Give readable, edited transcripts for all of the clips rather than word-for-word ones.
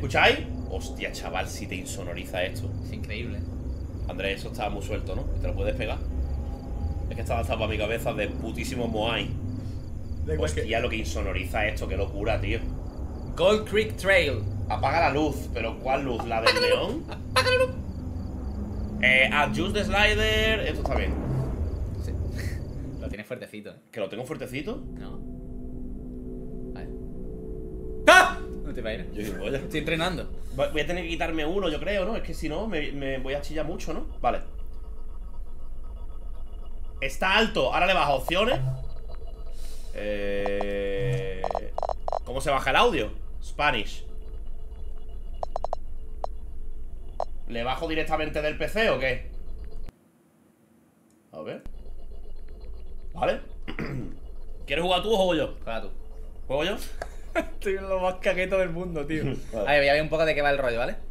¿Escucháis? Hostia, chaval, si te insonoriza esto. Es increíble. Andrés, eso está muy suelto, ¿no? ¿Te lo puedes pegar? Es que está lanzado para mi cabeza de putísimo Moai. Hostia, lo que insonoriza esto, qué locura, tío. Gold Creek Trail. Apaga la luz, pero ¿cuál luz? ¿La del neón? Apaga la luz. Adjust the slider. Esto está bien. Sí. Lo tienes fuertecito, ¿eh? ¿Que lo tengo fuertecito? No. Vale. ¡Ah! No te vayas. Yo digo, oye, Estoy entrenando. voy a tener que quitarme uno, yo creo, ¿no? Es que si no, me voy a chillar mucho, ¿no? Vale. Está alto, ahora le bajo opciones. ¿Cómo se baja el audio? Spanish. ¿Le bajo directamente del PC o qué? A ver. Vale. ¿Quieres jugar tú o juego yo? Juega tú. ¿Juego yo? Estoy en lo más caqueto del mundo, tío. Vale. A ver, voy a ver un poco de qué va el rollo, ¿vale?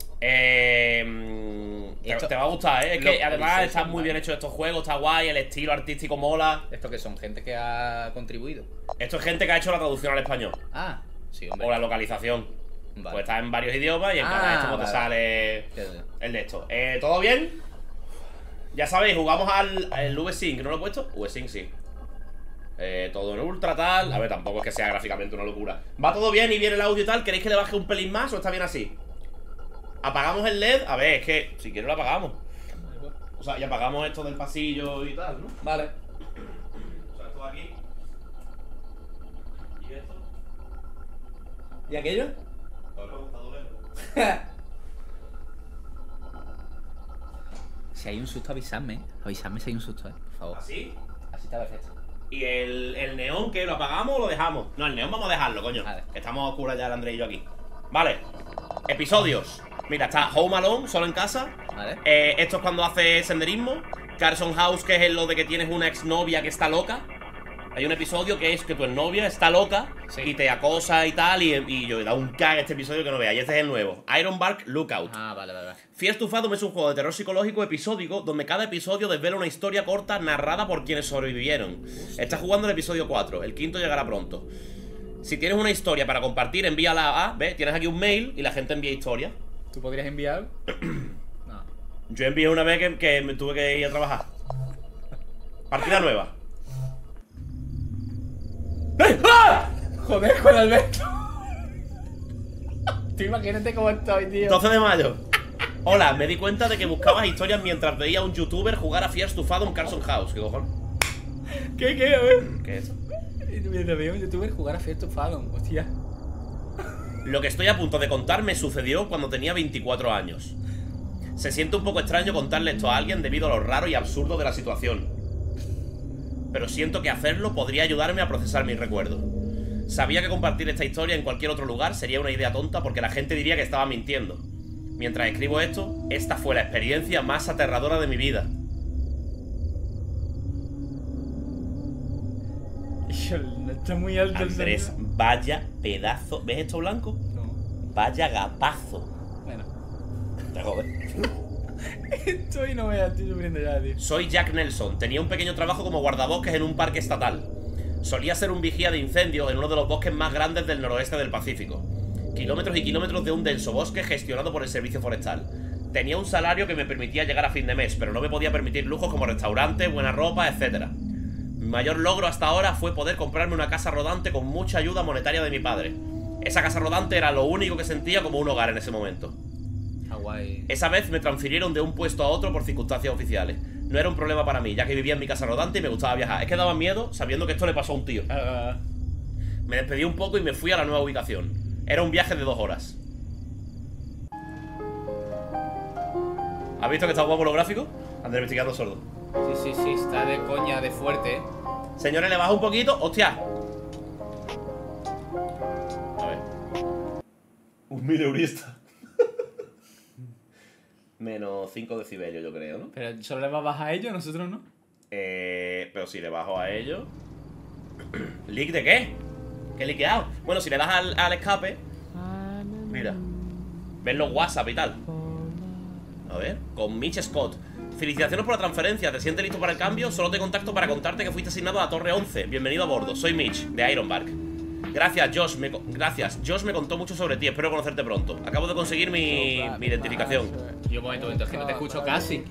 Te va a gustar, ¿eh? Es que además sí, están sí, muy vale. bien hechos estos juegos, está guay, el estilo artístico mola. ¿Esto qué son? ¿Gente que ha contribuido? Esto es gente que ha hecho la traducción al español Ah, sí, hombre. o la localización. Vale. Pues está en varios idiomas y en cada esto pues te vale. sale Ya, ya. el de esto. ¿Todo bien? Ya sabéis, jugamos al VSync, ¿no lo he puesto? VSync sí. Todo en ultra tal. A ver, tampoco es que sea gráficamente una locura. ¿Va todo bien y viene el audio y tal? ¿Queréis que le baje un pelín más o está bien así? ¿Apagamos el LED? A ver, es que si quieres lo apagamos. O sea, y apagamos esto del pasillo y tal, ¿no? Vale. O sea, esto de aquí. ¿Y esto? ¿Y aquello? Si hay un susto, avisadme. Avisadme si hay un susto, por favor. ¿Así? Así está perfecto. ¿Y el neón qué? ¿Lo apagamos o lo dejamos? No, el neón vamos a dejarlo, coño. Vale. Que estamos a oscuras ya el Andrés y yo aquí. Vale. Episodios. Mira, está Home Alone, solo en casa. Vale. Esto es cuando hace senderismo. Carson House, que es lo de que tienes una exnovia que está loca. Hay un episodio que es que tu exnovia está loca, Sí. y te acosa y tal. Y yo he dado un cag a este episodio que no veas. Y este es el nuevo. Iron Bark Lookout. Ah, vale, vale, vale. Fear to Fathom es un juego de terror psicológico episódico donde cada episodio desvela una historia corta narrada por quienes sobrevivieron. Estás jugando el episodio 4, el quinto llegará pronto. Si tienes una historia para compartir, envíala a... ¿Ves? Tienes aquí un mail y la gente envía historia. ¿Tú podrías enviar? No. Yo envié una vez que me tuve que ir a trabajar. Partida nueva. ¡Eh! ¡Ah! Joder, Juan Alberto. Tú imagínate cómo estoy, tío. 12 de mayo. Hola, me di cuenta de que buscabas historias mientras veía a un youtuber jugar a Fear to Fathom Carson House. ¿Qué cojones? ¿Qué? A ver. ¿Qué es eso? Mientras veía a un youtuber jugar a Fear to Fathom, hostia. Lo que estoy a punto de contar me sucedió cuando tenía 24 años. Se siente un poco extraño contarle esto a alguien debido a lo raro y absurdo de la situación. Pero siento que hacerlo podría ayudarme a procesar mis recuerdos. Sabía que compartir esta historia en cualquier otro lugar sería una idea tonta porque la gente diría que estaba mintiendo. Mientras escribo esto, esta fue la experiencia más aterradora de mi vida. No está muy alto el Andrés, sonido. vaya pedazo. ¿Ves esto blanco? No. Vaya gapazo. Bueno. Te jodes. Estoy sufriendo ya, tío. Soy Jack Nelson. Tenía un pequeño trabajo como guardabosques en un parque estatal. Solía ser un vigía de incendios en uno de los bosques más grandes del noroeste del Pacífico. Kilómetros y kilómetros de un denso bosque gestionado por el servicio forestal. Tenía un salario que me permitía llegar a fin de mes, pero no me podía permitir lujos como restaurantes, buena ropa, etc. Mi mayor logro hasta ahora fue poder comprarme una casa rodante con mucha ayuda monetaria de mi padre. Esa casa rodante era lo único que sentía como un hogar en ese momento. Hawái. Esa vez me transfirieron de un puesto a otro por circunstancias oficiales. No era un problema para mí, ya que vivía en mi casa rodante y me gustaba viajar. Es que daba miedo sabiendo que esto le pasó a un tío. Me despedí un poco y me fui a la nueva ubicación. Era un viaje de 2 horas. ¿Has visto que está guapo lo gráfico? Andrés, me estoy quedando sordo. Sí, está de coña, de fuerte. Señores, le bajo un poquito. ¡Hostia! A ver. Un mileurista. Menos 5 decibelios, yo creo, ¿no? Pero solo le va a bajar a ellos, nosotros no. Pero si le bajo a ellos. ¿Leak de qué? ¿Qué liqueado? Bueno, si le das al escape. Mira. Ves los WhatsApp y tal. A ver, con Mitch Scott. Felicitaciones por la transferencia, ¿te sientes listo para el cambio? Solo te contacto para contarte que fuiste asignado a la Torre 11. Bienvenido a bordo, soy Mitch, de Iron Bark. Gracias, Josh. Gracias. Josh me contó mucho sobre ti. Espero conocerte pronto. Acabo de conseguir mi identificación. Yo, un momento, es que no te escucho casi.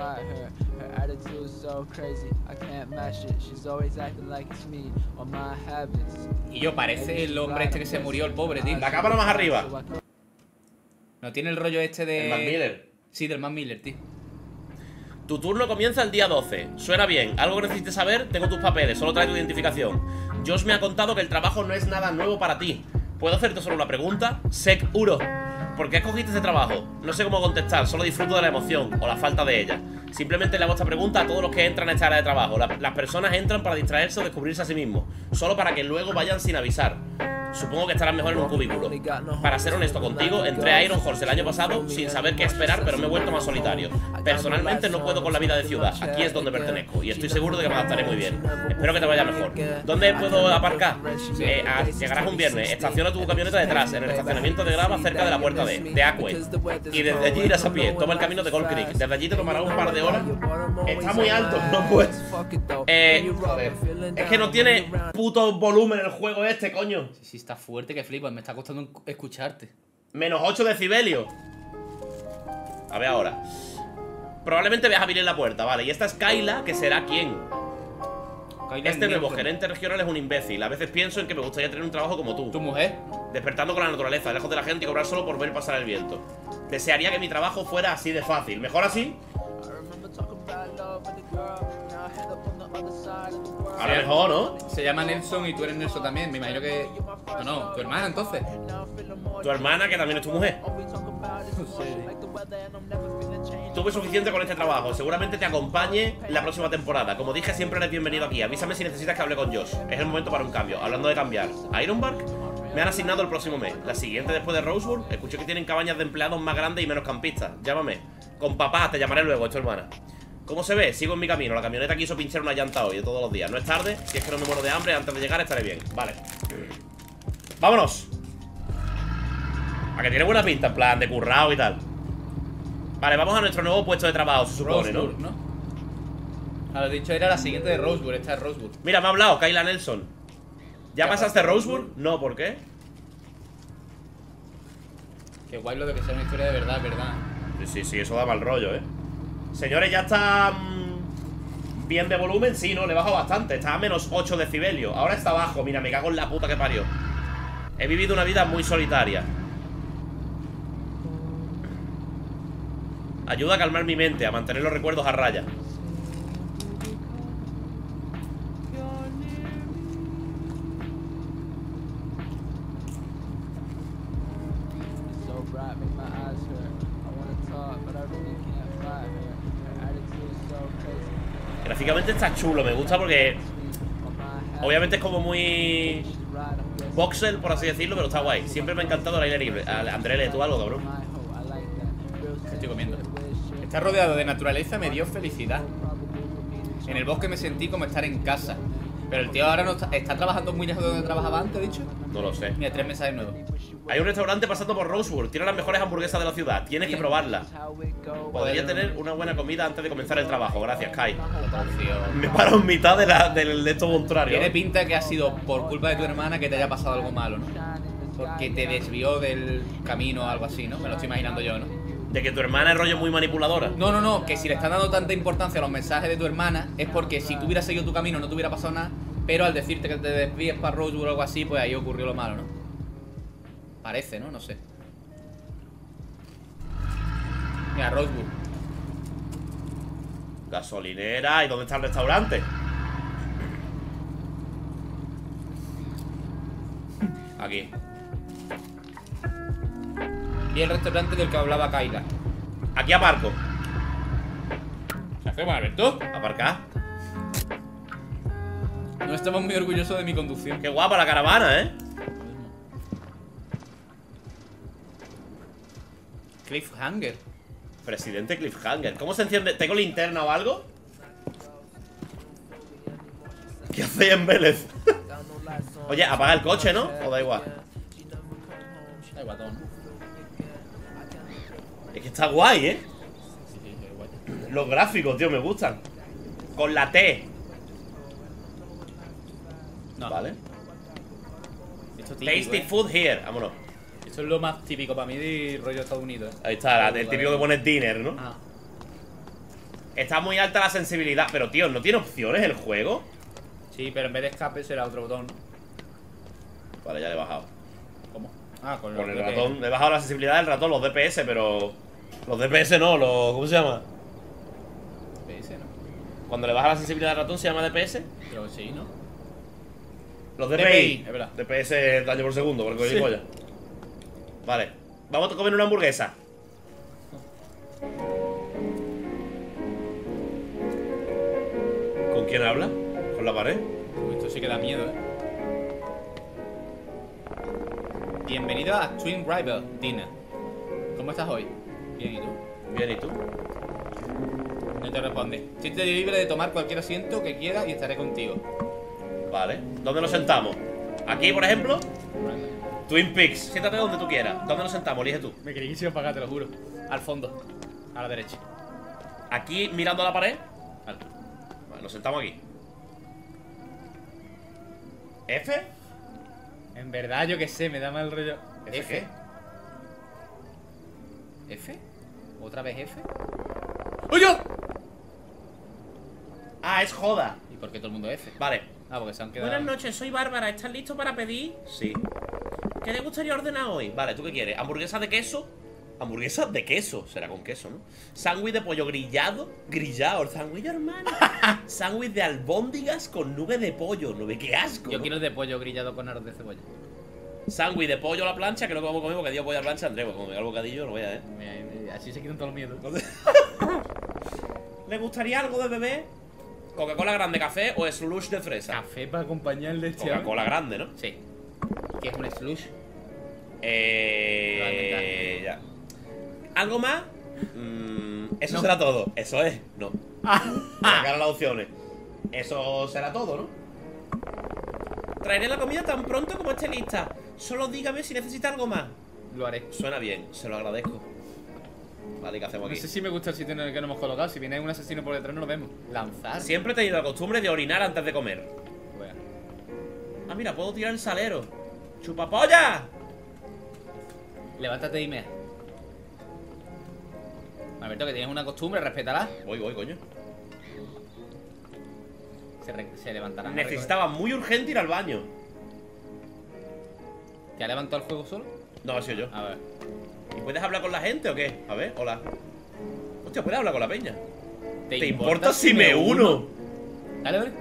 Y yo, parece el hombre este que se murió, el pobre, tío. La cámara más arriba. No tiene el rollo este de... El Mac Miller. Sí, del Mac Miller, tío. Tu turno comienza el día 12. Suena bien. ¿Algo que necesites saber? Tengo tus papeles. Solo trae tu identificación. Josh me ha contado que el trabajo no es nada nuevo para ti. ¿Puedo hacerte solo una pregunta? Seguro. ¿Por qué escogiste este trabajo? No sé cómo contestar. Solo disfruto de la emoción o la falta de ella. Simplemente le hago esta pregunta a todos los que entran a esta área de trabajo. Las personas entran para distraerse o descubrirse a sí mismos. Solo para que luego vayan sin avisar. Supongo que estarás mejor en un cubículo. Para ser honesto contigo, entré a Ironhorse el año pasado sin saber qué esperar, pero me he vuelto más solitario. Personalmente no puedo con la vida de ciudad. Aquí es donde pertenezco y estoy seguro de que me adaptaré muy bien. Espero que te vaya mejor. ¿Dónde puedo aparcar? Llegarás un viernes. Estaciona tu camioneta detrás, en el estacionamiento de grava cerca de la puerta de Aquay. Y desde allí irás a pie. Toma el camino de Gold Creek. Desde allí te tomará un par de horas. Está muy alto, no puedes. Joder. Es que no tiene puto volumen el juego este, coño. Sí, está fuerte que flipas, me está costando escucharte. Menos 8 decibelios. A ver ahora. Probablemente veas abrir la puerta, vale. Y esta es Kayla, que será quién. Este nuevo gerente regional es un imbécil. A veces pienso en que me gustaría tener un trabajo como tú. ¿Tu mujer? Despertando con la naturaleza, lejos de la gente y cobrar solo por ver pasar el viento. Desearía que mi trabajo fuera así de fácil. ¿Mejor así? Ahora mejor, ¿no? Se llama Nelson y tú eres Nelson también. Me imagino que... No, tu hermana entonces. Tu hermana, que también es tu mujer. Tuve suficiente con este trabajo. Seguramente te acompañe la próxima temporada. Como dije, siempre eres bienvenido aquí. Avísame si necesitas que hable con Josh. Es el momento para un cambio. Hablando de cambiar, Ironbark me han asignado el próximo mes. La siguiente después de Rosewood. Escuché que tienen cabañas de empleados más grandes y menos campistas. Llámame. Con papá, te llamaré luego, es tu hermana. ¿Cómo se ve? Sigo en mi camino. La camioneta quiso pinchar una llanta hoy de todos los días. No es tarde. Si es que no me muero de hambre, antes de llegar estaré bien. Vale. ¡Vámonos! A que tiene buena pinta, en plan de currao y tal. Vale, vamos a nuestro nuevo puesto de trabajo, se supone, Rosewood, ¿no? A lo dicho, era la siguiente de Rosewood. Esta es Rosewood. Mira, me ha hablado Kayla Nelson. ¿Ya pasaste Rosewood? No, ¿por qué? Qué guay lo de que sea una historia de verdad, ¿verdad? Sí, eso da mal rollo, Señores, ya está bien de volumen. Sí, no, le bajo bastante. Está a menos 8 decibelios. Ahora está bajo, mira, me cago en la puta que parió. He vivido una vida muy solitaria. Ayuda a calmar mi mente, a mantener los recuerdos a raya. Gráficamente está chulo, me gusta porque obviamente es como muy voxel, por así decirlo, pero está guay. Siempre me ha encantado el aire libre. André, lee tú algo, cabrón. Estoy comiendo. Estar rodeado de naturaleza me dio felicidad. En el bosque me sentí como estar en casa. Pero el tío ahora no está trabajando muy lejos de donde trabajaba antes, dicho. No lo sé. Mira, 3 mensajes nuevos. Hay un restaurante pasando por Rosewood. Tiene las mejores hamburguesas de la ciudad. Tienes que probarla. Podría tener una buena comida antes de comenzar el trabajo. Gracias, Kai. Me paro en mitad de esto contrario. Tiene pinta que ha sido por culpa de tu hermana que te haya pasado algo malo, ¿no? Porque te desvió del camino o algo así, ¿no? Me lo estoy imaginando yo, ¿no? De que tu hermana es rollo muy manipuladora. No, que si le están dando tanta importancia a los mensajes de tu hermana es porque si tú hubieras seguido tu camino no te hubiera pasado nada, pero al decirte que te desvíes para Rosewood o algo así, pues ahí ocurrió lo malo, ¿no? Parece, ¿no? No sé. Mira, Rosewood. Gasolinera. ¿Y dónde está el restaurante? Aquí. Y el restaurante del que hablaba Kayla. Aquí aparco. ¿Se hace, Alberto? Aparcar. No estamos muy orgullosos de mi conducción. Qué guapa la caravana, Cliffhanger. Presidente Cliffhanger. ¿Cómo se enciende? ¿Tengo linterna o algo? ¿Qué hacéis en Vélez? Oye, apaga el coche, ¿no? ¿O da igual? Da igual, todo, ¿no? Es que está guay, Sí, guay. Los gráficos, tío, me gustan. Con la T. No. Vale. Esto típico, Tasty food here. Vámonos. Eso es lo más típico para mí de rollo Estados Unidos. Ahí está, el típico que pone dinner, ¿no? Ah. Está muy alta la sensibilidad. Pero, tío, ¿no tiene opciones el juego? Sí, pero en vez de escape será otro botón, ¿no? Vale, ya le he bajado. ¿Cómo? Ah, con Con el DPS. ratón. Le he bajado la sensibilidad del ratón, los DPS, pero... Los DPS no, los... ¿Cómo se llama? DPS, ¿no? Cuando le baja la sensibilidad del ratón se llama DPS. Creo que sí, ¿no? Los DPI, DPI. es verdad. DPS es daño por segundo, por el Sí. polla. Vale. Vamos a comer una hamburguesa. ¿Con quién habla? ¿Con la pared? Uy, esto sí que da miedo, Bienvenido a Twin Rival Dinner. ¿Cómo estás hoy? Bien, ¿y tú? Bien, ¿y tú? No te responde. Siéntete libre de tomar cualquier asiento que quieras y estaré contigo. Vale. ¿Dónde nos sentamos? Aquí, por ejemplo. Twin Peaks. Siéntate donde tú quieras. ¿Dónde nos sentamos? Elige tú. Me creí que se iba a pagar, te lo juro. Al fondo. A la derecha. Aquí, mirando a la pared. Vale. Vale, nos sentamos aquí. ¿F? En verdad, yo qué sé, me da mal rollo. ¿F qué? ¿F? ¿Otra vez F? ¡Oye! Ah, es joda. ¿Y por qué todo el mundo F? Vale. Ah, porque se han quedado. Buenas noches, soy Bárbara. ¿Estás listo para pedir? Sí. ¿Qué te gustaría ordenar hoy? Vale, ¿tú qué quieres? ¿Hamburguesa de queso? Hamburguesa de queso. Será con queso, ¿no? Sándwich de pollo grillado. Grillado, el sándwich, hermano. Sándwich de albóndigas con nube de pollo. Nube, qué asco. Yo ¿no? quiero el de pollo grillado con aros de cebolla. Sándwich de pollo a la plancha, que es lo que vamos a comer porque dio pollo a la plancha, Andrés. Pues como me da el bocadillo, lo voy a, Así se quitan todos los miedos. ¿Le gustaría algo de beber? ¿Coca-Cola grande, café o slush de fresa? Café para acompañarle este Coca-Cola grande, ¿no? Sí. ¿Qué es un slush? Ya. ¿Algo más? Eso No. será todo. Eso es. No. Sacar las opciones. Eso será todo, ¿no? Traeré la comida tan pronto como esté lista. Solo dígame si necesita algo más. Lo haré. Suena bien, se lo agradezco. Vale, ¿qué hacemos No aquí? sé si me gusta el sitio en el que nos hemos colocado. Si viene un asesino por detrás, no lo vemos. Lanzar. Siempre he tenido la costumbre de orinar antes de comer. Bueno. Ah, mira, puedo tirar el salero. ¡Chupapolla! Levántate y mea. Alberto, que tienes una costumbre, respétala. Voy, coño. Se levantará. Necesitaba muy urgente ir al baño. ¿Te ha levantado el juego solo? No, ha sido yo. A ver. ¿Y puedes hablar con la gente o qué? A ver, hola. Hostia, ¿puedes hablar con la peña? ¿Te importa si me uno? Dale, dale.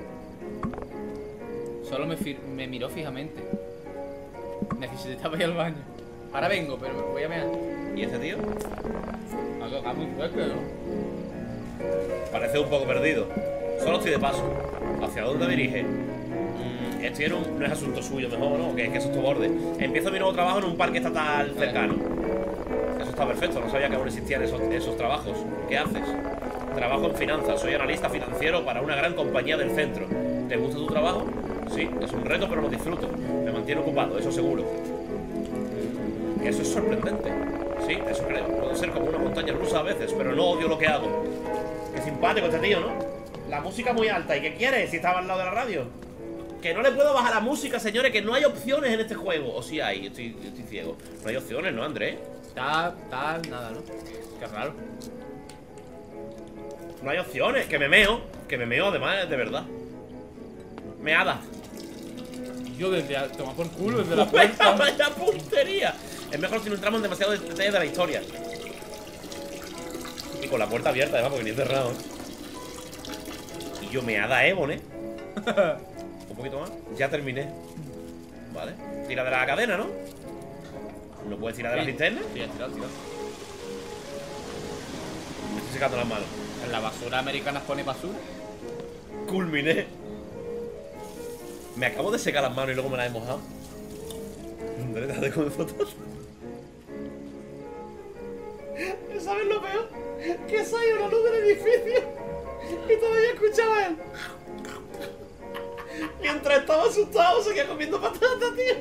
Solo me miró fijamente. Necesitaba ir al baño. Ahora vengo, pero me voy a mear. ¿Y ese tío? Algo muy fuerte, ¿no? Parece un poco perdido. Solo estoy de paso. ¿Hacia dónde dirige? Estoy en un... No es asunto suyo, mejor, ¿no? Que es asunto borde. Empiezo mi nuevo trabajo en un parque estatal cercano. Eso está perfecto. No sabía que aún existían esos trabajos. ¿Qué haces? Trabajo en finanzas. Soy analista financiero para una gran compañía del centro. ¿Te gusta tu trabajo? Sí, es un reto, pero lo disfruto. Me mantiene ocupado, eso seguro. Eso es sorprendente. Sí, eso creo. Puedo ser como una montaña rusa a veces, pero no odio lo que hago. Qué simpático este tío, ¿no? La música muy alta. ¿Y qué quiere si estaba al lado de la radio? Que no le puedo bajar la música, señores, que no hay opciones en este juego. O sí hay, estoy ciego. No hay opciones, ¿no, Andrés? Tal, nada, ¿no? Qué raro. No hay opciones. Que me meo. Que me meo, además, de verdad. Meada. Yo desde toma por culo, desde la puerta. ¡Vaya puntería! Es mejor si no entramos en demasiados detalles de la historia. Y con la puerta abierta, además, porque ni cerrado. Y yo meada Evon, ¿eh? Un poquito más. Ya terminé. Vale. Tira de la cadena, ¿no? ¿No puedes tirar de la cisterna? Sí, tirado. Me estoy secando las manos. En la basura americana pone basura. Culminé. Me acabo de secar las manos y luego me las he mojado. Andrés, deja de comer fotos. ¿Sabes lo peor? Que soy una luz del edificio y todavía escuchaba él. Mientras estaba asustado, seguía comiendo patatas, tío.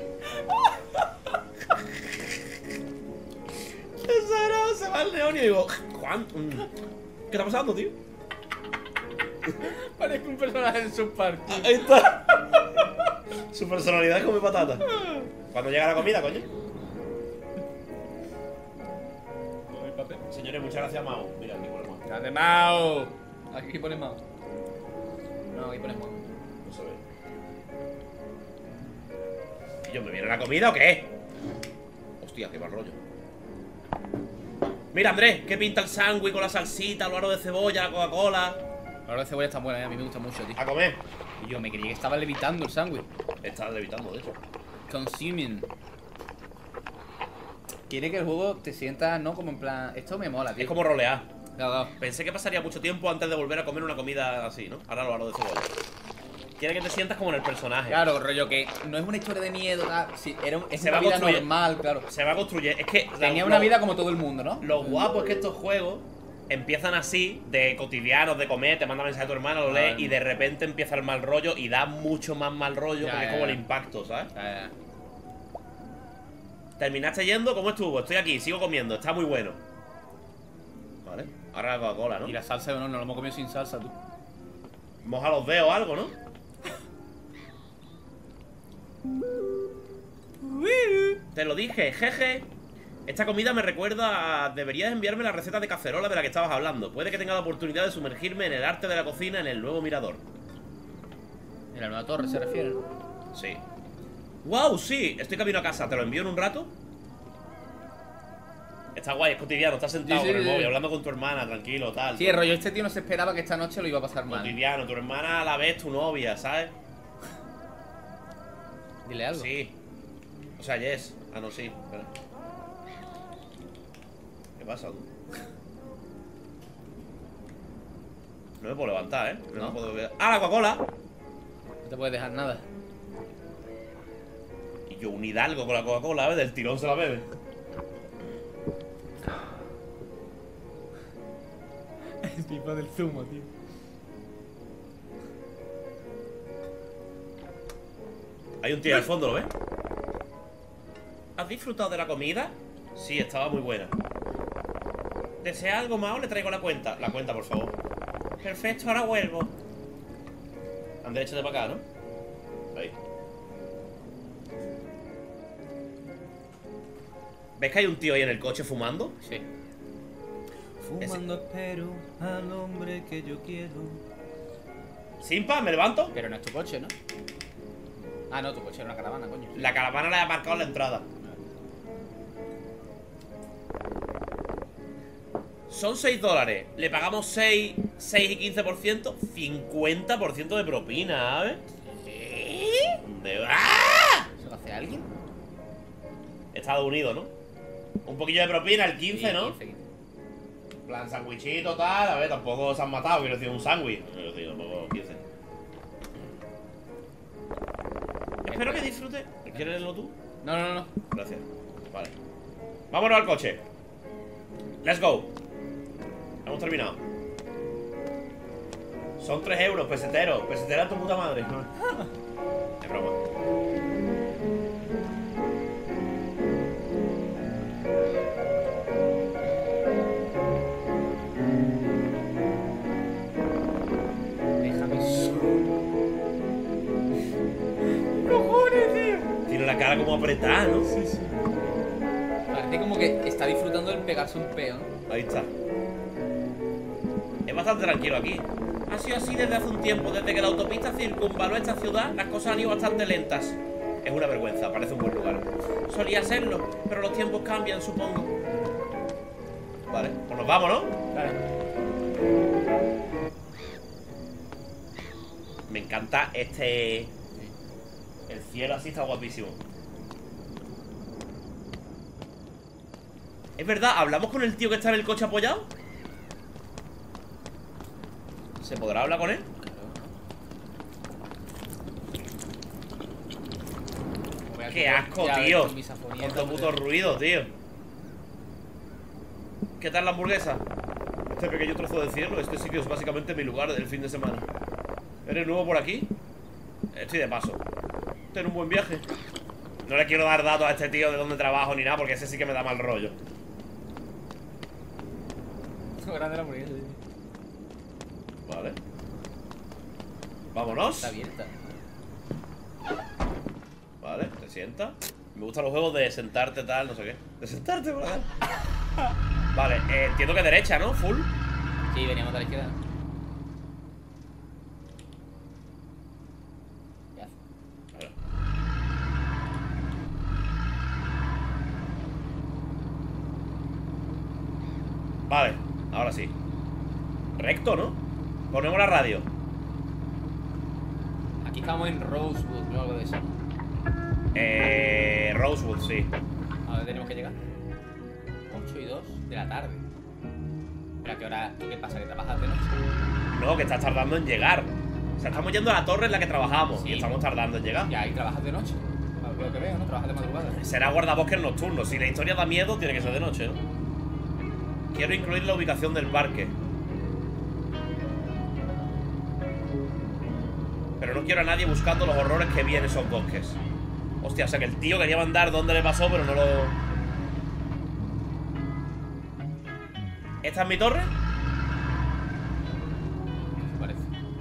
Exagerado, se va el león y digo, Juan, ¿qué está pasando, tío? Parece un personaje en su parque. Ahí está. Su personalidad come patata. ¿Cuándo llega la comida, coño? Con el papel. Señores, muchas gracias, Mao. Mira, aquí ponemos. Grande Mao. Aquí pones Mao. No, aquí pones Mao. No se ve. ¿Y yo me viene la comida o qué? Hostia, qué mal rollo. Mira, Andrés, ¿qué pinta el sándwich con la salsita, los aros de cebolla, la Coca-Cola? La hora de cebolla está buena, a mí me gusta mucho, tío. A comer. Y yo me creí que estaba levitando el sándwich. Está levitando, de hecho. Consuming. Quiere que el juego te sientas, ¿no? Como en plan... Esto me mola, tío. Es como rolear. Claro, claro. Pensé que pasaría mucho tiempo antes de volver a comer una comida así, ¿no? Ahora los aros de cebolla. Quiere que te sientas como en el personaje. Claro, rollo que no es una historia de miedo, tal. Sí, es Se una va vida construyendo. normal, claro. Se va a construir. Es que Tenía una vida como todo el mundo, ¿no? Lo guapo es que estos juegos empiezan así, de cotidianos, de comer, te manda mensaje a tu hermano, lo lees, y de repente empieza el mal rollo y da mucho más mal rollo, Ya, porque ya, es como ya. el impacto, ¿sabes? Ya. ¿Terminaste yendo? ¿Cómo estuvo? Estoy aquí, sigo comiendo, está muy bueno. Vale, ahora la Coca-Cola, ¿no? Y la salsa, no lo hemos comido sin salsa, tú. Moja los dedos o algo, ¿no? Te lo dije, jeje. Esta comida me recuerda a... Deberías enviarme la receta de cacerola de la que estabas hablando. Puede que tenga la oportunidad de sumergirme en el arte de la cocina en el nuevo mirador. En la nueva torre se refiere, ¿no? Sí. ¡Wow! Sí, estoy camino a casa. ¿Te lo envío en un rato? Está guay, es cotidiano. Estás sentado Sí, con el sí. móvil, hablando con tu hermana, tranquilo, tal. Sí, el rollo, este tío no se esperaba que esta noche lo iba a pasar mal. Cotidiano, tu hermana a la vez tu novia, ¿sabes? Dile algo. Sí. O sea, yes. Ah, no, sí. Espera. ¿Qué pasa, tú? No me puedo levantar, ¿eh? No, ¿No? me puedo ver. ¡Ah, la Coca-Cola! No te puedes dejar nada. Y yo, un hidalgo con la Coca-Cola, ¿ves? Del tirón se la bebe. Es pipa del zumo, tío. Hay un tío al fondo, ¿lo ves? ¿Has disfrutado de la comida? Sí, estaba muy buena. ¿Desea algo más o le traigo la cuenta? La cuenta, por favor. Perfecto, ahora vuelvo. Andrés, échate para acá, ¿no? Ahí. ¿Ves que hay un tío ahí en el coche fumando? Sí. Fumando espero al hombre que yo quiero. Simpa, ¿me levanto? Pero no es tu coche, ¿no? Ah, no, tu coche era una caravana, coño. La caravana la he aparcado en la entrada. Son 6 dólares. Le pagamos 6 y 15%. 50% de propina, ¿sabes? ¿Qué? ¿Dónde va? ¿Eso lo hace alguien? Estados Unidos, ¿no? Un poquillo de propina, el 15, Sí, ¿no? 15, 15. Plan sandwichito, tal. A ver, tampoco se han matado, quiero decir, un sándwich. Quiero decir, tampoco 15. Espero que disfrute. ¿Quieres leerlo tú? No, no, no. Gracias. Vale. Vámonos al coche. Let's go. Hemos terminado. Son 3 euros, pesetero. Pesetera tu puta madre. Es broma. Déjame solo. ¡Cojones, tío! Tiene la cara como apretada, ¿no? Sí, sí. Parece como que está disfrutando del pegarse un peo, ¿no? Ahí está. Es bastante tranquilo aquí. Ha sido así desde hace un tiempo. Desde que la autopista circunvaló esta ciudad, las cosas han ido bastante lentas. Es una vergüenza, parece un buen lugar. Solía serlo, pero los tiempos cambian, supongo. Vale, pues nos vamos, ¿no? Vale. Me encanta este... El cielo así está guapísimo. Es verdad, ¿hablamos con el tío que está en el coche apoyado? ¿Se podrá hablar con él? ¡Qué asco, tío! Con todo puto ruido, tío. ¿Qué tal la hamburguesa? Este pequeño trozo de cielo. Este sitio es básicamente mi lugar del fin de semana. ¿Eres nuevo por aquí? Estoy de paso. Ten un buen viaje. No le quiero dar datos a este tío de dónde trabajo ni nada, porque ese sí que me da mal rollo. Grande la hamburguesa. Vale. Vámonos. Está abierta. Vale, te sienta. Me gustan los juegos de sentarte tal, no sé qué. De sentarte, por acá. Vale, entiendo que derecha, ¿no? Full. Sí, veníamos de la izquierda. Ya. Vale, ahora sí. Recto, ¿no? Ponemos la radio. Aquí estamos en Rosewood, ¿no? Algo de eso. Rosewood, sí. ¿A dónde tenemos que llegar? 8 y 2 de la tarde. ¿Pero a qué hora? ¿Tú qué pasa? ¿Que trabajas de noche? No, que estás tardando en llegar. O sea, estamos yendo a la torre en la que trabajamos. Sí. Y estamos tardando en llegar. Ya, ahí trabajas de noche. Lo que veo, ¿no? Trabajas de madrugada. Será guardabosques nocturno. Si la historia da miedo, tiene que ser de noche, ¿no? Quiero incluir la ubicación del parque. Pero no quiero a nadie buscando los horrores que vi en esos bosques. Hostia, o sea que el tío quería mandar dónde le pasó, pero no lo... ¿Esta es mi torre? ¿Qué parece?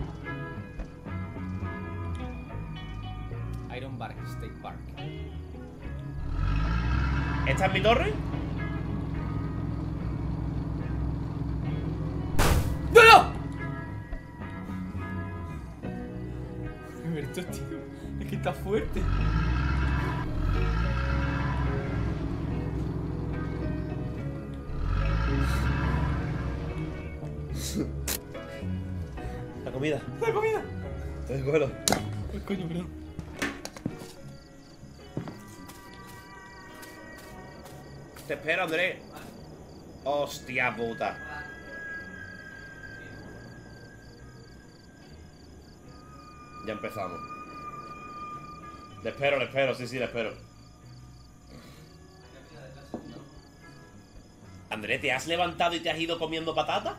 Iron Bark State Park. ¿Esta es mi torre? ¡No, no! Alberto, tío, es que está fuerte. La comida. ¡La comida! Cógelo. Ay, coño, perdón. Te espero, Andrés. Hostia puta. Ya empezamos. Le espero, sí, le espero. Andrés, ¿te has levantado y te has ido comiendo patata?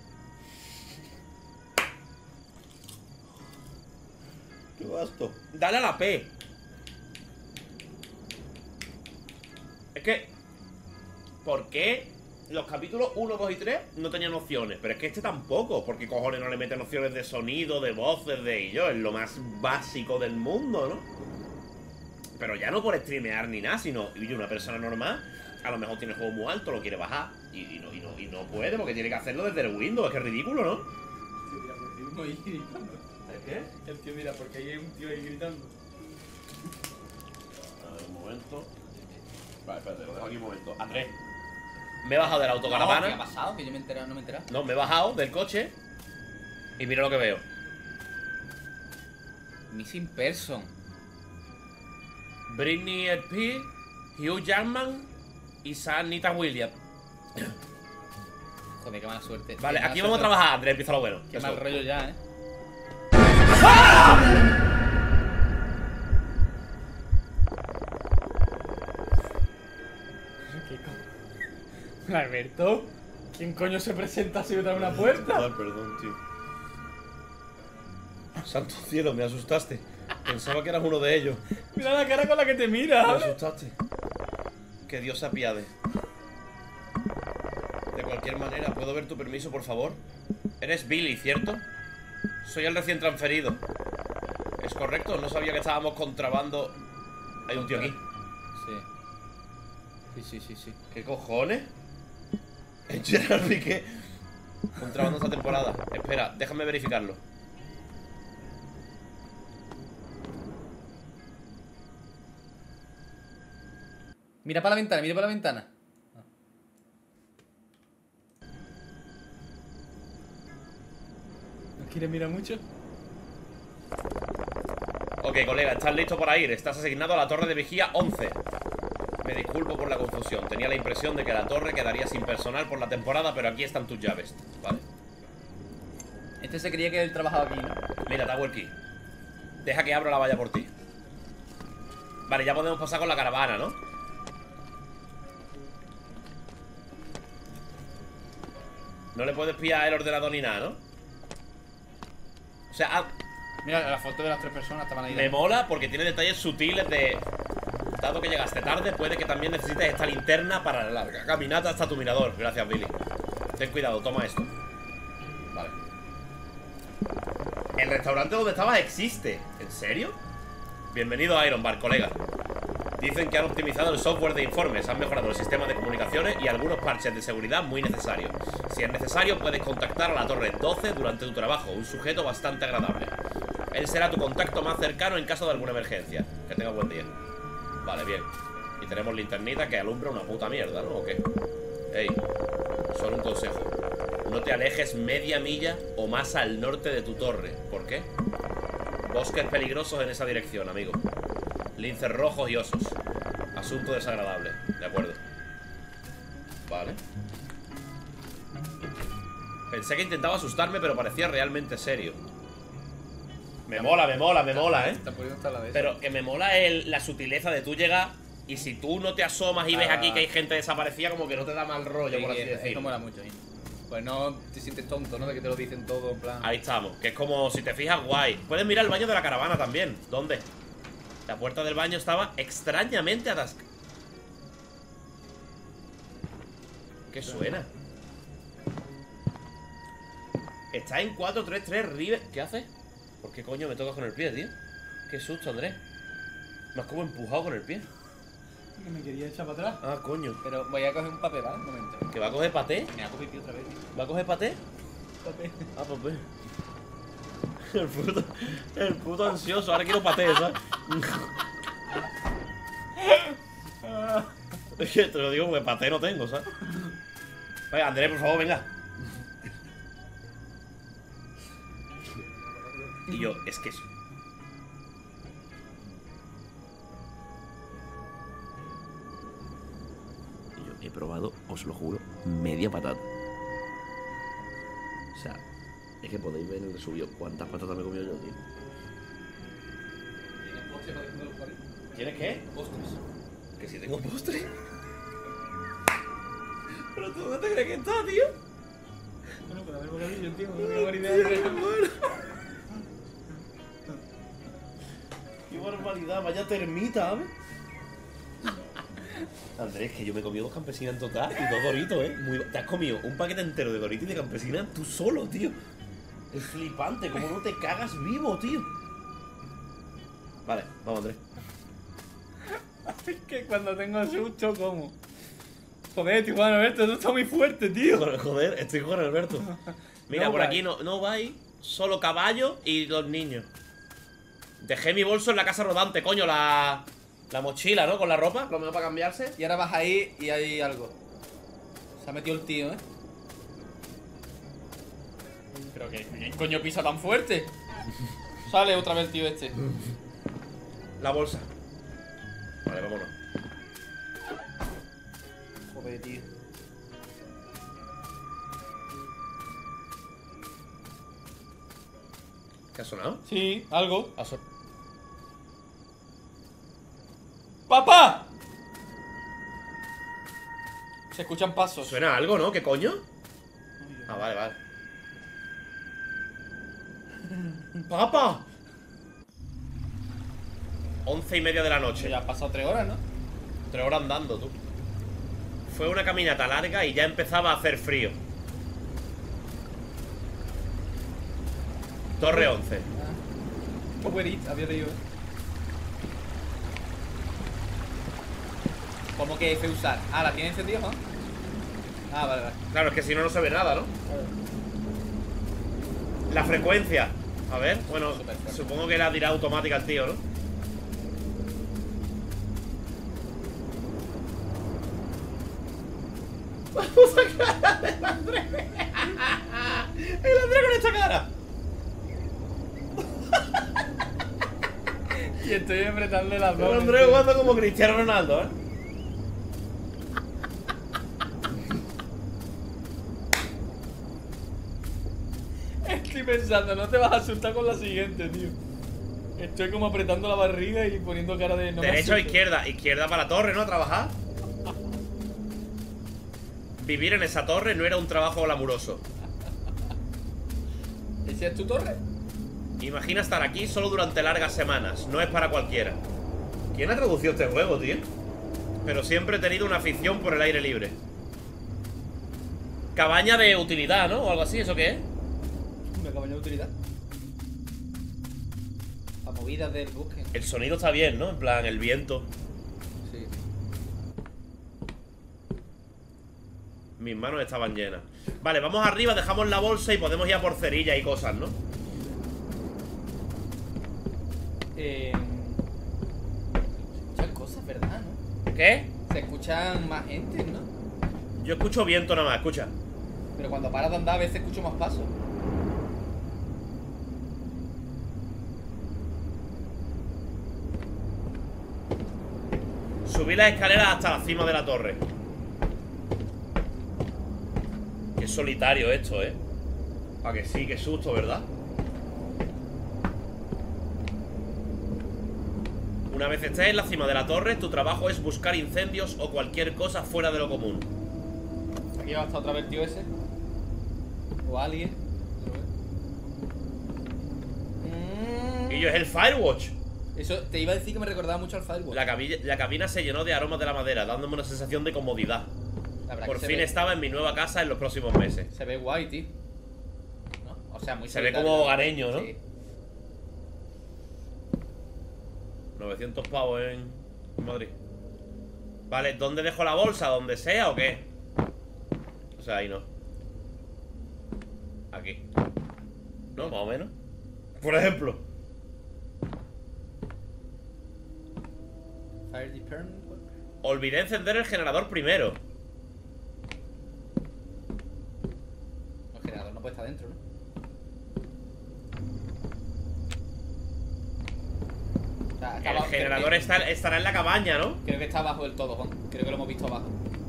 Qué gasto. Dale a la P. Es que... ¿por qué los capítulos 1, 2 y 3 no tenían opciones? Pero es que este tampoco. ¿Por qué cojones no le meten opciones de sonido, de voces, de ello? Es lo más básico del mundo, ¿no? Pero ya no por streamear ni nada, sino... y una persona normal, a lo mejor tiene el juego muy alto, lo quiere bajar y no puede porque tiene que hacerlo desde el Windows. Es que es ridículo, ¿no? ¿Qué? El tío, mira, porque ahí hay un tío ahí gritando. A ver, un momento. Vale, espérate, lo dejo aquí un momento. Andrés, me he bajado de la autocaravana. ¿Qué ha pasado? Que yo me he enterado, no me he enterado. No, me he bajado del coche y mira lo que veo. Missing person. Britney Spears, Hugh Jackman y Sanita Williams. Joder, qué mala suerte. Vale, Qué mala aquí vamos a suerte. trabajar, Andrés, empieza lo bueno. Qué Eso. mal rollo ya, Alberto, ¿quién coño se presenta si me trae una puerta? Ay, perdón, tío. Santo cielo, me asustaste. Pensaba que eras uno de ellos. Mira la cara con la que te Me mira. asustaste. Que Dios se apiade. De cualquier manera, ¿puedo ver tu permiso, por favor? Eres Billy, ¿cierto? Soy el recién transferido. ¿Es correcto? No sabía que estábamos contrabando. Hay un tío aquí. Sí. ¿Qué cojones? Gerard Piqué. Contrabando esta temporada. Espera, déjame verificarlo. Mira para la ventana. ¿No quieres mirar mucho? Ok, colega, ¿estás listo para ir? Estás asignado a la torre de vigía 11. Me disculpo por la confusión. Tenía la impresión de que la torre quedaría sin personal por la temporada, pero aquí están tus llaves. Vale. Este se creía que él trabajaba aquí, ¿no? Mira, Tower Key. Deja que abra la valla por ti. Vale, ya podemos pasar con la caravana, ¿no? No le puedes pillar el ordenador ni nada, ¿no? O sea, Mira, la foto de las 3 personas estaban ahí. me mola porque tiene detalles sutiles de... Dado que llegaste tarde, puede que también necesites esta linterna para la larga caminata hasta tu mirador. Gracias, Billy. Ten cuidado, toma esto. Vale. El restaurante donde estabas existe. ¿En serio? Bienvenido a Iron Bar, colega. Dicen que han optimizado el software de informes, han mejorado el sistema de comunicaciones y algunos parches de seguridad muy necesarios. Si es necesario, puedes contactar a la Torre 12 durante tu trabajo, un sujeto bastante agradable. Él será tu contacto más cercano en caso de alguna emergencia. Que tenga buen día. Vale, bien. Y tenemos linternita que alumbra una puta mierda, ¿no? ¿O qué? Ey, solo un consejo. No te alejes media milla o más al norte de tu torre. ¿Por qué? Bosques peligrosos en esa dirección, amigo. Linces rojos y osos. Asunto desagradable. De acuerdo. Vale. Pensé que intentaba asustarme, pero parecía realmente serio. Me mola, ¿eh? Pero que me mola la sutileza de tú llegar y si tú no te asomas y ves aquí que hay gente desaparecida, como que no te da mal rollo, por así decirlo. Eso mola mucho, ¿eh? Pues no te sientes tonto, ¿no? De que te lo dicen todo, en plan... Ahí estamos, que es como, si te fijas, guay. Puedes mirar el baño de la caravana también. ¿Dónde? La puerta del baño estaba extrañamente atascada. ¿Qué suena? Está en 433 River. ¿Qué haces? ¿Por qué coño me tocas con el pie, tío? Qué susto, Andrés. Me has como empujado con el pie. Que me quería echar para atrás. Ah, coño. Pero voy a coger un papel, ¿vale? Un momento. ¿Que va a coger paté? Me hago pipí otra vez, tío. ¿Va a coger paté? Papel. Ah, pues ve. El puto ansioso. Ahora quiero paté, ¿sabes? Es que te lo digo porque paté no tengo, ¿sabes? Venga, Andrés, por favor, venga. Y yo, es que eso. Y yo he probado, os lo juro, media patata. O sea, es que podéis ver en el resubido cuántas patatas me he comido yo, tío. ¿Tienes postre para que me lo pare? ¿Tienes qué? Postres. Que si tengo postre. ¿Pero tú dónde te crees que está, tío? Bueno, para ver bocadillo, tío. No tengo ni idea de Qué barbaridad, vaya termita, ¿sabes? Andrés, que yo me he comido dos campesinas en total y dos doritos, Te has comido un paquete entero de doritos y de campesinas tú solo, tío. Es flipante, cómo no te cagas vivo, tío. Vale, vamos, Andrés. Es que cuando tengo susto, ¿cómo? Joder, tío, Juan Alberto, eso está muy fuerte, tío. Joder, estoy con Alberto. Mira, No por vais. aquí no vais, solo caballo y los niños. Dejé mi bolso en la casa rodante, coño, la mochila, ¿no? Con la ropa, lo mejor para cambiarse. Y ahora vas ahí y hay algo. Se ha metido el tío, ¿eh? Pero que ¿quién coño pisa tan fuerte? Sale otra vez el tío este. La bolsa. Vale, vámonos. Joder, tío. ¿Qué ha sonado? Sí, algo. Ha son- ¡Papá! Se escuchan pasos. Suena algo, ¿no? ¿Qué coño? Ah, vale, vale. ¡Papa! 11:30 de la noche. Ya han pasado 3 horas, ¿no? 3 horas andando, tú. Fue una caminata larga y ya empezaba a hacer frío. Torre 11. Uber Eats, había leído. ¿Cómo que F usar? Ah, ¿la tiene encendida, Juan? Ah, vale, vale. Claro, es que si no, no se ve nada, ¿no? La frecuencia. A ver, bueno, supongo que la dirá automática el tío, ¿no? Vamos a cara del Andrés. El Andrés con esta cara. Y estoy apretando las El manos. Andrés jugando como Cristiano Ronaldo, ¿eh? Estoy pensando, no te vas a asustar con la siguiente, tío. Estoy como apretando la barriga y poniendo cara de no me Derecha o asustes. izquierda. Izquierda para la torre, ¿no? A trabajar. Vivir en esa torre no era un trabajo glamuroso. ¿Esa es tu torre? Imagina estar aquí solo durante largas semanas. No es para cualquiera. ¿Quién ha traducido este juego, tío? Pero siempre he tenido una afición por el aire libre. Cabaña de utilidad, ¿no? O algo así, ¿eso qué es? Una cabaña de utilidad. A movidas del bosque. El sonido está bien, ¿no? En plan, el viento. Mis manos estaban llenas. Vale, vamos arriba, dejamos la bolsa y podemos ir a por cerillas y cosas, ¿no? Se escuchan cosas, ¿verdad, no? ¿Qué? Se escuchan más gente, ¿no? Yo escucho viento nada más, escucha. Pero cuando paras de andar a veces escucho más pasos. Subí las escaleras hasta la cima de la torre. Qué solitario esto, ¿eh? A que sí, qué susto, ¿verdad? Una vez estés en la cima de la torre, tu trabajo es buscar incendios o cualquier cosa fuera de lo común. Aquí va a estar otra vez el tío ese. O alguien. Y yo, es el Firewatch. Eso te iba a decir que me recordaba mucho al Firewatch. La cabina se llenó de aromas de la madera, dándome una sensación de comodidad. La verdad Por que fin estaba en mi nueva casa en los próximos meses. se ve guay, tío. ¿No? O sea, muy Se ve solitario. como hogareño, ¿no? Sí. 900 pavos en Madrid. Vale, ¿dónde dejo la bolsa? ¿Donde sea o qué? O sea, ahí no. Aquí. ¿No? Más o menos. Por ejemplo. Fire Department. Olvidé encender el generador primero. El generador no puede estar dentro, ¿no? O sea, El generador estará en la cabaña, ¿no? Creo que está abajo del todo, Juan. Creo que lo hemos visto abajo.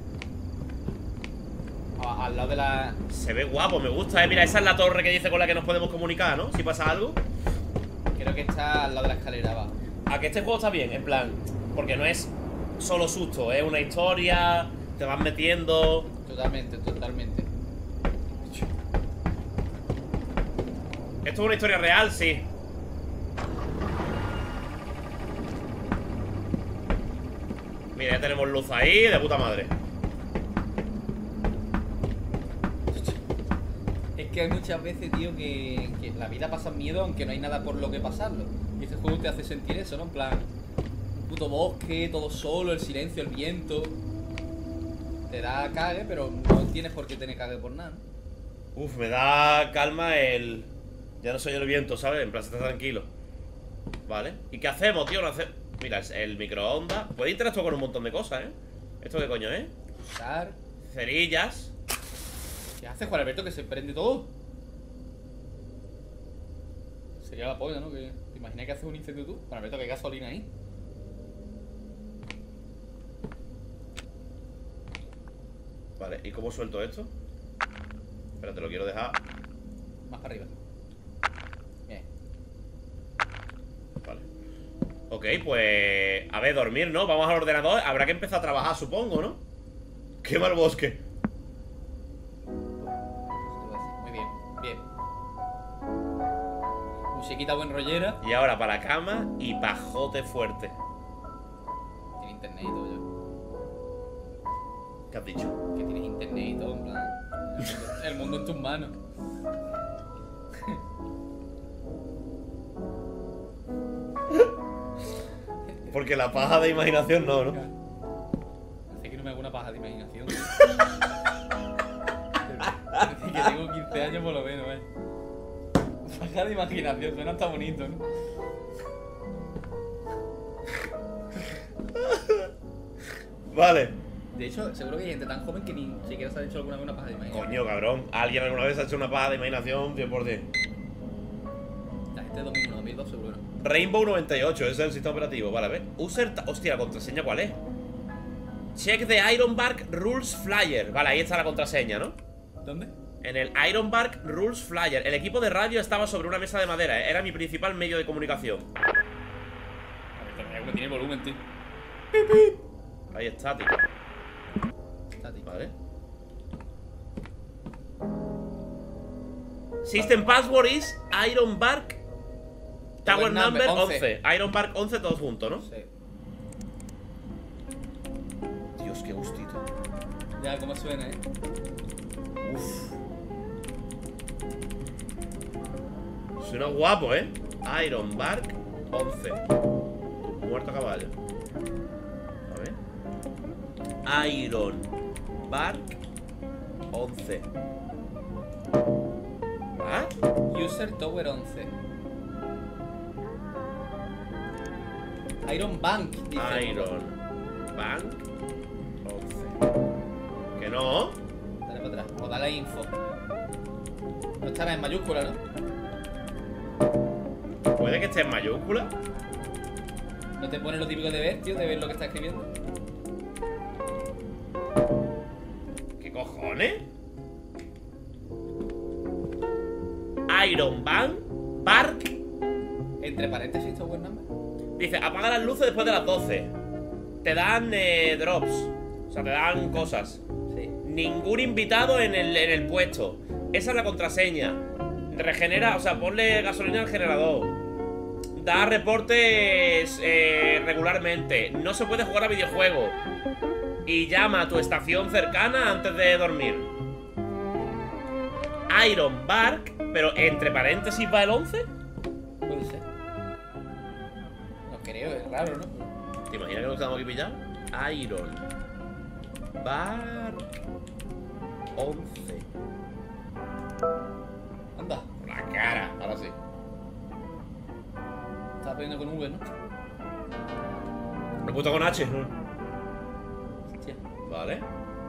Al lado de la... Se ve guapo, me gusta, Mira, esa es la torre que dice con la que nos podemos comunicar, ¿no? Si pasa algo. Creo que está al lado de la escalera abajo. A que este juego está bien, en plan. Porque no es solo susto, es una historia. Te vas metiendo. Totalmente, totalmente. ¿Esto es una historia real? Sí. Mira, ya tenemos luz ahí, de puta madre. Es que hay muchas veces, tío, que la vida pasa miedo aunque no hay nada por lo que pasarlo. Y este juego te hace sentir eso, ¿no? En plan, un puto bosque, todo solo, el silencio, el viento. Te da cague, pero no tienes por qué tener cague por nada, ¿no? Uf, me da calma el... Ya no soy el viento, ¿sabes? En plan, se está tranquilo. Vale. ¿Y qué hacemos, tío? No hace... Mira, el microondas. Puede interactuar con un montón de cosas, ¿eh? ¿Esto qué coño es? Usar... Cerillas. ¿Qué haces, Juan Alberto? Que se prende todo. Sería la polla, ¿no? Que ¿te imaginas que haces un incendio tú? Juan Alberto, que hay gasolina ahí. Vale, ¿y cómo suelto esto? Espérate, lo quiero dejar. Más para arriba. Bien. Vale. Ok, pues... A ver, dormir, ¿no? Vamos al ordenador. Habrá que empezar a trabajar, supongo, ¿no? Quema el bosque. Muy bien, bien. Musiquita buen rollera. Y ahora para cama y pajote fuerte. Tiene internet y todo ya. ¿Qué has dicho? Que tienes internet y todo, en plan. El mundo en tus manos. Porque la paja de imaginación no, ¿no? Hace que no me hago una paja de imaginación. Que tengo 15 años por lo menos, Paja de imaginación, suena tan bonito, ¿no? Vale. De hecho, seguro que hay gente tan joven que ni siquiera se ha hecho alguna vez una paja de imaginación. Coño, cabrón. ¿Alguien alguna vez ha hecho una paja de imaginación 100%? La gente de 2001, 2002 seguro no. Rainbow 98, ese es el sistema operativo. Vale, a ver. Hostia, ¿la contraseña cuál es? Check the Ironbark Rules Flyer. Vale, ahí está la contraseña, ¿no? ¿Dónde? En el Ironbark Rules Flyer. El equipo de radio estaba sobre una mesa de madera. Era mi principal medio de comunicación. A ver, mira cómo tiene el volumen, tío. Ahí está, tío. Está, tío. Vale. System password is Ironbark Tower number 11. Ironbark 11 todos juntos, ¿no? Sí. Dios, qué gustito. Ya, cómo suena, Uf. Suena guapo, Ironbark 11. Muerto a caballo. A ver. Ironbark 11. ¿Ah? User Tower 11. Iron Bank, dice. Iron Bank 11. ¿Que no? Dale para atrás, o dale info. No estará en mayúscula, ¿no? ¿Puede que esté en mayúscula? ¿No te pone lo típico de ver, tío? De ver lo que está escribiendo. ¿Qué cojones? Iron Bank Park. Entre paréntesis, Tower Number. Dice, apaga las luces después de las 12. Te dan drops. O sea, te dan cosas. Sí. Ningún invitado en el puesto. Esa es la contraseña. Regenera, o sea, ponle gasolina al generador. Da reportes regularmente. No se puede jugar a videojuegos. Y llama a tu estación cercana antes de dormir. Iron Bark, pero entre paréntesis va el 11. Puede ser. No creo, es raro, ¿no? ¿Te imaginas que nos quedamos aquí pillados? Iron Bark 11. Anda, Por la cara, ahora sí. estaba poniendo con V, ¿no? Lo he puesto con H. Hostia. Vale.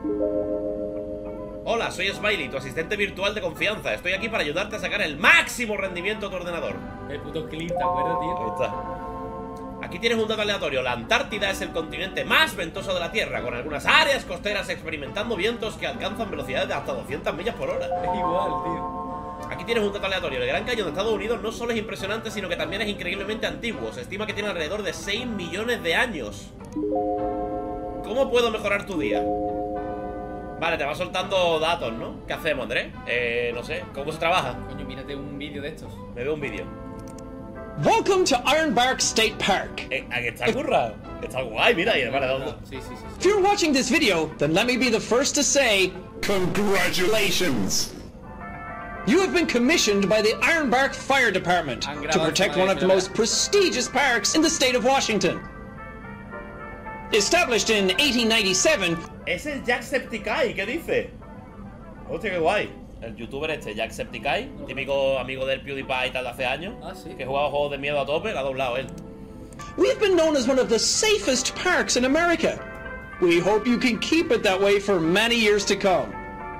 Hola, soy Smiley, tu asistente virtual de confianza. Estoy aquí para ayudarte a sacar el máximo rendimiento a tu ordenador. El puto clip, ¿te acuerdas, tío? Ahí está. Aquí tienes un dato aleatorio. La Antártida es el continente más ventoso de la Tierra, con algunas áreas costeras experimentando vientos que alcanzan velocidades de hasta 200 millas por hora. Es igual, tío. Aquí tienes un dato aleatorio. El Gran Cañón de Estados Unidos no solo es impresionante, sino que también es increíblemente antiguo. Se estima que tiene alrededor de 6 millones de años. ¿Cómo puedo mejorar tu día? Vale, te va soltando datos, ¿no? ¿Qué hacemos, Andrés? No sé, ¿cómo se trabaja? Coño, mírate un vídeo de estos. Me veo un vídeo. Welcome to Ironbark State Park. Aquí está curra. Está guay, mira, y vale, ¿dónde? Sí, sí, sí. If you're watching this video, then let me be the first to say, Congratulations! you have been commissioned by the Ironbark Fire Department to protect one of the most prestigious parks in the state of Washington. Established in 1897, Es el Jacksepticeye, ¿qué dice? Hostia, qué guay. El youtuber este, Jacksepticeye, típico amigo del PewDiePie y tal de hace años. Ah, sí. Que jugaba juegos de miedo a tope, la ha doblado él. we've been known as one of the safest parks in America. We hope you can keep it that way for many years to come.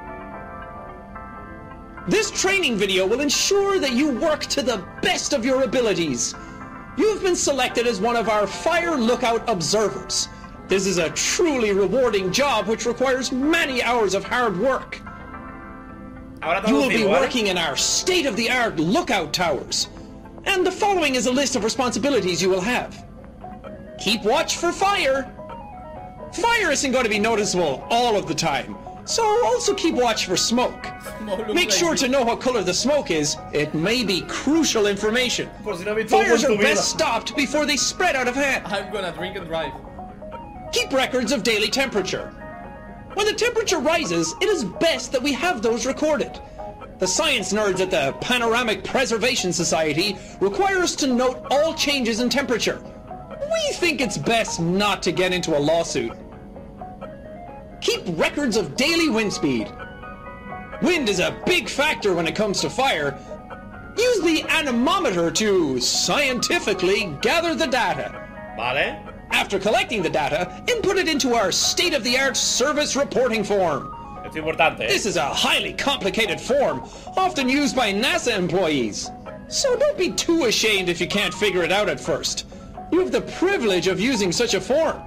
This training video will ensure that you work to the best of your abilities. You've been selected as one of our Fire Lookout Observers. This is a truly rewarding job which requires many hours of hard work. Ahora You will be traducimos, ¿vale? working in our state-of-the-art lookout towers. And the following is a list of responsibilities you will have. Keep watch for fire. Fire isn't going to be noticeable all of the time, so also keep watch for smoke. Make sure to know what color the smoke is. It may be crucial information. Por si no has visto algo Fires en tu are vida. best stopped before they spread out of hand. I'm gonna drink and drive. Keep records of daily temperature. When the temperature rises, it is best that we have those recorded. The science nerds at the Panoramic Preservation Society require us to note all changes in temperature. We think it's best not to get into a lawsuit. Keep records of daily wind speed. Wind is a big factor when it comes to fire. Use the anemometer to scientifically gather the data. Vale. After collecting the data, input it into our state-of-the-art service reporting form. Esto es importante, ¿eh? This is a highly complicated form, often used by NASA employees. So don't be too ashamed if you can't figure it out at first. You have the privilege of using such a form.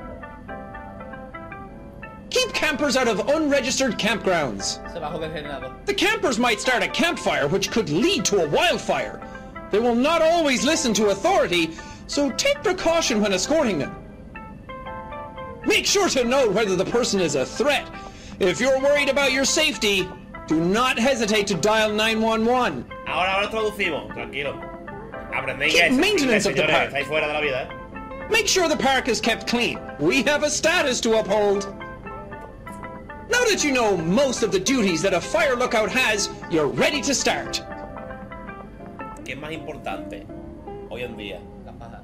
Keep campers out of unregistered campgrounds. Se bajó del generador. The campers might start a campfire which could lead to a wildfire. They will not always listen to authority, so take precaution when escorting them. Make sure to note whether the person is a threat. If you're worried about your safety, do not hesitate to dial 911. Ahora traducimos, tranquilo. Aprendéis Keep inglés, maintenance of the señores, park. estáis fuera de la vida, ¿eh? Make sure the park is kept clean. We have a status to uphold. Now that you know most of the duties that a fire lookout has, you're ready to start. ¿Qué es más importante hoy en día? La paja.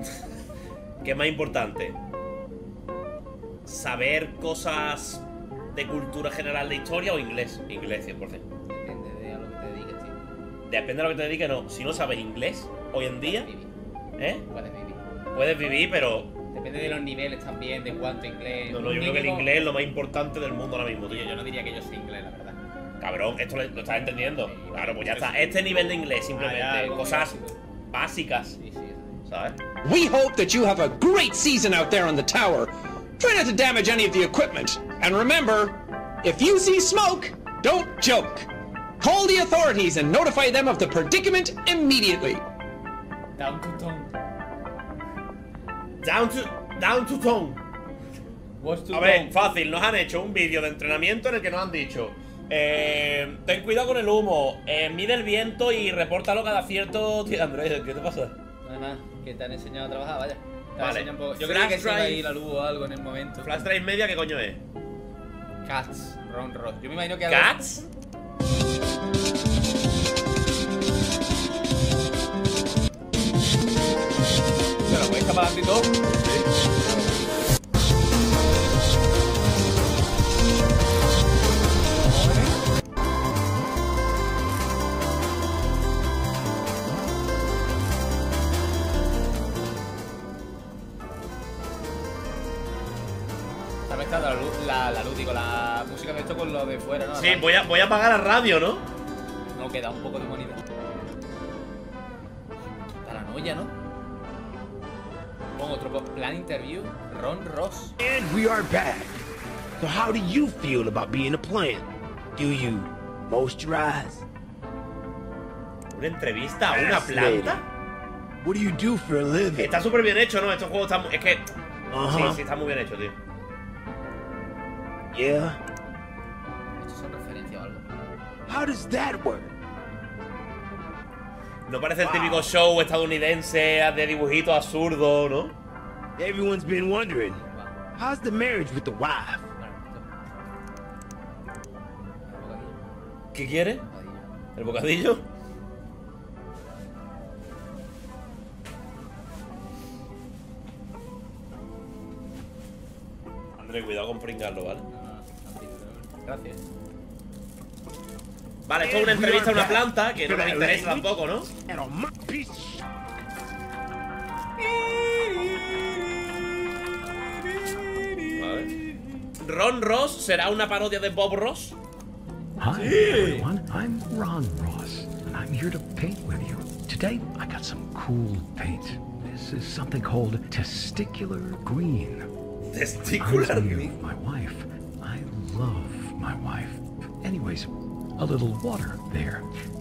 ¿Qué es más importante? ¿Saber cosas de cultura general de historia o inglés. Inglés, 100%. Depende de a lo que te dediques, tío. Depende de lo que te dediques, no. Si no sabes inglés hoy en día, Vivir. ¿eh? Puedes vivir. Puedes vivir, pero Depende de los niveles también, de cuánto inglés. no, yo creo que el inglés es lo más importante del mundo ahora mismo, tío. Yo no diría que yo sé inglés, la verdad. Cabrón, esto lo estás entendiendo. Sí, Claro, pues ya yo está. sí. Este nivel de inglés, simplemente. algo Cosas básico. básicas, Sí, sí. ¿sabes? We hope that you have a great season out there on the tower. Try not to damage any of the equipment. And remember, if you see smoke, don't joke. Call the authorities and notify them of the predicament immediately. Down to tone. Down to tone. What's to A ver, tone? fácil, nos han hecho un vídeo de entrenamiento en el que nos han dicho ten cuidado con el humo, mide el viento y repórtalo cada cierto... Tío, Andrés, ¿qué te pasa? Nada, que te han enseñado a trabajar, vaya. Te han Vale. enseñado un poco. Yo Flash creo que se va a drive. ir la luz o algo en el momento. Flash Drive Media, ¿qué coño es? Cats, Ron Ross. Yo me imagino que algo- ¿Cats? ¿Se lo puedes escapar y todo? Está mezclando la luz, digo, la música de esto con lo de fuera, ¿no? Sí, voy a apagar la radio, ¿no? No, queda un poco de bonita. Paranoia, ¿no? Pongo otro plan interview. Ron Ross. And we are back. So how do you feel about being a plant? Do you moisturize? ¿Una entrevista a una planta? What do you do for a living? Está súper bien hecho, ¿no? Estos juegos están... Es que... Ajá. Sí, está muy bien hecho, tío. Yeah. Estos son referencias o algo. How does that work? No parece el típico show estadounidense de dibujitos absurdos, ¿no? Everyone's been wondering. How's the marriage with the wife? ¿Qué quiere? ¿El bocadillo? André, cuidado con pringarlo, ¿vale? Gracias. Vale, esto es una entrevista a una planta que no me interesa tampoco, ¿no? And on my piece of sh- Vale. ¿Ron Ross será una parodia de Bob Ross? Hi, everyone. I'm Ron Ross, and I'm here to paint with you. Today, I got some cool paint. This is something called testicular green. Testicular Reminds me green. of my wife. I love my wife. Anyways, a little water there.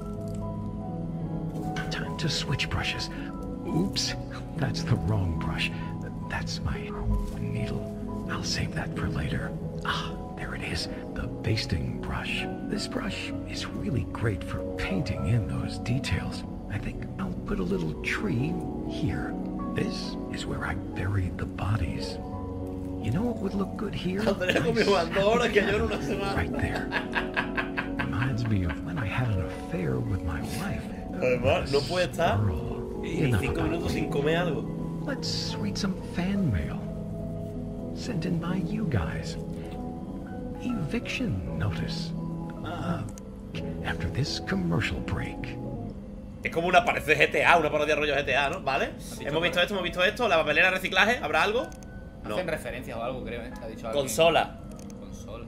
Time to switch brushes. Oops, that's the wrong brush. That's my needle. I'll save that for later. Ah, there it is, the basting brush. This brush is really great for painting in those details. I think I'll put a little tree here. This is where I buried the bodies. You know what would look good here? Andrea comió Nice, más 2 horas que happy yo en una family semana. right there. Reminds me of when I had an affair with my wife. Además, With no a puede estar squirrel. ni Enough 5 about minutos me. sin comer algo. Let's read some fan mail. Sent in by you guys. Eviction notice. After this commercial break. Es como una, parece GTA, una parodia rollo GTA, ¿no? ¿Vale? Hemos visto esto, la papelera de reciclaje, ¿habrá algo? No. Hacen referencias o algo, creo, ¿eh? Que ha dicho alguien. Consola. Consola.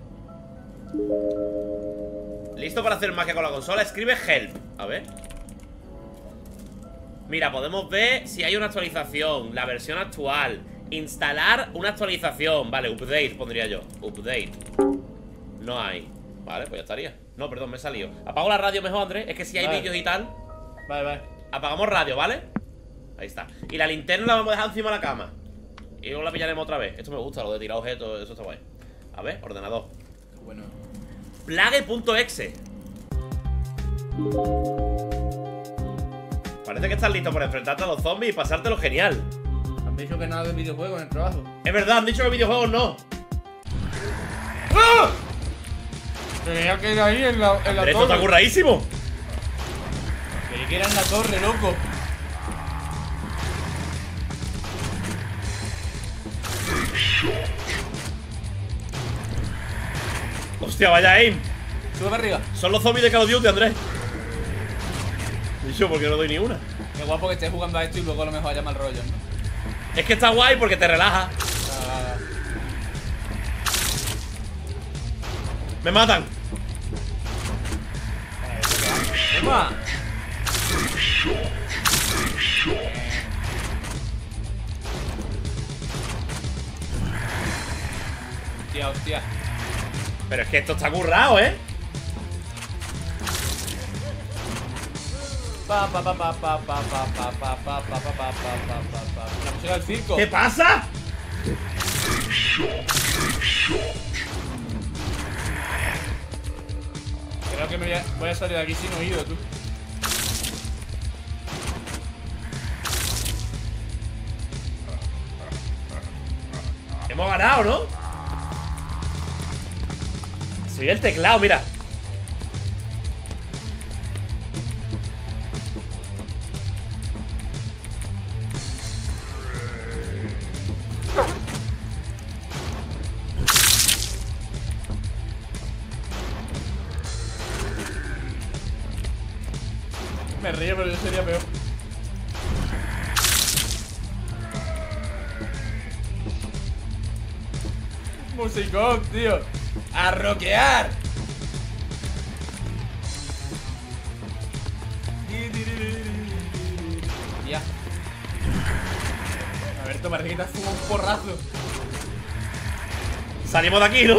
¿Listo para hacer magia con la consola? Escribe help. A ver. Mira, podemos ver si hay una actualización, la versión actual. Instalar una actualización. Vale, update pondría yo. Update. No hay. Vale, pues ya estaría. No, perdón, me he salido. Apago la radio mejor, Andrés. Es que si hay Vale. vídeos y tal. Vale, vale. Apagamos radio, ¿vale? Ahí está. Y la linterna la vamos a dejar encima de la cama. Y luego la pillaremos otra vez. Esto me gusta, lo de tirar objetos, eso está guay. A ver, ordenador. Bueno. Plague.exe. Parece que estás listo para enfrentarte a los zombies y pasártelo genial. Han dicho que nada de videojuegos en el trabajo. Es verdad, han dicho que videojuegos no. Tenía que ir ahí en la Pero esto está torre. curradísimo. Creí que era en la torre, loco. Hostia, vaya aim. Sube para arriba. Son los zombies de Call of Duty, Andrés. Y yo, ¿por qué no doy ni una? Qué guapo que estés jugando a esto y luego a lo mejor haya mal rollo, ¿no? Es que está guay porque te relaja. Me matan. ¡Toma! Hostia, hostia. Pero es que esto está currado, ¿eh? Pa pa pa pa pa pa pa pa pa pa pa pa pa pa. La música del circo. ¿Qué pasa? Creo que me voy a salir de aquí sin oído, tú. Hemos ganado, ¿no? Soy el teclado, mira. Me río, pero yo sería peor. Musicón, tío. ¡A rockear! Ya. A ver, parece que te has fumado un porrazo. Salimos de aquí, ¿no?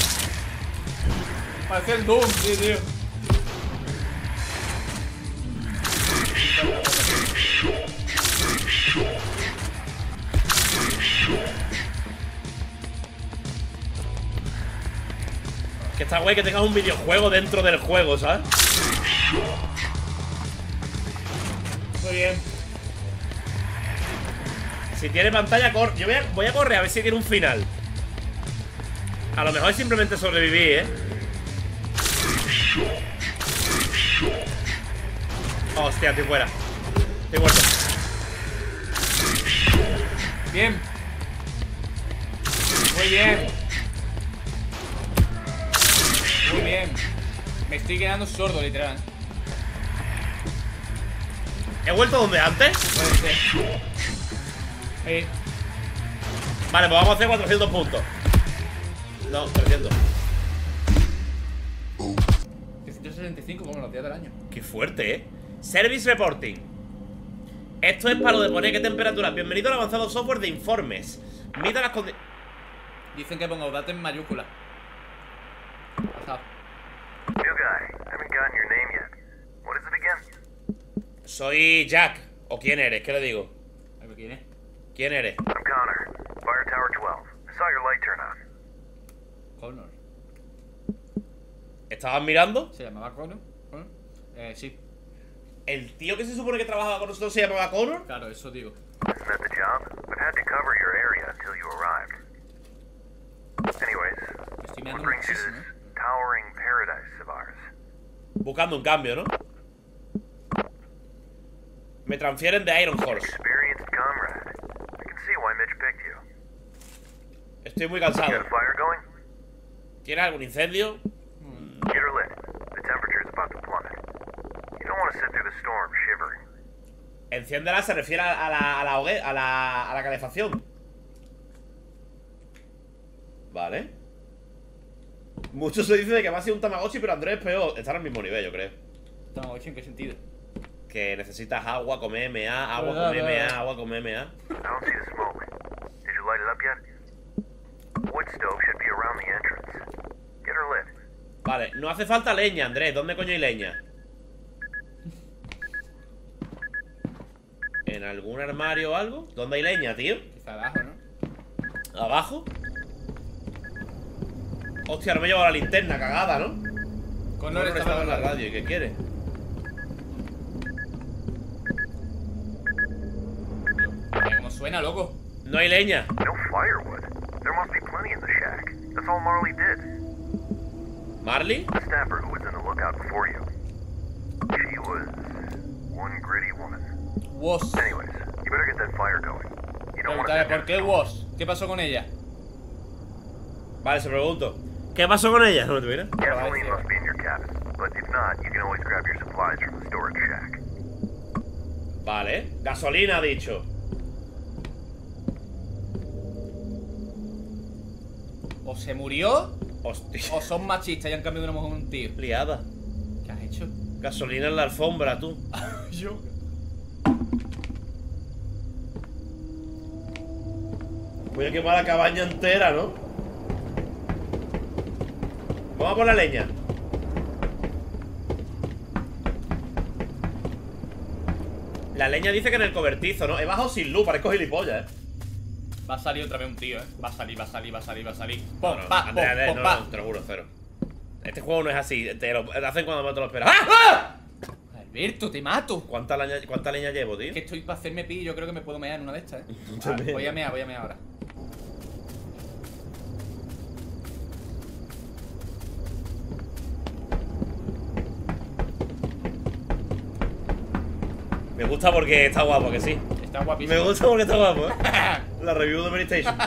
Parece el Doom, tío. Que está guay que tengas un videojuego dentro del juego, ¿sabes? Muy bien. Si tiene pantalla, yo voy a correr a ver si tiene un final. A lo mejor es simplemente sobrevivir, ¿eh? Hostia, estoy fuera. Estoy muerto. Bien. Muy bien. Muy bien. Me estoy quedando sordo, literal. ¿He vuelto donde antes? Puede ser. Sí. Vale, pues vamos a hacer 400 puntos. No, 300. 365 como los días del año. Qué fuerte, ¿eh? Service Reporting. Esto es para lo de poner qué temperatura. Bienvenido al avanzado software de informes. Mida las condiciones. Dicen que ponga Audate en mayúscula. Pasado. New guy, haven't gotten your name yet. What is it again? Soy Jack. ¿O quién eres? ¿Qué le digo? A ver quién es. ¿Quién eres? I'm Connor. Fire Tower 12. I saw your light turn on. Connor. ¿Estabas mirando? ¿Se llamaba Connor? ¿Connor? Sí. ¿El tío que se supone que trabajaba con nosotros se llamaba Connor? Claro, eso digo. Isn't that the job? I've had to cover your area until you arrived. Anyways, Estoy what mirando brings you to muchísimo, this towering paradise of ours? Buscando un cambio, ¿no? Me transfieren de Iron Horse. Experienced comrade. I can see why Mitch picked you. Estoy muy Got cansado. a fire going? ¿Tienes algún incendio? Get her lit. The temperature's about to plummet. You don't want to sit through the storm shivering. Enciéndela se refiere a la calefacción. Vale. Mucho se dice de que va a ser un Tamagotchi, pero Andrés es peor. Está al mismo nivel, yo creo. ¿Tamagotchi en qué sentido? Que necesitas agua, comer, mea, agua, Verdad, comer, verdad. mea, agua, comer, mea. I don't see the smoke. Did you light it up yet? Wood stove should be around the entrance. Get her lit. Vale, no hace falta leña, Andrés. ¿Dónde coño hay leña? ¿En algún armario o algo? ¿Dónde hay leña, tío? Quizá abajo, ¿no? ¿Abajo? Hostia, no me llevo la linterna, cagada, ¿no? Connor No está estaba en la hablando. radio, ¿y qué quiere? Mira cómo suena, loco. No hay leña. No firewood. There must be plenty in the shack. That's all Marley did. ¿Marley? The staffer who was in the lookout before you. She was one gritty woman. Was. Anyways, you better get that fire going. You don't want to Preguntarle, sit ¿por qué Was? ¿Qué pasó con ella? Vale, se pregunto. ¿Qué pasó con ella? ¿No te miras? Gasoline must be in your cabin, but if not, you can always grab your supplies from the storage shack. Vale, gasolina ha dicho. O se murió Hostia, o son machistas y han cambiado de una mujer a un tío. liada. ¿Qué has hecho? Gasolina en la alfombra, tú. Yo. Voy a quemar la cabaña entera, ¿no? Vamos a por la leña. La leña dice que en el cobertizo, ¿no? He bajado sin luz, parezco gilipollas, Va a salir otra vez un tío, Va a salir. No, no, Andrea, no, te lo juro, cero. Este juego no es así, te lo hacen cuando no te lo esperas. ¡Ah! Alberto, te mato. ¿Cuánta leña llevo, tío? Es que estoy para hacerme pi, yo creo que me puedo mear en una de estas, También. Voy a mear ahora. Me gusta porque está guapo, que sí. Está guapísimo. Me gusta porque está guapo, La review de Medistation.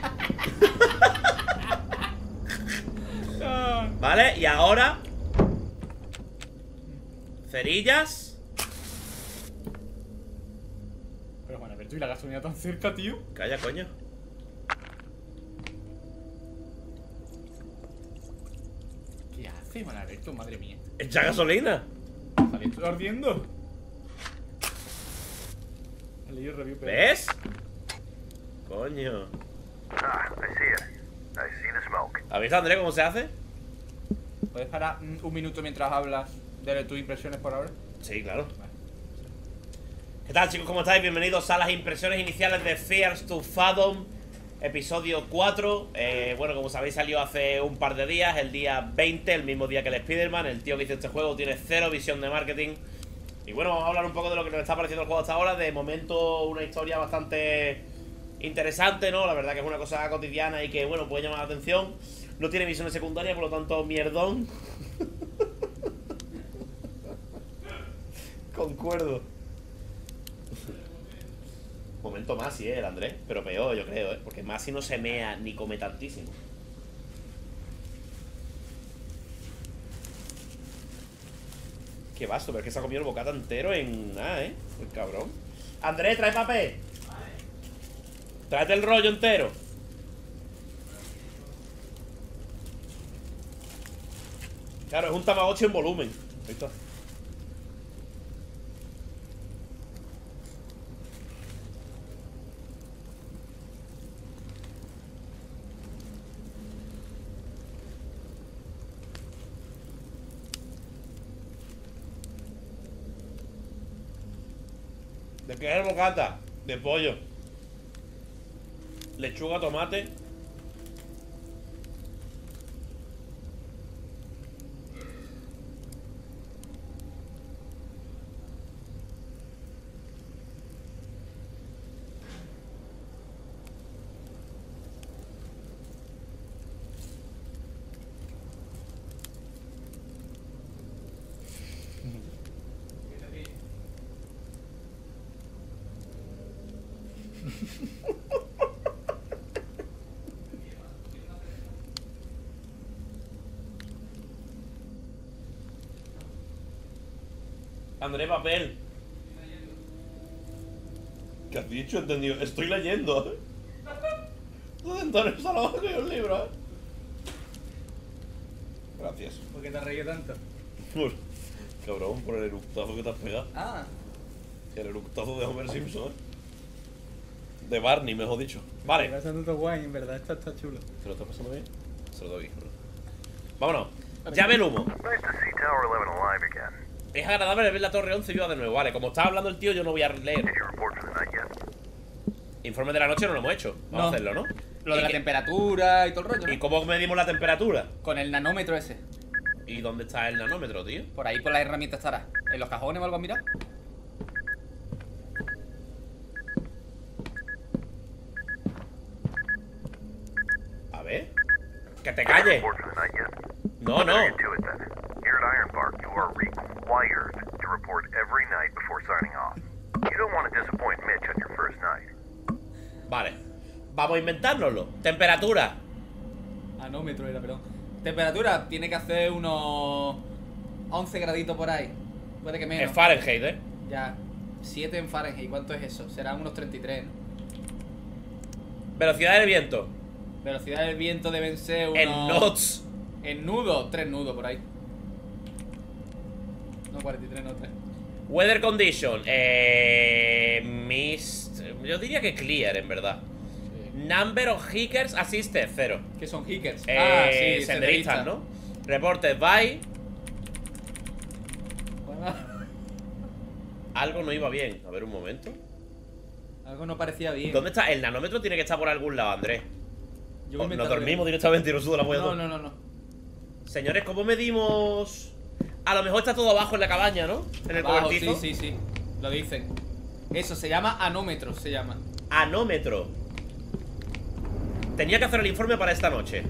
Vale, y ahora cerillas. Pero bueno, Alberto, ¿y la gasolina tan cerca, tío? Calla, coño. ¿Qué hace, man, Alberto? Madre mía. Echa gasolina. Salí estoy ardiendo. He leído el review, pero... ¿Ves? Coño. Ah, I see it. I see the smoke. ¿Has visto, André, cómo se hace? ¿Puedes parar un minuto mientras hablas de tus impresiones por ahora? Sí, claro. ¿Qué tal, chicos? ¿Cómo estáis? Bienvenidos a las impresiones iniciales de Fears to Fathom, episodio 4. Bueno, como sabéis, salió hace un par de días, el día 20, el mismo día que el Spider-Man. El tío que hizo este juego tiene cero visión de marketing. Y bueno, vamos a hablar un poco de lo que nos está pareciendo el juego hasta ahora. De momento, una historia bastante interesante, ¿no? La verdad que es una cosa cotidiana y que, bueno, puede llamar la atención. No tiene misiones secundarias, por lo tanto, mierdón. Concuerdo. Momento Masi, el Andrés. Pero peor, yo creo, porque Masi no se mea ni come tantísimo. Qué vaso, pero es que se ha comido el bocata entero en nada, el cabrón. Andrés, trae papel. Tráete el rollo entero. Claro, es un Tamagotchi en volumen. Ahí está. ¿De qué es el bocata? De pollo. Lechuga, tomate. André, papel. ¿Qué has dicho? Entendido. Estoy leyendo, ¿Dónde está el salón que el libro, Gracias. ¿Por qué te has reído tanto? Cabrón, por el eructazo que te has pegado. Ah. El eructazo de Homer Simpson, De Barney, mejor dicho. Vale. Me pasa tanto guay, en verdad está chulo. ¿Se lo estás pasando bien? Se lo doy. Vámonos. Llave el humo. Nice to see Tower 11 alive again. Es agradable ver la Torre 11 viva de nuevo. Vale, como estaba hablando el tío, yo no voy a leer. Did you report for the night yet? Informe de la noche no lo hemos hecho. Vamos a hacerlo, ¿no? Lo de ¿Y la qué- temperatura y todo el rollo, ¿no? ¿Y cómo medimos la temperatura? Con el nanómetro ese. ¿Y dónde está el nanómetro, tío? Por ahí por las herramientas estará. ¿En los cajones o algo a mirar? A ver. ¡Que te calles! Report for the night yet? No, no. Get to it then. Here at Ironbark, you are required to report every night before signing off. You don't want to disappoint Mitch on your first night. Vale. Vamos a inventárnoslo. Temperatura. Nanómetro era, perdón. Temperatura, tiene que hacer unos 11 graditos por ahí. Puede que menos. Es Fahrenheit, ¿eh? Ya. 7 en Fahrenheit. ¿Cuánto es eso? Serán unos 33, ¿no? Velocidad del viento. Velocidad del viento deben ser unos... En knots. En nudos, 3 nudos por ahí. No, 43, no 3. Weather condition. Mist. Yo diría que clear, en verdad. Number of hikers assisted, 0. ¿Qué son hikers? Senderistas, ¿no? Reportes by. Bueno, Algo no iba bien. A ver, un momento. algo no parecía bien. ¿Dónde está? El nanómetro tiene que estar por algún lado, Andrés. Yo voy a Nos inventar dormimos directamente y nos suda la polla. No. Señores, ¿cómo medimos? A lo mejor está todo abajo en la cabaña, ¿no? En el Abajo, cobertizo. sí. Lo dicen. Eso se llama anómetro, se llama. Anómetro. Tenía que hacer el informe para esta noche.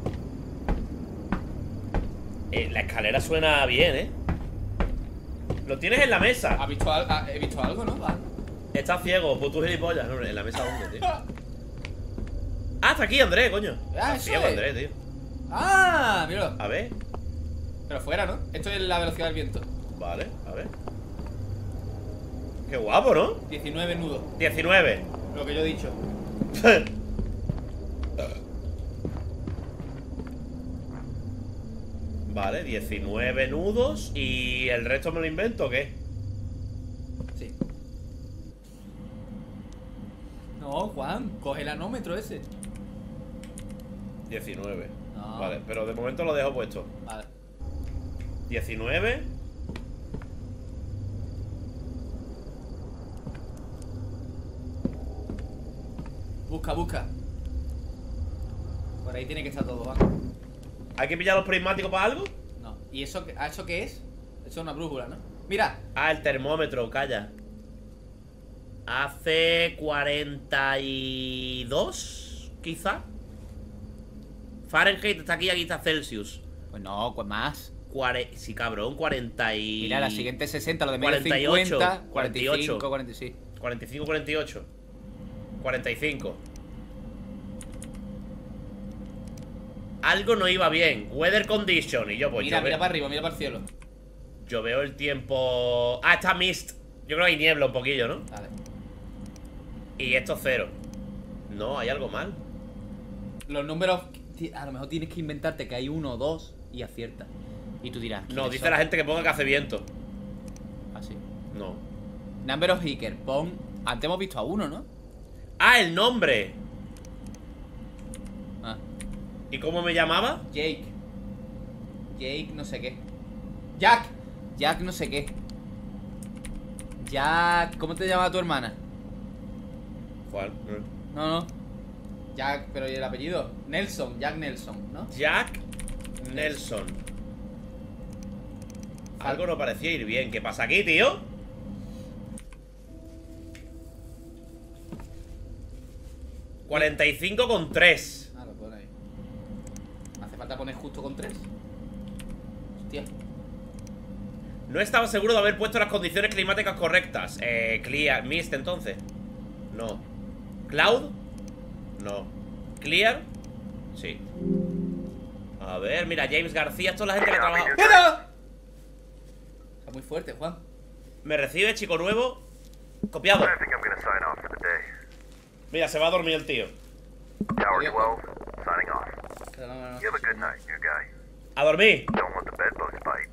La escalera suena bien, ¿eh? Lo tienes en la mesa. He visto algo, ¿no? Va. Estás ciego, pues tú gilipollas. No, en la mesa dónde, tío. Ah, está aquí, Andrés, coño. Ah, Estás eso ciego, es. Andrés, tío. ¡Ah! Míralo. A ver. Pero fuera, ¿no? Esto es la velocidad del viento. Vale, a ver. Qué guapo, ¿no? 19 nudos. 19. Lo que yo he dicho. Vale, 19 nudos. ¿Y el resto me lo invento o qué? Sí. No, Juan, coge el anómetro ese. 19. No. Vale, pero de momento lo dejo puesto. Vale. 19. Busca. Por ahí tiene que estar todo, va. ¿Hay que pillar los prismáticos para algo? No. ¿Y eso, eso qué es? Eso es una brújula, ¿no? Mira. Ah, el termómetro, calla. Hace 42, quizá. Fahrenheit está aquí está Celsius. Pues no, pues más. Sí, cabrón, 40 y... Mira, la siguiente es 60, lo de medio 48, 50, 48. 45, 46. 45, 48. 45. Algo no iba bien. Weather condition. Y yo, pues Mira, yo mira veo, para arriba, mira para el cielo. yo veo el tiempo. Ah, está mist. Yo creo que hay niebla un poquillo, ¿no? Vale. Y esto 0. No, hay algo mal. Los números, a lo mejor tienes que inventarte que hay 1 o 2 y acierta. Y tú dirás. No, dice la gente que ponga que hace viento. Así. No. Number of Hicker, pon. Antes hemos visto a 1, ¿no? Ah, el nombre. Ah. ¿Y cómo me llamaba? Jake. Jake no sé qué. Jack. Jack no sé qué. Jack. ¿Cómo te llama tu hermana? ¿Cuál? No. Jack, pero ¿y el apellido? Nelson, Jack Nelson, ¿no? Jack Nelson. Algo no parecía ir bien. ¿Qué pasa aquí, tío? $45,3. Ah, lo pone ahí. Hace falta poner justo con 3. Hostia. No estaba seguro de haber puesto las condiciones climáticas correctas. Clear. Mist, entonces. No. Cloud. No. Clear. Sí. A ver, mira, James García. Esto es la gente que ha trabajado. ¡Mira! Está muy fuerte, Juan. Me recibe, chico nuevo. Copiado. I think I'm gonna sign off for the day. Mira, se va a dormir el tío. Tower 12, signing off. No. You have a good night, new guy. A dormir. Don't let the bedbugs bite.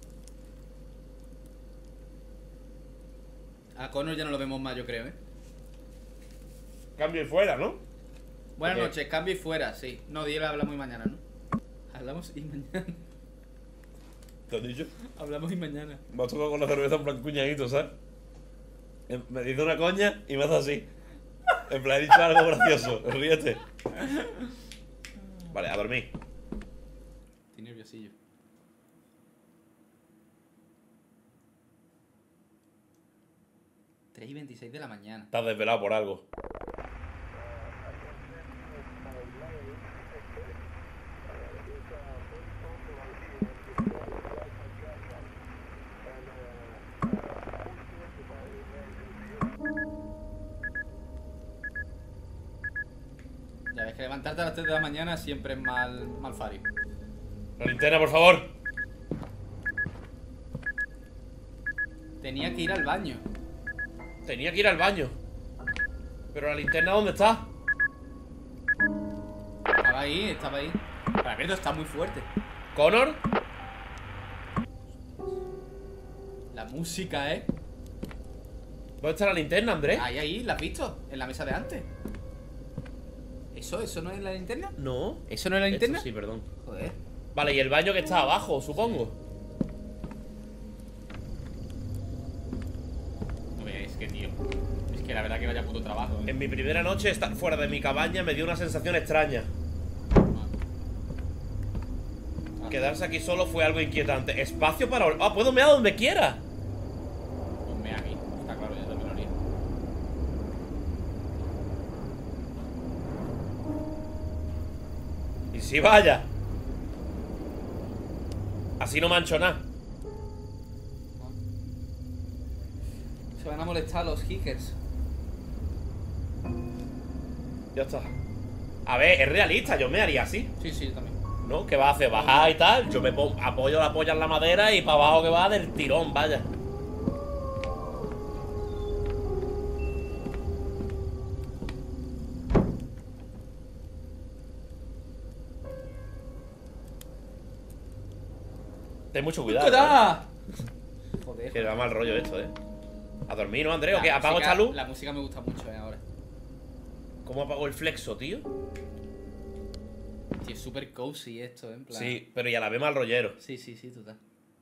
A Connor ya no lo vemos más, yo creo, ¿eh? Cambio y fuera, ¿no? Buenas Ok. noches, cambio y fuera, sí. No, dile hablamos y mañana, ¿no? Hablamos y mañana. ¿Te has dicho? Hablamos y mañana. Me has tocado con la cerveza en plan cuñadito, ¿sabes? Me dice una coña y me hace así. En plan, he dicho algo gracioso. Ríete. Vale, a dormir. Estoy nerviosillo. Tres y 26 de la mañana. Estás desvelado por algo. Ya ves que levantarte a las 3 de la mañana siempre es mal fario. La linterna, por favor. Tenía que ir al baño. Tenía que ir al baño. Pero la linterna, ¿dónde está? Estaba ahí. Pero Alberto está muy fuerte. ¿Connor? La música, ¿Dónde está la linterna, Andrés? Ahí, ¿la has visto? En la mesa de antes. ¿Eso no es la linterna? No. ¿Eso no es la linterna? Esto sí, perdón. Joder. Vale, y el baño que está abajo, supongo. No veáis que, tío. Es que la verdad que vaya puto trabajo, En mi primera noche estar fuera de mi cabaña me dio una sensación extraña. Quedarse aquí solo fue algo inquietante. Espacio para... ¡Ah, puedo mear donde quiera! Pues mea aquí. Está claro, yo también lo haría. Y si vaya. Así no mancho nada. Se van a molestar los hickers. Ya está. A ver, es realista, yo me haría así. Sí, yo también. ¿No? ¿Qué va a hacer? Bajar y tal. Yo me apoyo la polla en la madera y para abajo que va del tirón, vaya. Ten mucho cuidado. Joder. Que da mal rollo esto, A dormir, ¿no, Andrés? ¿O qué? La ¿Apago música- esta luz? La música me gusta mucho, ahora. ¿Cómo apago el flexo, tío? Tío, es súper cozy esto, en plan. Sí, pero y a la vez mal rollero. Sí, total.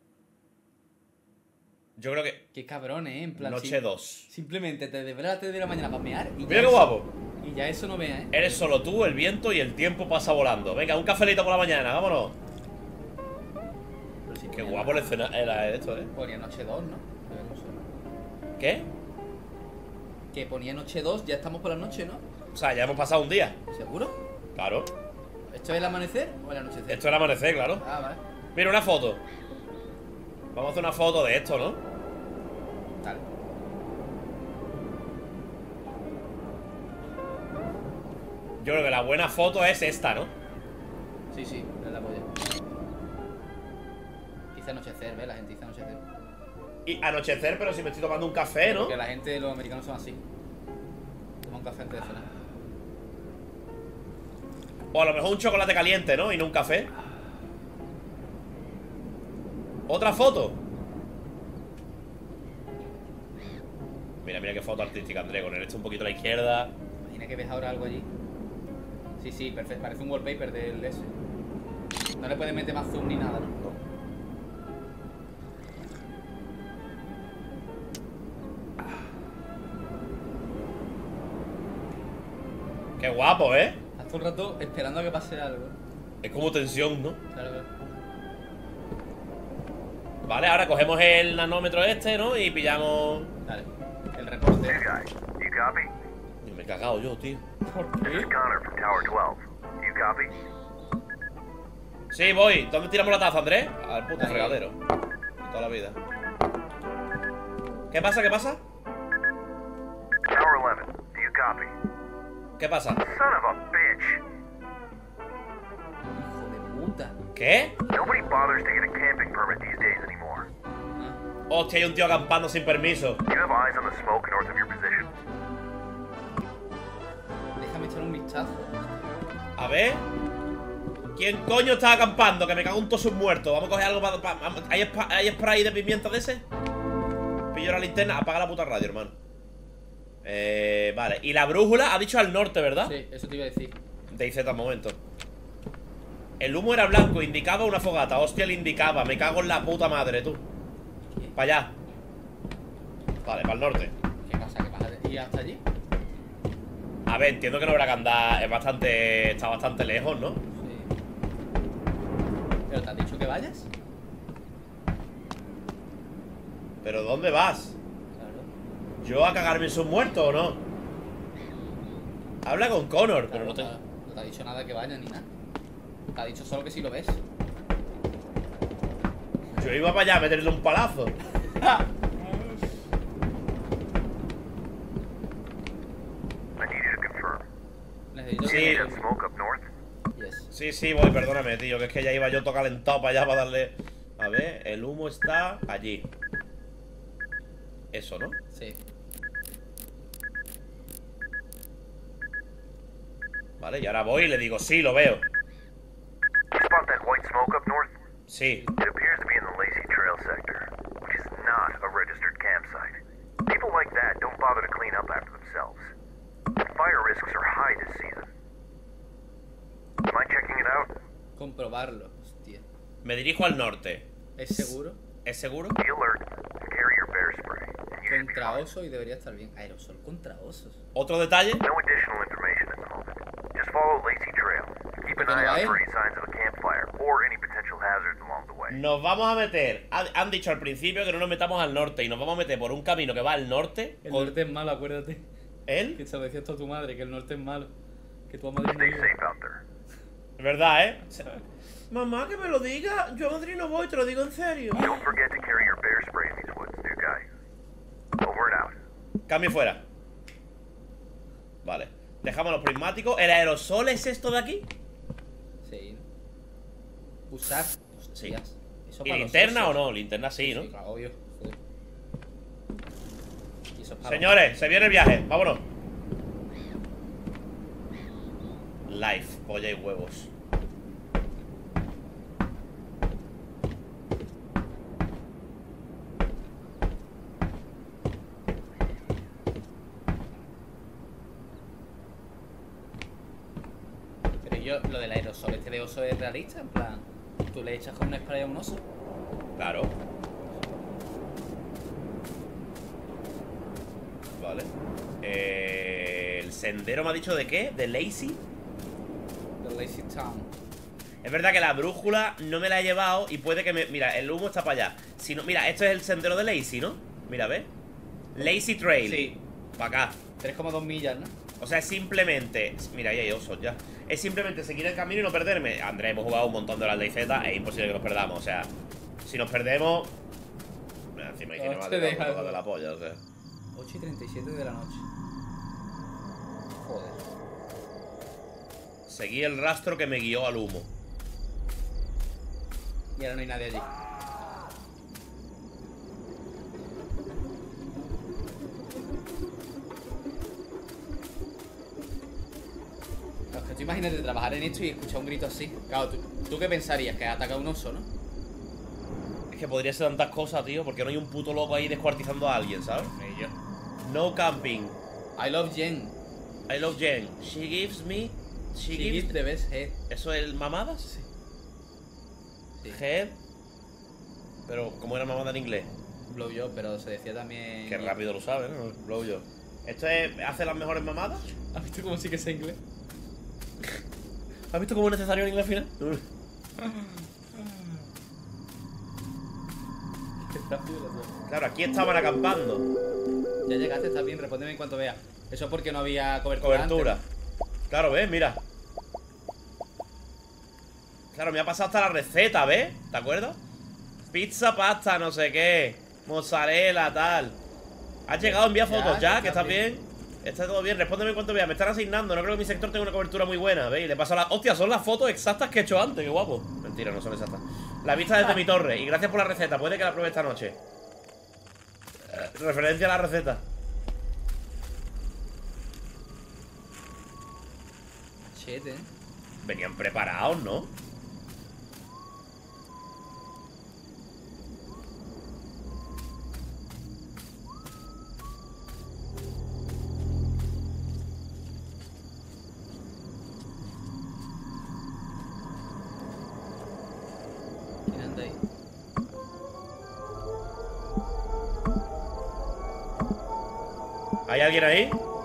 Yo creo que... Qué cabrón, en plan. Noche 2. Simplemente te desvelas a las 3 de la mañana para mear y ya Mira qué eso- guapo. Y ya eso no vea, Eres solo tú, el viento y el tiempo pasa volando. Venga, un cafelito por la mañana, vámonos. Pero si Qué ponía- guapo el escenario era esto, Ponía noche 2, ¿no? Pero no sé. ¿Qué? Que ponía noche 2, ya estamos por la noche, ¿no? O sea, ya hemos pasado un día. ¿Seguro? Claro. ¿Esto es el amanecer o el anochecer? Esto es el amanecer, claro. Ah, vale. Mira, una foto. Vamos a hacer una foto de esto, ¿no? Dale. Yo creo que la buena foto es esta, ¿no? Sí, es la polla. Dice anochecer, ¿ves? La gente dice anochecer. Y anochecer, pero si me estoy tomando un café, ¿no? Porque la gente, los americanos son así. Toma un café antes de cenar. O a lo mejor un chocolate caliente, ¿no? Y no un café. Otra foto. Mira qué foto artística, André. Con el esto un poquito a la izquierda. Imagina que ves ahora algo allí. Sí, perfecto. Parece un wallpaper del S. No le puedes meter más zoom ni nada, ¿no? Qué guapo, ¿eh? Haz todo el rato esperando a que pase algo. Es como tensión, ¿no? Claro. Vale, ahora cogemos el nanómetro este, ¿no? Y pillamos... Dale. El reporte. Hey guys, you copy? Yo me he cagado yo, tío. This is Connor from Tower 12. You copy? Sí, voy. ¿Dónde tiramos la taza, Andrés? Al puto Ahí. fregadero. Toda la vida. ¿Qué pasa? Tower 11, do you copy? ¿Qué pasa? Son of a bitch. Hijo de puta. ¿Qué? Nobody bothers to get a camping permit these days anymore. Hostia, hay un tío acampando sin permiso. You have eyes on the smoke north of your position. Déjame echar un vistazo. A ver. ¿Quién coño está acampando? Que me cago en todos sus muertos. Vamos a coger algo para... ¿Hay spray de pimienta de ese? Pillo la linterna. Apaga la puta radio, hermano. Vale. Y la brújula ha dicho al norte, ¿verdad? Sí, eso te iba a decir. DayZ, un momento. El humo era blanco, indicaba una fogata. Hostia, le indicaba. Me cago en la puta madre, tú. Para allá. Vale, para el norte. ¿Qué pasa? ¿Y hasta allí? A ver, entiendo que no habrá que andar. Está bastante lejos, ¿no? Sí. ¿Pero te has dicho que vayas? ¿Pero dónde vas? Claro. ¿Yo a cagarme en sus muertos o no? Habla con Connor, pero no te... No te ha dicho nada que vayas ni nada. Te ha dicho solo que si lo ves. Yo iba para allá a meterle un palazo. I need you to confirm. Necesito Sí. que... That smoke up north? Yes. ¿sabes? Sí, sí, voy, perdóname, tío. Que es que ya iba yo todo calentado para allá para darle. A ver, el humo está allí. Eso, ¿no? Sí. Vale, y ahora voy y le digo, sí, lo veo. You spot that white smoke up north? Sí. It appears to be in the Lacey Trail sector, which is not a registered campsite. People like that don't bother to clean up after themselves. Fire risks are high this season. Mind checking it out? Comprobarlo, hostia. Me dirijo al norte. ¿Es seguro? ¿Es seguro? Be alert and carry your bear spray. And you should be Contra fine. oso y debería estar bien. Aerosol contra osos. ¿Otro detalle? No additional information at the moment. Just follow Lacey Trail. Keep an ¿Por qué no eye va out él? for any signs of a campfire or any potential hazards along the way. Nos vamos a meter. Han dicho al principio que no nos metamos al norte. Y nos vamos a meter por un camino que va al norte. El con norte es malo, acuérdate. él. Que se lo decía esto a tu madre, que el norte es malo. Que tu madre no Stay iba. safe out there. Es verdad, ¿eh? Mamá, que me lo diga. Yo a Madrid no voy, te lo digo en serio. Don't forget to carry your bear spray in these woods, new guy. Over and out. Cambio fuera. Vale. Dejamos los prismáticos. ¿El aerosol es esto de aquí? Sí. Usar. Sí. Hostias. Eso ¿Y para los linterna osos. o no? Linterna sí, ¿no? Sí, claro, obvio. Joder. Y eso es para Señores, se viene el viaje. Vámonos. Life, polla y huevos. Pero yo, lo del aerosol este de oso es realista, en plan, tú le echas con un spray a un oso. Claro. Vale. El sendero me ha dicho de qué? ¿De Lacey? The Lazy Town. Es verdad que la brújula no me la he llevado y puede que me... Mira, el humo está para allá. Si no... Mira, esto es el sendero de Lacey, ¿no? Mira, ¿ves? Lacey Trail. Sí. Para acá. 3,2 millas, ¿no? O sea, es simplemente... Mira, ahí hay osos ya. Es simplemente seguir el camino y no perderme. Andrés, hemos jugado un montón de horas de DayZ. Es imposible que nos perdamos. O sea, si nos perdemos... Encima hay que No nos va a te tirar dejas. un poco de la polla, o sea. 8:37 de la noche. Joder. Seguí el rastro que me guió al humo. Y ahora no hay nadie allí. Claro, es que tú imagínate trabajar en esto y escuchar un grito así. Claro, ¿tú qué pensarías? Que ha atacado un oso, ¿no? Es que podría ser tantas cosas, tío. Porque no hay un puto loco ahí descuartizando a alguien, ¿sabes? Yo. No camping. I love Jen. I love Jen. She gives me... She gives the best head. ¿Eso es mamadas? Sí. Sí. Head. Pero, ¿cómo era mamada en inglés? Blow job, pero se decía también... Qué rápido lo sabe, ¿no? Blow yo. ¿Esto es... hace las mejores mamadas? ¿Has visto cómo sí que sé inglés? ¿Has visto cómo es necesario el inglés final? Qué rápido lo sé. Claro, aquí estaban acampando. Ya llegaste, está bien, respóndeme en cuanto vea. Eso es porque no había cobertura. Cobertura. antes. Claro, ¿ves? Mira. Claro, me ha pasado hasta la receta, ¿ves? ¿Te acuerdas? Pizza, pasta, no sé qué. Mozzarella, tal. ¿Has llegado? Envía fotos ya, que estás bien. Está todo bien, respóndeme en cuanto vea. Me están asignando, no creo que mi sector tenga una cobertura muy buena. ¿Veis? Le paso la... Hostia, son las fotos exactas que he hecho antes, qué guapo. Mentira, no son exactas. La vista desde mi torre. Y gracias por la receta, puede que la pruebe esta noche. Referencia a la receta. Chete, ¿eh? Venían preparados, ¿no? ¿Quién anda ahí? ¿Hay alguien ahí?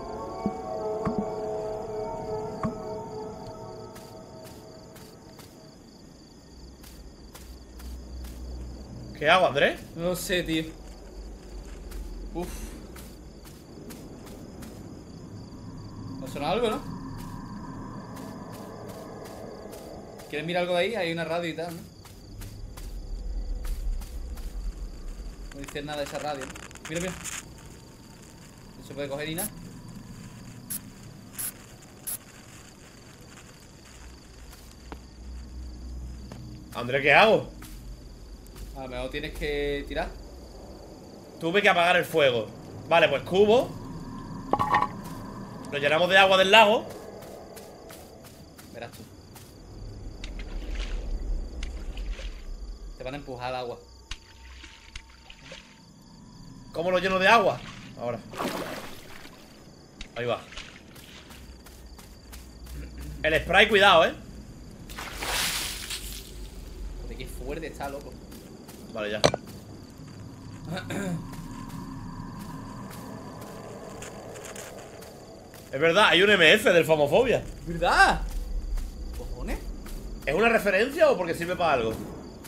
¿Qué hago, Andrés? No sé, tío. Uf. ¿Ha sonado algo, no? ¿Quieres mirar algo de ahí? Hay una radio y tal, ¿no? No dices nada de esa radio, ¿no? Mira, mira. No se puede coger ni nada. André, ¿qué hago? A lo mejor tienes que tirar. Tuve que apagar el fuego. Vale, pues cubo. Lo llenamos de agua del lago. Verás tú. Te van a empujar al agua. ¿Cómo lo lleno de agua? Ahora. Ahí va. El spray, cuidado, Joder, qué fuerte está, loco. Vale, ya. Es verdad, hay un MF del Famofobia. ¿Verdad? ¿Cojones? ¿Es una referencia o porque sirve para algo?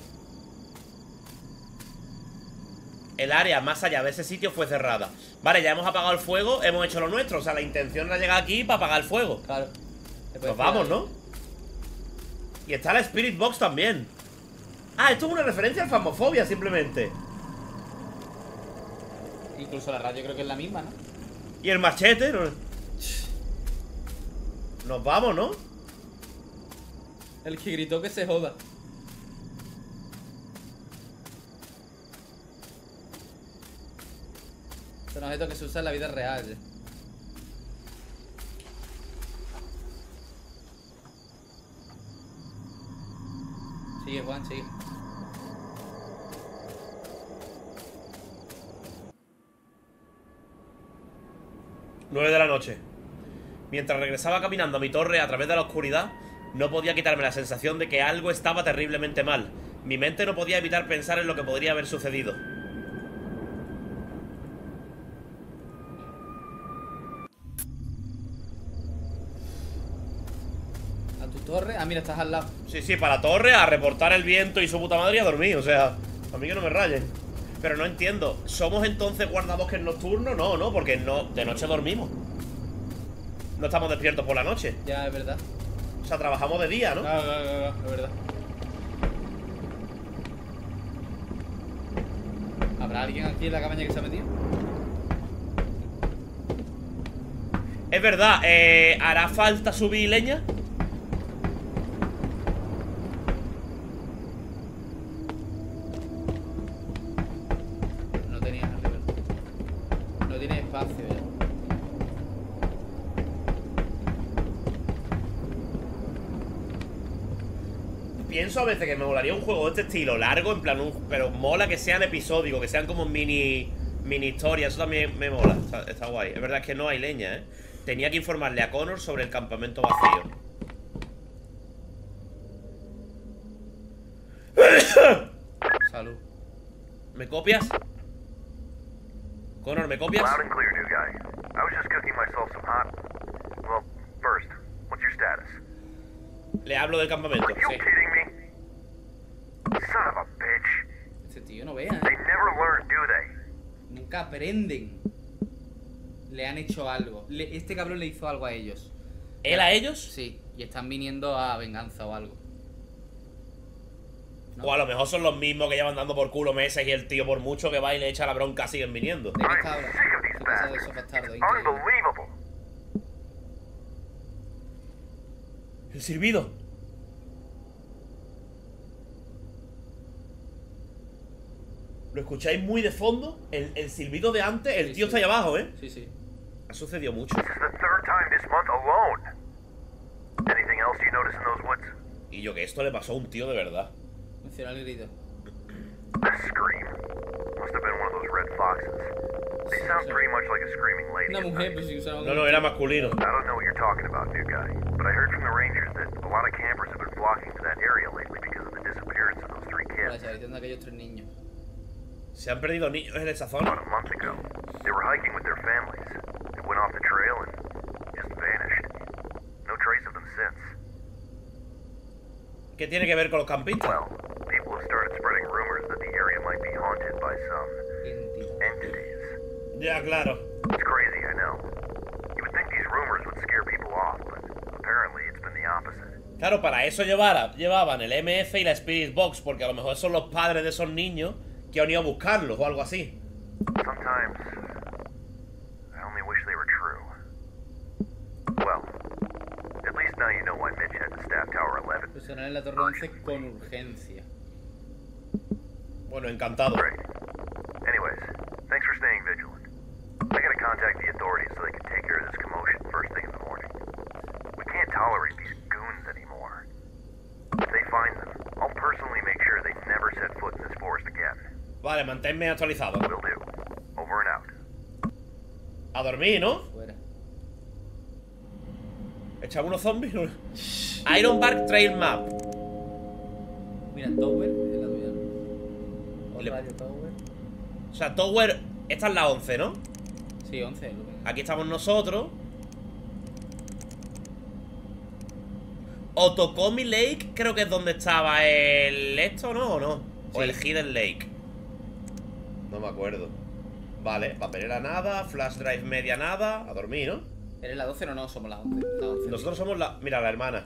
El área más allá de ese sitio fue cerrada. Vale, ya hemos apagado el fuego, hemos hecho lo nuestro. O sea, la intención era llegar aquí para apagar el fuego. Claro. Nos vamos, ¿no? Y está la Spirit Box también. Ah, esto es una referencia al Famofobia, simplemente. Incluso la radio creo que es la misma, ¿no? Y el machete, ¿no? Nos vamos, ¿no? El que gritó que se joda. Son objetos que se usan en la vida real. Sigue, Juan, sigue. Nueve de la noche. Mientras regresaba caminando a mi torre a través de la oscuridad, no podía quitarme la sensación de que algo estaba terriblemente mal. Mi mente no podía evitar pensar en lo que podría haber sucedido. ¿A tu torre? Ah, mira, estás al lado. Sí, sí, para la torre, a reportar el viento y su puta madre y a dormir. O sea, a mí que no me rayen. Pero no entiendo, ¿somos entonces guardabosques nocturnos? No, no, porque no, de noche dormimos. No estamos despiertos por la noche. Ya, es verdad. O sea, trabajamos de día, ¿no? Claro, es verdad. ¿Habrá alguien aquí en la cabaña que se ha metido? Es verdad, ¿hará falta subir leña? No tenías arriba. No tiene espacio ya. Pienso a veces que me molaría un juego de este estilo, largo, en plan, pero mola que sean episódicos, que sean como mini historias. Eso también me mola, está guay. Es verdad que no hay leña, Tenía que informarle a Connor sobre el campamento vacío. Salud. ¿Me copias? Connor, ¿me copias? Loud and clear, new guy. I was just cooking myself some hot... Well, first, what's your status? Le hablo del campamento. Are you Sí. kidding me? Son of a bitch. Este tío no vea, They never learn, do they? Nunca aprenden. Le han hecho algo. Este cabrón le hizo algo a ellos. ¿Él a ellos? Sí, y están viniendo a venganza o algo. ¿No? O a lo mejor son los mismos que llevan dando por culo meses y el tío por mucho que va y le echa la bronca siguen viniendo. ¿De qué está I'm hablando? sick of these ¿Qué pasa de esos bastards. bastardos? It's Increíble. unbelievable. El silbido. ¿Lo escucháis muy de fondo? El silbido de antes, el Sí, tío sí. está ahí abajo, Sí, sí. Ha sucedido mucho. This is the third time this month alone. Anything else you notice in those woods? Y yo que esto le pasó a un tío de verdad. Menciona el grito. The scream. Must have been one of those red foxes. They sound pretty much like a screaming lady. Una at mujer, night. pues si usaron. No, no, era masculino. I don't know what you're talking about, new guy, but I heard from the rangers that a lot of campers have been flocking to that area lately because of the disappearance of those three La kids. desaparición de aquellos 3 niños. Se han perdido niños en esa About zona. a month ago, they were hiking with their families. They went off the trail and just vanished. No trace of them since. ¿Qué tiene que ver con los campistas? Well, people have started spreading rumors that the area might be haunted by some Entidad. entities. Ya, claro. It's crazy, I know. You would think these rumors would scare people off, but apparently it's been the opposite. Claro, para eso llevaban el MF y la Spirit Box, porque a lo mejor son los padres de esos niños que han ido a buscarlos o algo así. Sometimes, I only wish they were true. Well, at least now you know why Mitch had to staff Tower 11. Personal en la Torre 11 con urgencia. Bueno, encantado. Great. Anyways, thanks for staying vigilant. I gotta contact the authorities so they can take care of this commotion first thing in the morning. We can't tolerate these goons anymore. If they find them, I'll personally make sure they never set foot in this forest again. Vale, manténme actualizado. Will do. Over and out. A dormir, ¿no? Fuera. Echamos unos zombies. Iron Bark Trail Map. Mira, Tower es la tuya, ¿no? O Le- Radio Tower. O sea, Tower. Esta es la 11, ¿no? Sí, 11 es lo que... Aquí estamos nosotros. Otokomi Lake, creo que es donde estaba el... ¿Esto no o no? O Sí. el Hidden Lake. No me acuerdo. Vale, papelera nada, flash drive media nada. A dormir, ¿no? ¿Eres la 12 o no? Somos la 11. La 11. Nosotros somos la... Mira, la hermana.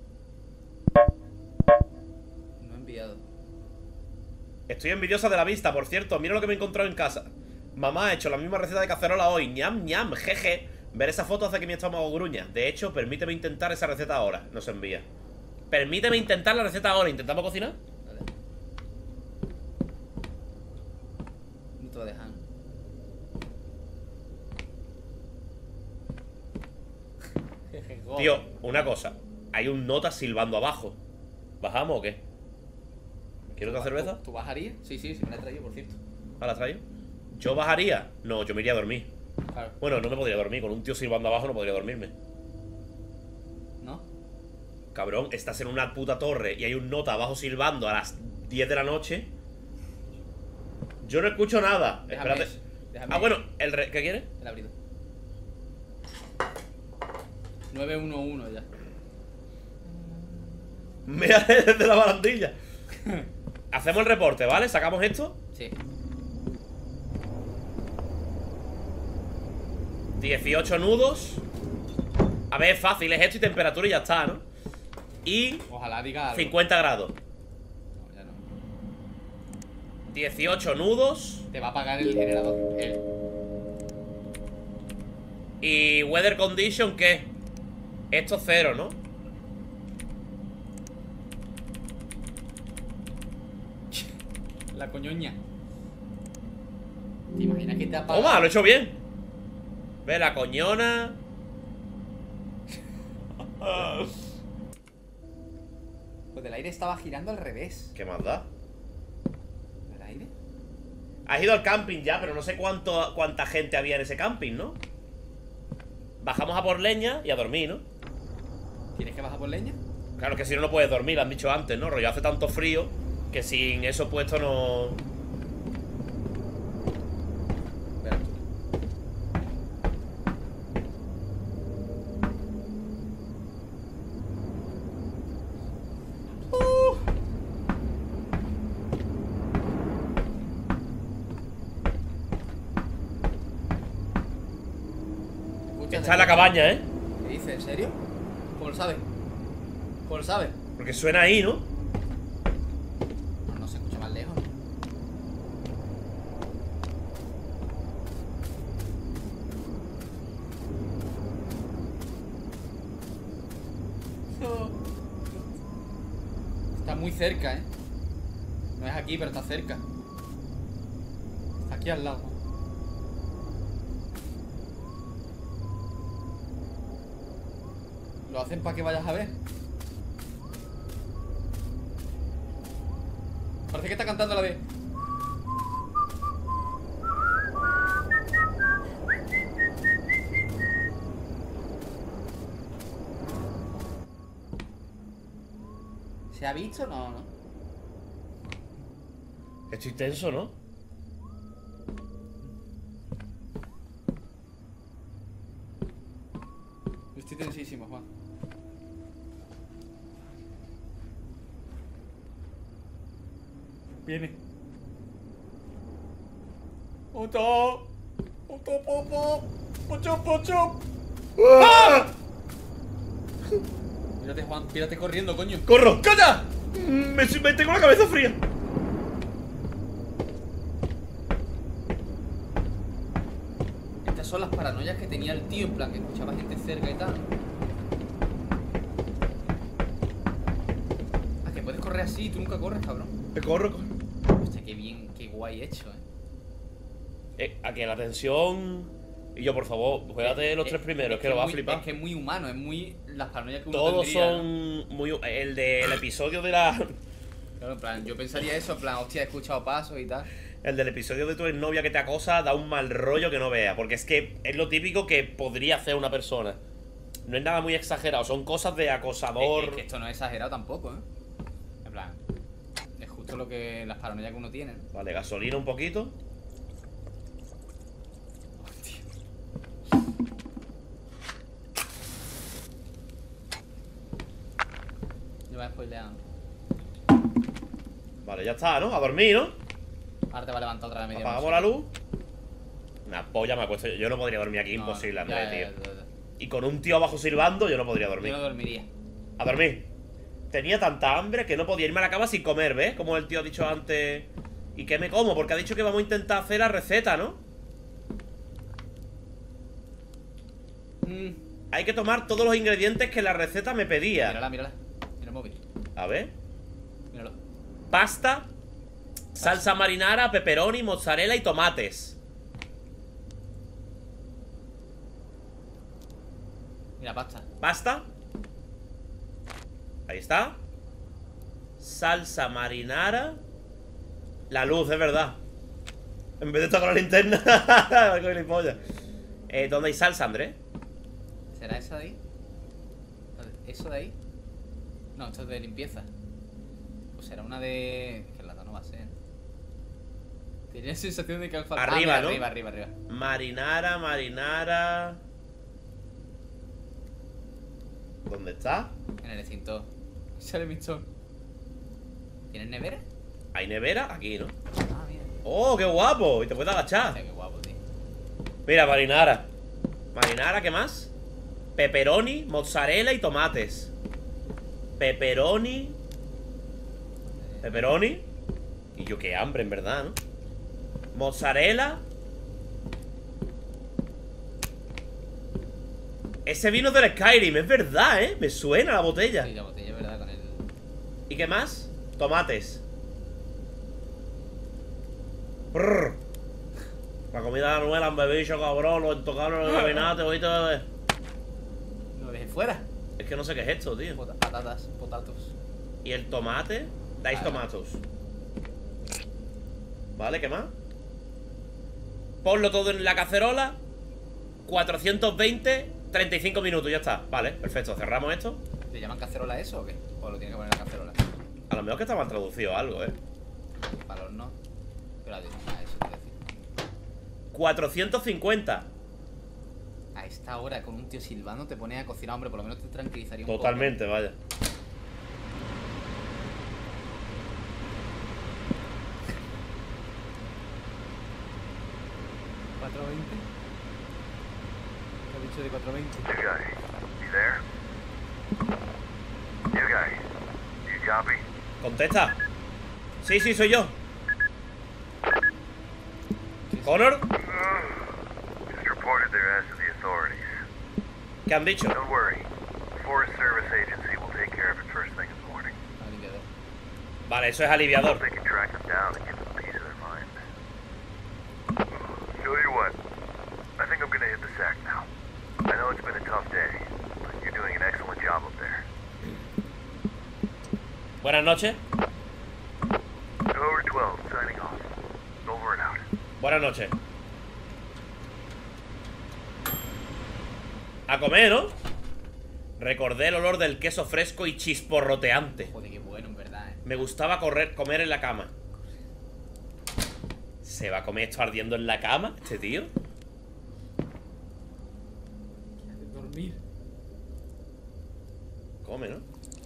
No he enviado. Estoy envidiosa de la vista, por cierto. Mira lo que me he encontrado en casa. Mamá ha hecho la misma receta de cacerola hoy. Ñam, ñam, jeje. Ver esa foto hace que mi estómago gruña. De hecho, permíteme intentar esa receta ahora. Nos envía. Permíteme intentar la receta ahora. ¿Intentamos cocinar? Vale. No te lo dejan. Tío, una cosa. Hay un nota silbando abajo. ¿Bajamos o qué? ¿Quieres otra cerveza? ¿Tú bajarías? Sí, sí, sí me la he traído, por cierto. ¿Ah, la traigo? ¿Yo bajaría? No, yo me iría a dormir. Claro. Bueno, no me podría dormir. Con un tío silbando abajo no podría dormirme. ¿No? Cabrón, estás en una puta torre y hay un nota abajo silbando a las 10 de la noche. Yo no escucho nada. Déjame Espérate. eso, déjame Ah, bueno, ¿qué quieres? El abrido. 911 ya. Me haré desde la barandilla. Hacemos el reporte, ¿vale? ¿Sacamos esto? Sí. 18 nudos. A ver, es fácil, es esto y temperatura y ya está, ¿no? Y Ojalá diga algo. 50 grados. No, ya no. 18 nudos. Te va a apagar el generador. Y weather condition, ¿qué? Esto es 0, ¿no? La coñoña. ¿Te imaginas que te apaga? Toma, lo he hecho bien. Ve la coñona. Pues el aire estaba girando al revés. ¿Qué más da? ¿El aire? Has ido al camping ya, pero no sé cuánta gente había en ese camping, ¿no? Bajamos a por leña y a dormir, ¿no? ¿Tienes que bajar por leña? Claro que si no, no puedes dormir, lo han dicho antes, ¿no? Rollo, hace tanto frío que sin eso puesto no... Espera tú. Está en la cabaña, ¿eh? ¿Qué dices? ¿En serio? ¿Cómo lo sabes? ¿Cómo lo sabes? Porque suena ahí, ¿no? No se escucha más lejos. Está muy cerca, ¿eh? No es aquí, pero está cerca. Está aquí al lado. Lo hacen para que vayas a ver. Parece que está cantando la de... ¿Se ha visto? No, no. Estoy tenso, ¿no? Estoy tensísimo, Juan. Viene. ¡Oto! ¡Oto, popo! ¡Pocho, pocho! ¡Ah! Mírate, Juan, pírate corriendo, coño. ¡Corro! ¡Calla! Me tengo la cabeza fría. Estas son las paranoias que tenía el tío, en plan, que escuchaba gente cerca y tal. sí, tú nunca corres, cabrón. Corro. Hostia, qué bien, qué guay hecho, Aquí la tensión. Y yo, por favor, juégate los tres primeros, que lo vas a flipar. Es que es muy humano, es muy. Las paranoias que uno Todos tendría, son muy. El del episodio de la. Claro, en plan, yo pensaría eso, en plan, hostia, he escuchado pasos y tal. El del episodio de tu exnovia que te acosa da un mal rollo que no veas. Porque es que es lo típico que podría hacer una persona. No es nada muy exagerado, son cosas de acosador. Es que esto no es exagerado tampoco, En plan, es justo lo que. Las paranoias que uno tiene. Vale, gasolina un poquito. Yo me he spoileado. Vale, ya está, ¿no? A dormir, ¿no? Ahora te va a levantar otra vez media. Apagamos la luz. Una polla me acuesto. Yo no podría dormir aquí, imposible, Andrés, tío. Y con un tío abajo silbando, yo no podría dormir. Yo no dormiría. A dormir. Tenía tanta hambre que no podía irme a la cama sin comer, ¿ves? Como el tío ha dicho antes. ¿Y qué me como? Porque ha dicho que vamos a intentar hacer la receta, ¿no? Hay que tomar todos los ingredientes que la receta me pedía. Mírala. Mira el móvil. A ver. Míralo. Pasta, salsa marinara, pepperoni, mozzarella y tomates. Mira, pasta. Pasta. Ahí está. Salsa marinara. La luz, es verdad. En vez de estar con la linterna. Con gilipollas. ¿Dónde hay salsa, Andrés? ¿Será esa de ahí? ¿Eso de ahí? No, esto es de limpieza. Pues será una de... Que lata no va a ser. Tenía la sensación de que falta... Arriba, mira, ¿no? Arriba. Marinara. ¿Dónde está? En el extintor. Sale mi sol. ¿Tienes nevera? ¿Hay nevera? Aquí, ¿no? Ah, bien. ¡Oh, qué guapo! Y te puedes agachar. Hostia, qué guapo, tío. Mira, marinara. Marinara, ¿qué más? Pepperoni, mozzarella y tomates. Pepperoni. Y yo qué hambre, en verdad, ¿no? Mozzarella. Ese vino del Skyrim, es verdad, ¿eh? Me suena la botella. Sí, la botella, ¿verdad? Con el... ¿Y qué más? Tomates. Brrr. La comida de Anuel, han bebido, cabrón. Los intocables, los gabinates, oíste, bebé. No lo dejes fuera. Es que no sé qué es esto, tío. Patatas, potatos. ¿Y el tomate? Dais tomatos. Vale, ¿qué más? Ponlo todo en la cacerola. 420, 35 minutos, ya está. Vale, perfecto, cerramos esto. ¿Le llaman cacerola a eso o qué? ¿O lo tienes que poner en la cacerola? A lo mejor que está mal traducido algo, Para los no. Pero eso te voy a decir. 450. A esta hora, con un tío silbando, te pones a cocinar, hombre, por lo menos te tranquilizaría un Totalmente, vaya. poco. 420. ¿Qué has dicho de 420? New guy, you there? New guy, you copy? Contesta. Sí, soy yo. ¿Connor? Just reported their ass to the authorities. ¿Qué han dicho? Don't worry. The Forest Service Agency will take care of it first thing in the morning. Aliviador. Vale, eso es aliviador. They can track them down and give them a piece of their mind. Tell you what, I think I'm gonna hit the sack now. I know it's been a tough day, but you're doing an excellent job up there. Buenas noches. Over 12, signing off. Over and out. Buenas noches. A comer, ¿no? Recordé el olor del queso fresco y chisporroteante. Joder, qué bueno, en verdad, Me gustaba comer en la cama. ¿Se va a comer esto ardiendo en la cama, este tío? Dormir. Come, ¿no?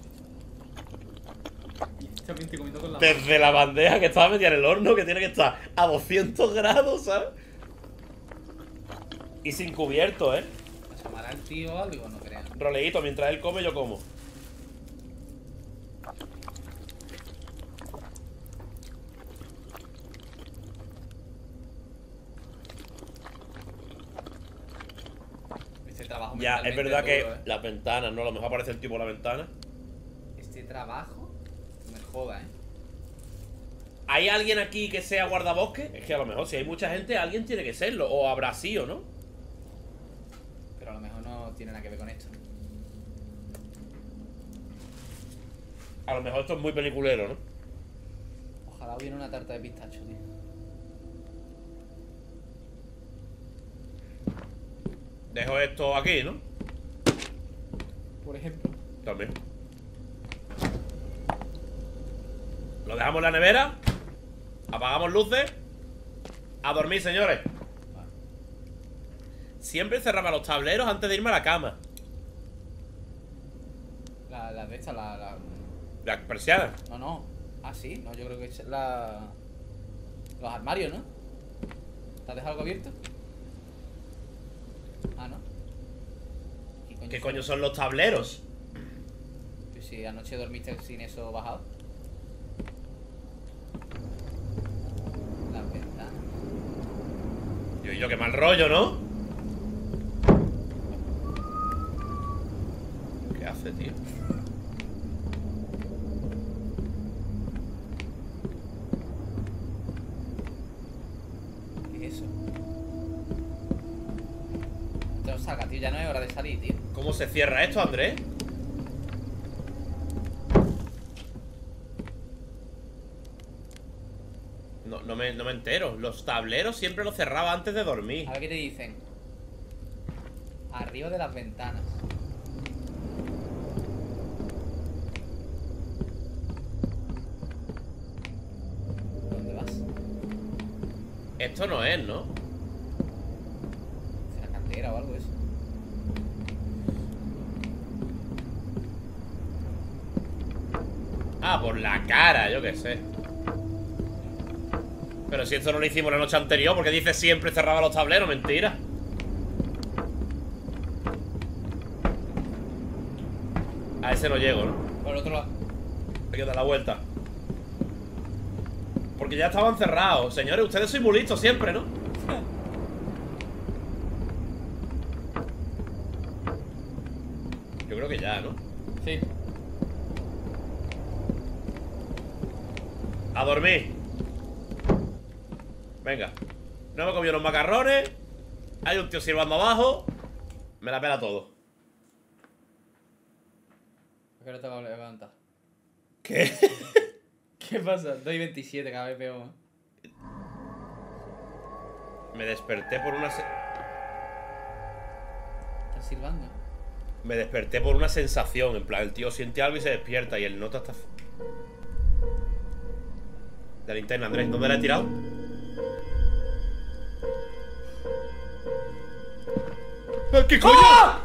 También estoy comiendo con la Desde la bandeja que estaba metida en el horno, que tiene que estar a 200 grados, ¿sabes? Y sin cubierto, ¿eh? ¿Asomará el tío o algo? No creo. Roleíto, mientras él come, yo como. Este trabajo Ya, es mentalmente verdad que duro, las ventanas, ¿no? A lo mejor aparece el tipo por la ventana. Este trabajo No me jodas, ¿Hay alguien aquí que sea guardabosque? Es que a lo mejor si hay mucha gente, alguien tiene que serlo. O habrá sido, ¿no? Pero a lo mejor no tiene nada que ver con esto. A lo mejor esto es muy peliculero, ¿no? Ojalá hubiera una tarta de pistacho, tío. Dejo esto aquí, ¿no? Por ejemplo. También. Lo dejamos en la nevera. Apagamos luces. A dormir, señores. Siempre cerraba los tableros antes de irme a la cama. La de esta, La persiana. No, no. Ah, sí. No, yo creo que es la... Los armarios, ¿no? ¿Te has dejado algo abierto? Ah, ¿no? ¿Qué coño son los tableros? Pues si anoche dormiste sin eso bajado. Las ventanas. Yo, qué mal rollo, ¿no? ¿Qué hace, tío? ¿Qué es eso? No salga, tío, ya no es hora de salir, tío. ¿Cómo se cierra esto, Andrés? No me entero. Los tableros siempre los cerraba antes de dormir. A ver qué te dicen. Arriba de las ventanas. ¿Dónde vas? Esto no es, ¿no? ¿Será cantera o algo eso? Ah, por la cara, yo qué sé. Pero si esto no lo hicimos la noche anterior, porque dice siempre cerraba los tableros, mentira. A ese no llego, ¿no? Por el otro lado. Hay que dar la vuelta. Porque ya estaban cerrados. Señores, ustedes sois muy listos siempre, ¿no? Yo creo que ya, ¿no? Sí. A dormir. Venga. No me comí unos macarrones. Hay un tío sirvando abajo. Me la pela todo. ¿A qué hora te vas a levantar? ¿Qué? ¿Qué pasa? 2:27, cada vez peor. Me desperté por una... ¿Estás silbando? Me desperté por una sensación. En plan, el tío siente algo y se despierta. Y el nota está... La linterna, Andrés. ¿Dónde la he tirado? ¿Qué coño? ¡Ah!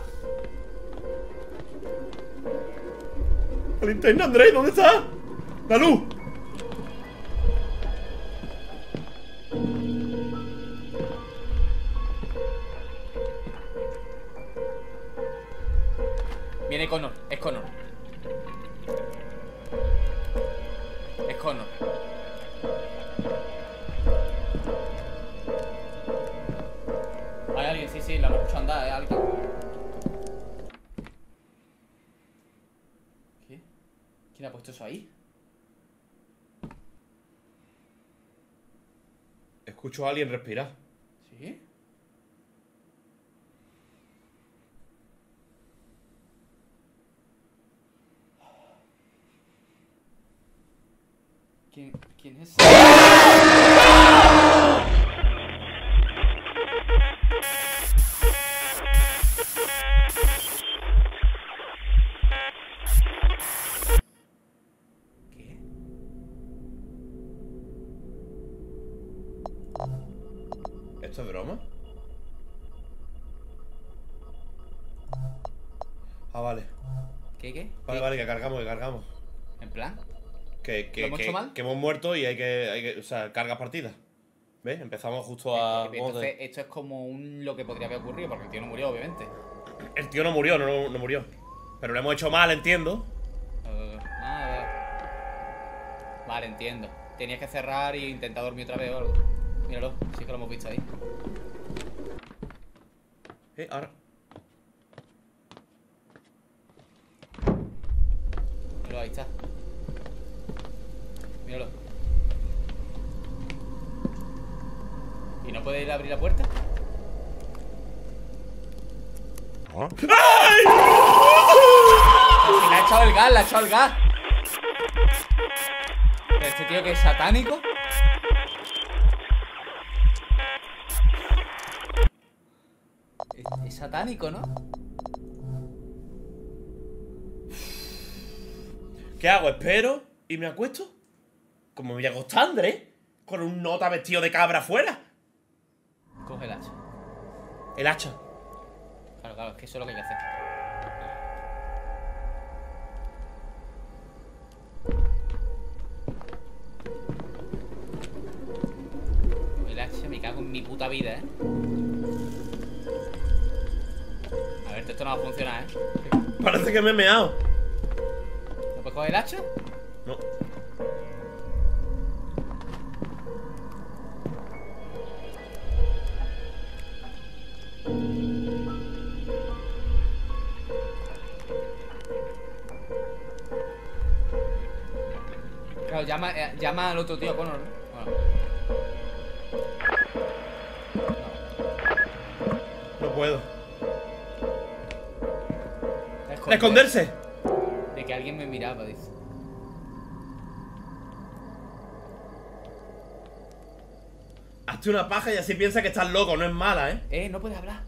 La linterna, Andrés. ¿Dónde está? La luz. Viene Connor, es Connor. Es Connor. Hay alguien, sí, lo hemos escuchado andar, hay alguien. ¿Qué? ¿Quién ha puesto eso ahí? Escucho a alguien respirar. ¿Sí? ¿Quién es? ¿Qué? ¿Esto es broma? Ah, vale. ¿Qué? Vale, que cargamos. ¿En plan? Que ¿Lo hemos hecho mal? que hemos muerto y hay que o sea, carga partida. ¿Ves? Empezamos justo a... Entonces, esto es como lo que podría haber ocurrido, porque el tío no murió, obviamente. El tío no murió, no murió. Pero lo hemos hecho mal, entiendo. Vale, entiendo. Tenías que cerrar e intentar dormir otra vez o algo. Míralo, sí que lo hemos visto ahí. Ahora. Míralo, ahí está. Míralo. ¿Y no puede ir a abrir la puerta? ¡Ay! Le ha echado el gas, le ha echado el gas. ¿Pero este tío que es satánico? Es satánico, ¿no? ¿Qué hago? ¿Espero y me acuesto? Como me voy a acostar, Andrés, con un nota vestido de cabra afuera. Coge el hacha. El hacha. Claro, claro, es que eso es lo que hay que hacer. El hacha, me cago en mi puta vida, ¿eh? A ver, esto no va a funcionar, ¿eh? Parece que me he meado. ¿No puedes coger el hacha? No. Claro, llama al otro tío, Connor, ¿no? Bueno. No puedo. Esconder. ¡Esconderse! De que alguien me miraba, dice. Hazte una paja y así piensa que estás loco, no es mala, ¿eh? No puedes hablar.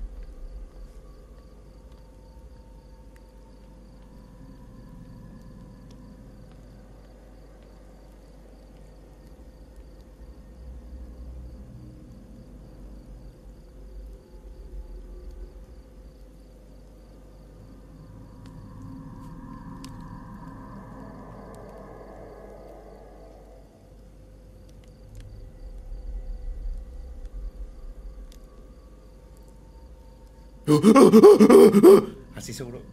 Así seguro.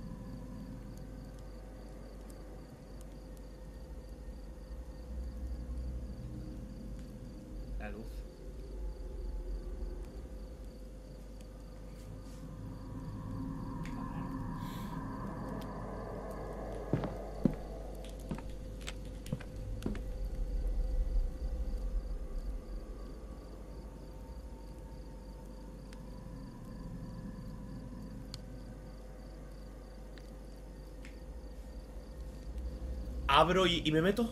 La luz. Abro y me meto.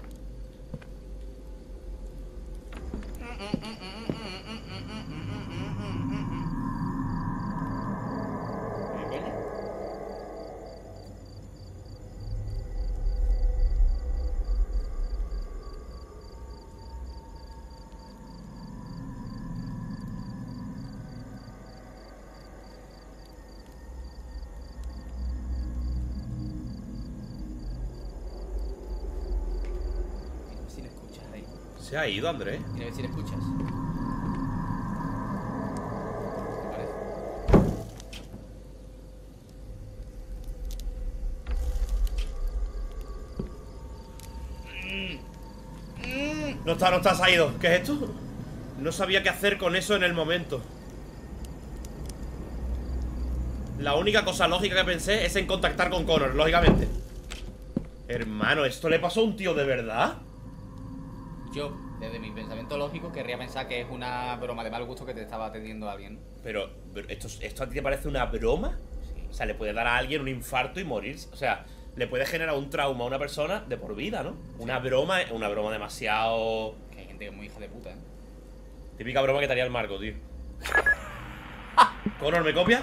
Si le escuchas ahí. Se ha ido, Andrés. Mira a ver si le escuchas. ¿Qué parece? No está, se ha ido. ¿Qué es esto? No sabía qué hacer con eso en el momento. La única cosa lógica que pensé es en contactar con Connor, lógicamente. Hermano, ¿esto le pasó a un tío de verdad? Yo, desde mi pensamiento lógico, querría pensar que es una broma de mal gusto que te estaba atendiendo a alguien. Pero ¿esto a ti te parece una broma? Sí. O sea, le puede dar a alguien un infarto y morirse. O sea, le puede generar un trauma a una persona de por vida, ¿no? Una broma demasiado... Que hay gente que es muy hija de puta, ¿eh? Típica broma que te haría el Marco, tío. Connor, ¿me copias?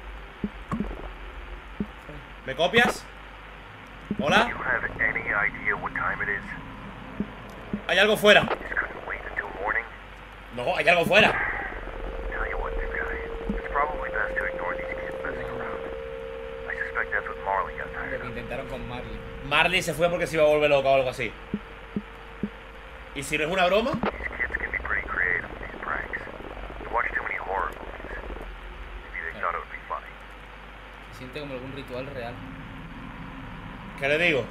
¿Me copias? ¿Hola? You have any idea what time it is? Hay algo fuera. Just couldn't wait until morning? No, hay algo fuera. Tell you what, new guy. It's probably best to ignore these kids messing around. I suspect that's what Marley got tired Lo que of. intentaron con Marley. Marley se fue porque se iba a volver loca o algo así. ¿Y si no es una broma? These kids can be pretty creative with these pranks. They watch too many horror movies. Maybe they thought it would be funny. Se siente como algún ritual real. ¿Qué le digo?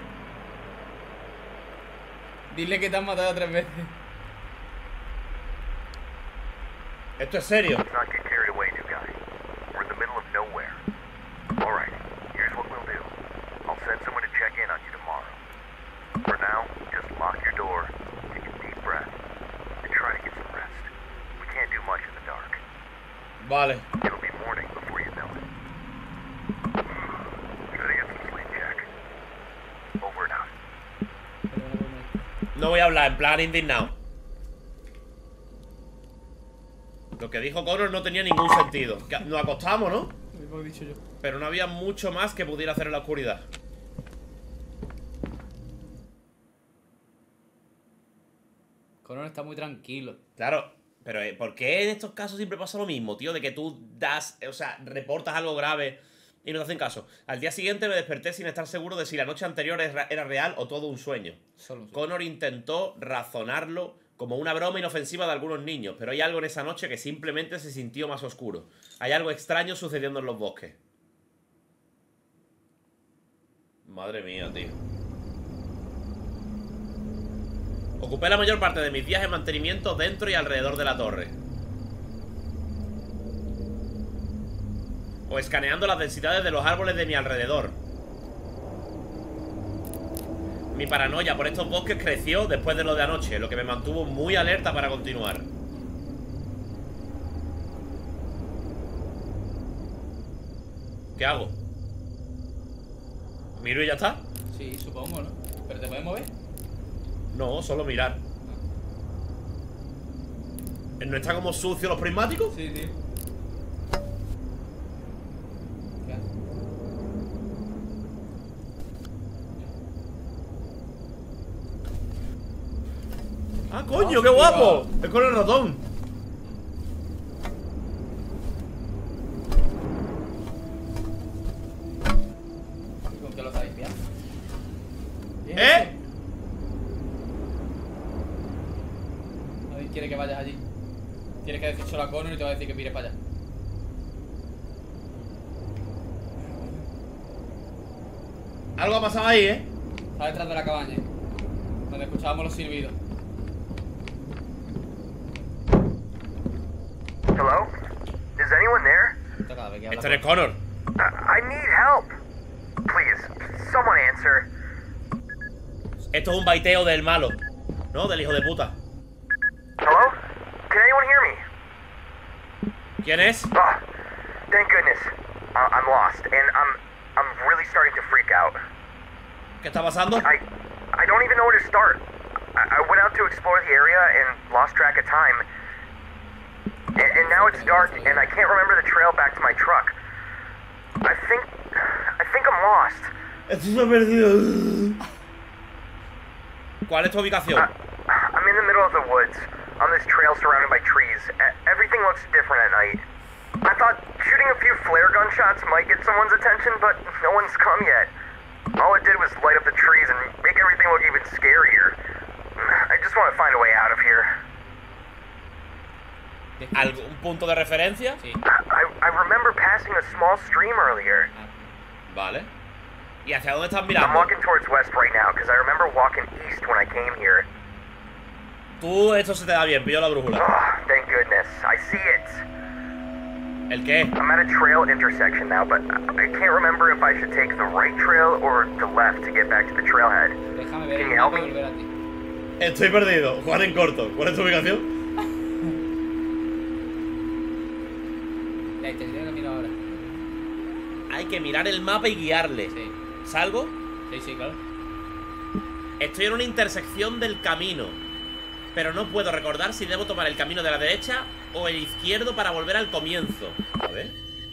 Dile que te han matado 3 veces. ¿Esto es serio? Let's not get carried away, new guy. We're in the middle of nowhere. Alright, here's what we'll do. I'll send someone to check in on you tomorrow. For now, just lock your door Vale. It'll be morning before you know it. Gotta get some sleep, Jack. Over and out. No voy a hablar, en plan indignado. Lo que dijo Connor no tenía ningún sentido. Nos acostamos, ¿no? Lo mismo que he dicho yo. Pero no había mucho más que pudiera hacer en la oscuridad. Connor está muy tranquilo. Claro, pero ¿por qué en estos casos siempre pasa lo mismo, tío? De que tú das, o sea, reportas algo grave y no te hacen caso. Al día siguiente me desperté sin estar seguro de si la noche anterior era real o todo un sueño. Solo un sueño. Connor intentó razonarlo como una broma inofensiva de algunos niños, pero hay algo en esa noche que simplemente se sintió más oscuro. Hay algo extraño sucediendo en los bosques. Madre mía, tío. Ocupé la mayor parte de mis días en mantenimiento dentro y alrededor de la torre. O escaneando las densidades de los árboles de mi alrededor. Mi paranoia por estos bosques creció después de lo de anoche, lo que me mantuvo muy alerta para continuar. ¿Qué hago? ¿Miro y ya está? Sí, supongo, ¿no? ¿Pero te puedes mover? No, solo mirar. ¿No está como sucio los prismáticos? Sí, tío. ¿Qué haces? ¡Ah, coño, qué guapo! Es con el ratón. ¿Y con qué lo sabéis bien? ¿Eh? Nadie quiere que vayas allí. Tienes que decir solo a Connor y te va a decir que mires para allá. Algo ha pasado ahí, ¿eh? Está detrás de la cabaña, donde escuchábamos los silbidos. Hello? Is anyone there? Cada vez que habla Este es Connor. I need help. Please, someone answer. Esto es un baiteo del malo, ¿no? Del hijo de puta. Hello? Can anyone hear me? ¿Quién es? Oh, thank goodness. I'm lost, and I'm really starting to freak out. ¿Qué está pasando? I don't even know where to start. I went out to explore the area and lost track of time. And now it's dark, and I can't remember the trail back to my truck. I think I'm lost. Esto se ha perdido. ¿Cuál es tu ubicación? I'm in the middle of the woods, on this trail surrounded by trees. Everything looks different at night. I thought shooting a few flare gun shots might get someone's attention, but no one's come yet. All it did was light up the trees and make everything look even scarier. I just want to find a way out of here. ¿Algún punto de referencia? Sí. I remember passing a small stream earlier. Vale. ¿Y hacia dónde estás I'm mirando? walking towards west right now because I remember walking east when I came here. Tú, esto se te da bien, pillo la brújula. Oh, thank goodness. I see it. ¿El qué? I'm at a trail intersection now, but I can't remember if I should take the right trail or the left to get back to the trailhead. Déjame ver Can el you help mapa y me? volver a ti. Estoy perdido. Juan en corto. ¿Cuál es tu ubicación? Ya, te diré el camino ahora. Hay que mirar el mapa y guiarle. Sí. ¿Salgo? Sí, claro. Estoy en una intersección del camino, pero no puedo recordar si debo tomar el camino de la derecha o el izquierdo para volver al comienzo. A ver.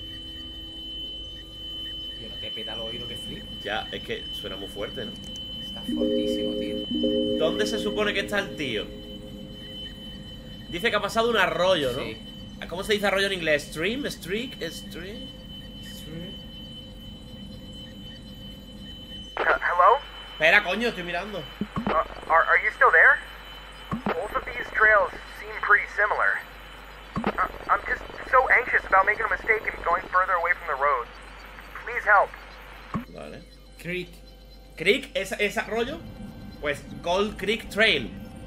Tío, no te peta el oído que flip. Ya, es que suena muy fuerte, ¿no? Está fortísimo, tío. ¿Dónde se supone que está el tío? Dice que ha pasado un arroyo, ¿no? Sí. ¿Cómo se dice arroyo en inglés? ¿Stream? ¿Streak? ¿Stream? Hello? Espera, coño, estoy mirando. Are you still there? Both of these trails seem pretty similar. I'm just so anxious about making a mistake and going further away from the road. Please help. Vale. Creek. ¿Creek? ¿Es arroyo? Pues Gold Creek Trail.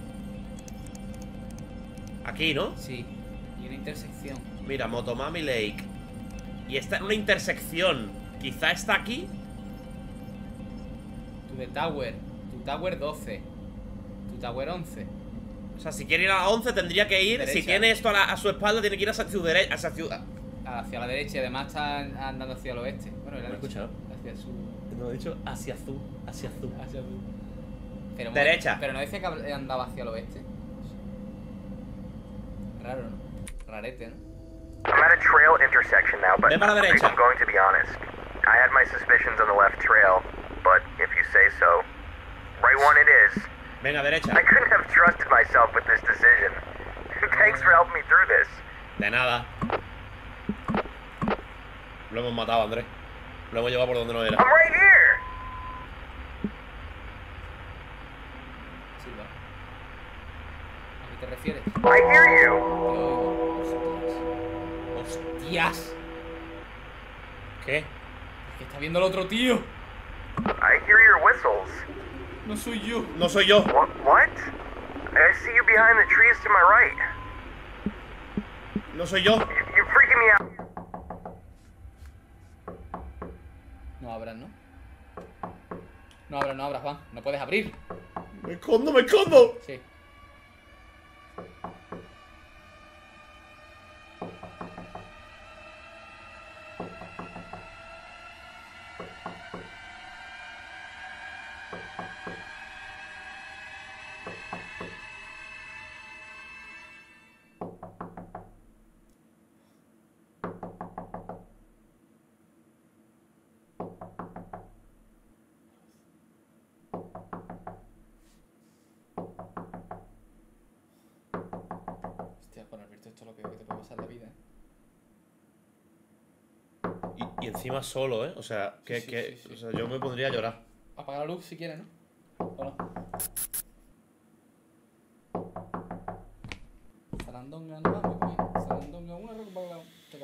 Aquí, ¿no? Sí. Y una intersección. Mira, Motomami Lake. Y está en una intersección. Quizá está aquí. Tu de Tower. Tu Tower 12. Tu Tower 11. O sea, si quiere ir a la 11 tendría que ir. Derecha. Si tiene esto a su espalda, tiene que ir hacia su derecha. hacia la derecha y además está andando hacia el oeste. Bueno, ¿Me has escuchado? Hacia el sur. No, he dicho hacia azul. Hacia azul. Hacia el sur. Pero Derecha. Pero no dice que andaba hacia el oeste. Raro, ¿no? Rarete, ¿no? I'm at a trail intersection now, but Ven para la derecha. I'm going to be honest. I had my suspicions on the left trail, but if you say so, right one it is. Venga, derecha. I couldn't have trusted myself with this decision. Thanks for helping me through this. De nada. Lo hemos matado, Andrés. Lo hemos llevado por donde no era. I'm right here. Sí, va. ¿A qué te refieres? I hear you. ¡Hostias! ¿Qué? Es que está viendo al otro tío. I hear your whistles. No soy yo. No soy yo. What? I see you behind the trees to my right. No soy yo. You're freaking me out. No abras, ¿no? No abras, Juan. No puedes abrir. Me escondo, me escondo. Sí. Hostia, con Alberto esto es lo peor que te puede pasar en la vida, ¿eh? Y encima solo, ¿eh? O sea, Sí, sí. o sea, yo me pondría a llorar. Apaga la luz si quieres, ¿no? ¿O no? Sarandonga, no vamos, güey. Sarandonga, una roca para la...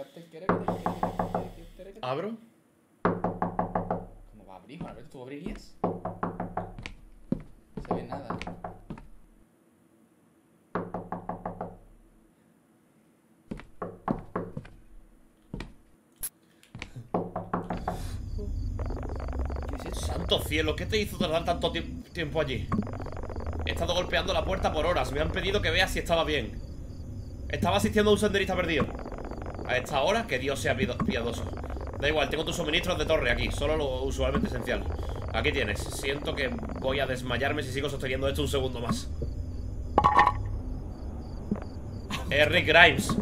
¿Abro? ¿Cómo va a abrir, Juan Alberto? ¿Tú abrirías? No se ve nada. Santo cielo, ¿qué te hizo tardar tanto tiempo allí? He estado golpeando la puerta por horas. Me han pedido que vea si estaba bien. Estaba asistiendo a un senderista perdido. A esta hora, que Dios sea piadoso. Da igual, tengo tus suministros de torre aquí. Solo lo usualmente esencial. Aquí tienes. Siento que voy a desmayarme si sigo sosteniendo esto un segundo más. Rick Grimes.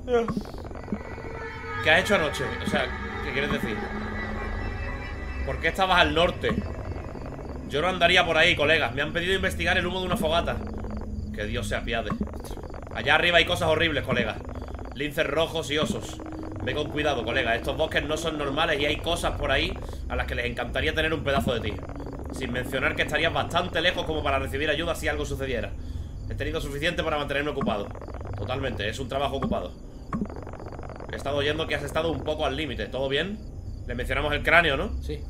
¿Qué has hecho anoche? O sea, ¿qué quieres decir? ¿Por qué estabas al norte? Yo no andaría por ahí, colegas. Me han pedido investigar el humo de una fogata. Que Dios se apiade. Allá arriba hay cosas horribles, colegas. Linces rojos y osos. Ve con cuidado, colega. Estos bosques no son normales y hay cosas por ahí a las que les encantaría tener un pedazo de ti. Sin mencionar que estarías bastante lejos como para recibir ayuda si algo sucediera. He tenido suficiente para mantenerme ocupado. Totalmente, es un trabajo ocupado. He estado oyendo que has estado un poco al límite. ¿Todo bien? Le mencionamos el cráneo, ¿no? Sí.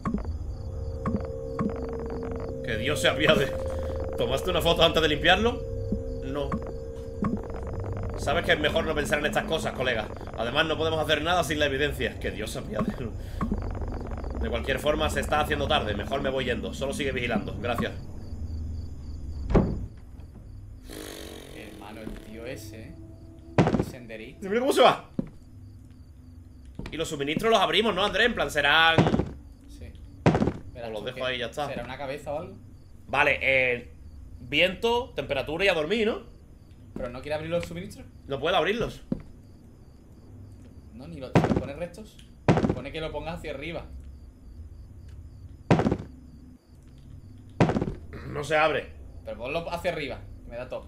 Que Dios se apiade. ¿Tomaste una foto antes de limpiarlo? No. Sabes que es mejor no pensar en estas cosas, colega. Además, no podemos hacer nada sin la evidencia. Que Dios se apiade. De cualquier forma, se está haciendo tarde. Mejor me voy yendo. Solo sigue vigilando. Gracias. Hermano, el tío ese, ¿eh? El senderista. Mira cómo se va. Y los suministros los abrimos, ¿no, Andrés? En plan, serán... Sí. O los dejo ahí y ya está. ¿Será una cabeza o algo? Vale, viento, temperatura y a dormir, ¿no? ¿Pero no quiere abrir los suministros? No puedo abrirlos. No, ni los... Si lo pone rectos, pone que lo pongas hacia arriba. No se abre. Pero ponlo hacia arriba, que me da toque.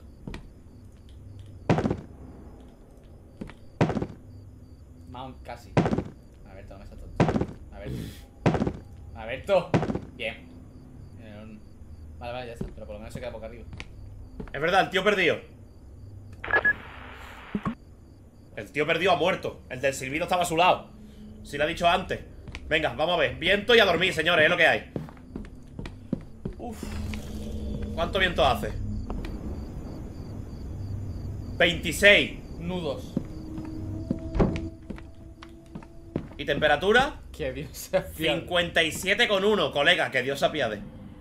Mount casi. Alberto, no me está tonto. Alberto. Bien. Vale, ya está. Pero por lo menos se queda boca arriba. Es verdad, el tío perdido. El tío perdido ha muerto. El del silbido estaba a su lado. Si lo ha dicho antes. Venga, vamos a ver. Viento y a dormir, señores, es lo que hay. Uf. ¿Cuánto viento hace? 26. Nudos. ¿Y temperatura? Que Dios se apiade. 57,1, colega, que Dios se apiade.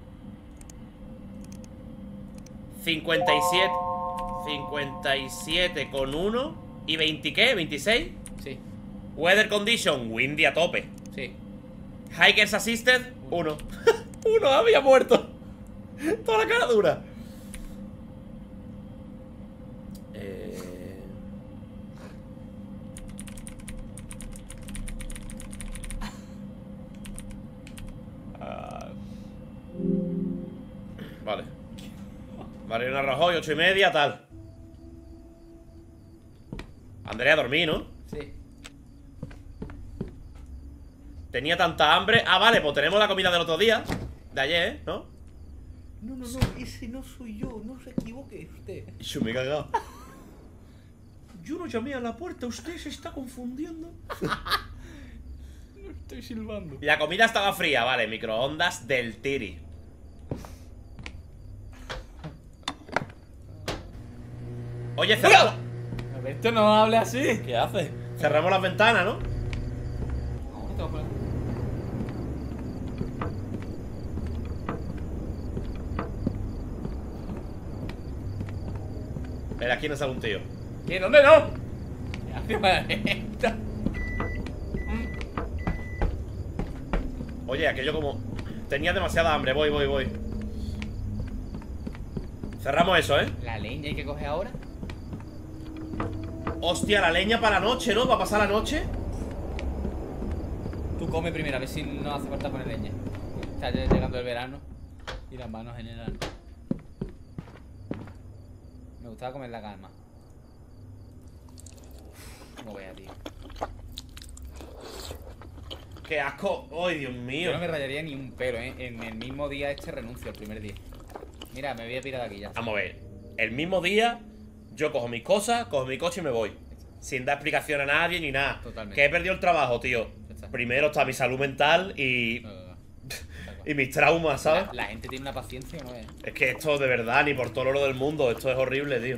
57. 57,1. ¿Y 20 qué? ¿26? Sí. Weather condition, windy a tope. Sí. Hikers assisted, 1. 1 había muerto. Toda la cara dura. Vale. Mariana Rajoy, 8:30, tal. Andrea, dormí, ¿no? Sí. Tenía tanta hambre. Ah, vale, pues tenemos la comida del otro día. De ayer, ¿no? No, ese no soy yo, no se equivoque usted. Yo me he cagado. Yo no llamé a la puerta, usted se está confundiendo. Estoy silbando. Y la comida estaba fría, vale, microondas del Tiri. Oye, cerramos. Alberto, no hable así. ¿Qué haces? Cerramos las ventanas, ¿no? Espera, aquí no sale un tío. ¿Qué? ¿Dónde no? ¿Qué hace maleta? Oye, aquello como... Tenía demasiada hambre, voy. Cerramos eso, ¿eh? ¿La leña hay que coger ahora? Hostia, la leña para la noche, ¿no? ¿Va a pasar la noche? Tú come primero, a ver si no hace falta poner leña. Está llegando el verano y las manos en el ano. Me gustaba comer la calma. Como vea, tío. ¡Qué asco! ¡Ay, Dios mío! Yo no me rayaría ni un pelo, ¿eh? En el mismo día este renuncio, el primer día. Mira, me voy a pirar de aquí ya. Vamos a ver. El mismo día, yo cojo mis cosas, cojo mi coche y me voy. Sin dar explicación a nadie ni nada. Totalmente. Que he perdido el trabajo, tío. Primero está mi salud mental y... y mis traumas, ¿sabes? La gente tiene una paciencia que no es. Es que esto de verdad, ni por todo el oro del mundo. Esto es horrible, tío.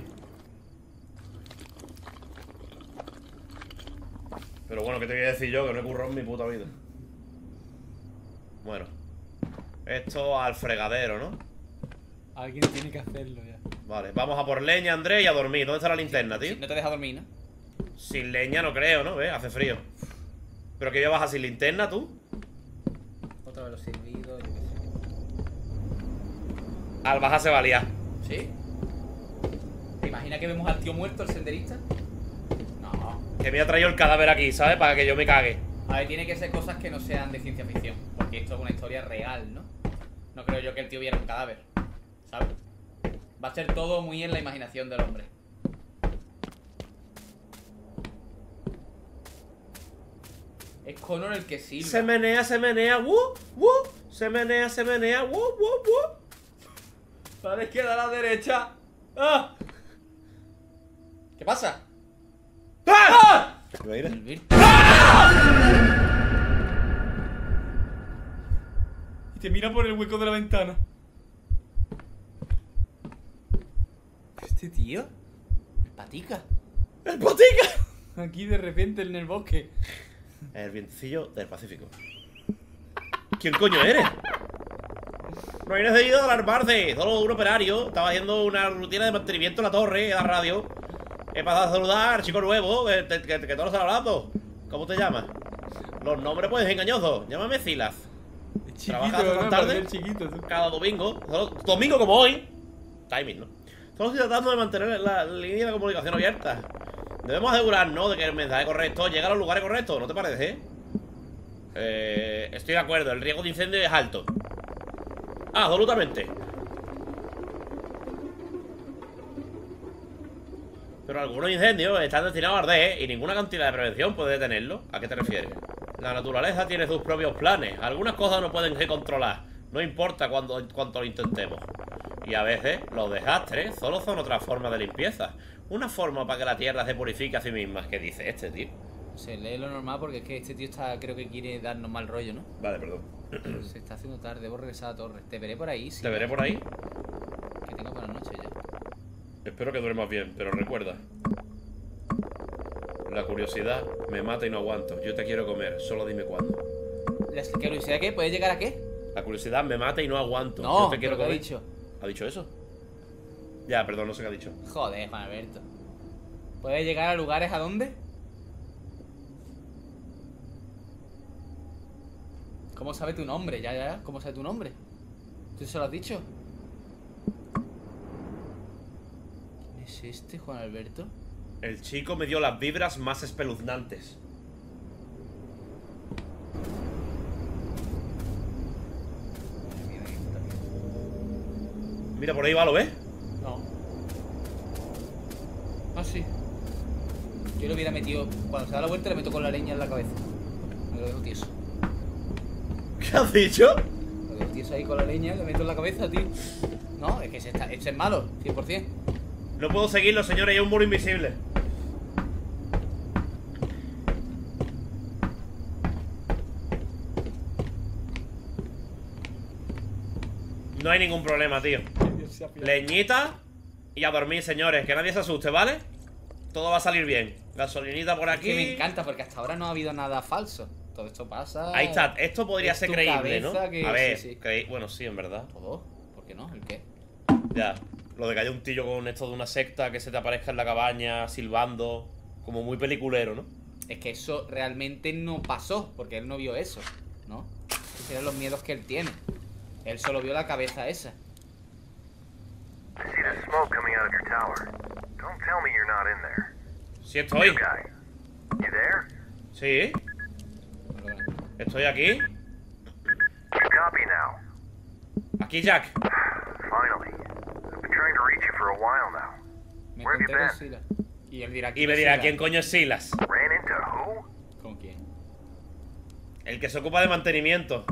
Pero bueno, ¿qué te voy a decir yo? Que no he currado en mi puta vida. Bueno. Esto al fregadero, ¿no? Alguien tiene que hacerlo ya. Vale, vamos a por leña, Andrés, y a dormir. ¿Dónde está la linterna, tío? Sí, no te deja dormir, ¿no? Sin leña no creo, ¿no? ¿Ves? Hace frío. ¿Pero que ya bajas sin linterna, tú? Otra vez los servidos, yo qué sé. Al bajar se valía. ¿Sí? ¿Te imaginas que vemos al tío muerto, el senderista? No. Que me ha traído el cadáver aquí, ¿sabes? Para que yo me cague. A ver, tiene que ser cosas que no sean de ciencia ficción. Porque esto es una historia real, ¿no? No creo yo que el tío viera un cadáver, ¿sabes? Va a ser todo muy en la imaginación del hombre. Es Connor el que silba. Se menea, se menea, se menea, A la izquierda, a la derecha. ¡Ah! ¿Qué pasa? ¡Ah! Y te mira por el hueco de la ventana. ¿Este tío? El patica. ¡El patica! Aquí de repente en el bosque. El vientecillo del Pacífico. ¿Quién coño eres? No hay necesidad de alarmarse. Solo un operario. Estaba haciendo una rutina de mantenimiento en la torre, en la radio. He pasado a saludar, chico nuevo, que todos lo están hablando. ¿Cómo te llamas? Los nombres pues engañosos. Llámame Silas. ¿Trabajas hasta tan tarde? Cada domingo. Domingo como hoy. Timing, ¿no? Solo estoy tratando de mantener la línea de comunicación abierta. Debemos asegurarnos de que el mensaje correcto llega a los lugares correctos, ¿no te parece? Estoy de acuerdo, el riesgo de incendio es alto. Absolutamente. Pero algunos incendios están destinados a arder y ninguna cantidad de prevención puede detenerlo. ¿A qué te refieres? La naturaleza tiene sus propios planes. Algunas cosas no pueden ser controladas. No importa cuánto lo intentemos. Y a veces los desastres solo son otra forma de limpieza. Una forma para que la tierra se purifique a sí misma. ¿Qué dice este, tío? Se lee lo normal porque es que este tío creo que quiere darnos mal rollo, ¿no? Vale, perdón. Se está haciendo tarde, debo regresar a la torre. Te veré por ahí, sí. ¿Te veré por ahí? Que tenga buenas noches ya. Espero que duermas bien, pero recuerda. La curiosidad me mata y no aguanto. Yo te quiero comer, solo dime cuándo. ¿La curiosidad qué? ¿Puede llegar a qué? La curiosidad me mata y no aguanto. No, yo te quiero ¿qué ha comer. dicho? ¿Ha dicho eso? Ya, perdón, no sé qué ha dicho. Joder, Juan Alberto. ¿Puede llegar a lugares a dónde? ¿Cómo sabe tu nombre? Ya. ¿Cómo sabe tu nombre? ¿Tú se lo has dicho? ¿Quién es este, Juan Alberto? El chico me dio las vibras más espeluznantes. Mira, por ahí va, ¿lo ves? No. Ah, sí. Yo lo hubiera metido. Cuando se da la vuelta le meto con la leña en la cabeza. Me lo dejo tieso. ¿Qué has dicho? Lo dejo tieso ahí con la leña, le meto en la cabeza, tío. No, es que este es malo, 100%. No puedo seguirlo, señores, hay un muro invisible. No hay ningún problema, tío. Leñita y a dormir, señores. Que nadie se asuste, ¿vale? Todo va a salir bien. Gasolinita por aquí. Que me encanta porque hasta ahora no ha habido nada falso. Todo esto pasa. Ahí está. Esto podría Es ser tu creíble, ¿no? cabeza A ver, sí. bueno, sí, en verdad. Todo. ¿Por qué no? ¿El qué? Ya. Lo de que haya un tío con esto de una secta que se te aparezca en la cabaña silbando. Como muy peliculero, ¿no? Es que eso realmente no pasó, porque él no vio eso, ¿no? Esos eran los miedos que él tiene. Él solo vio la cabeza esa. I see the smoke coming out of your tower. Don't tell me you're not in there. Sí estoy. New guy. You there? Sí. Estoy aquí. You copy now. Aquí, Jack. Finally. I've been trying to reach you for a while now. Me Where have you encontré con been? Sila. Y él dirá Y me dirá, ¿quién coño es Silas? Ran into who? ¿Con quién? El que se ocupa de mantenimiento.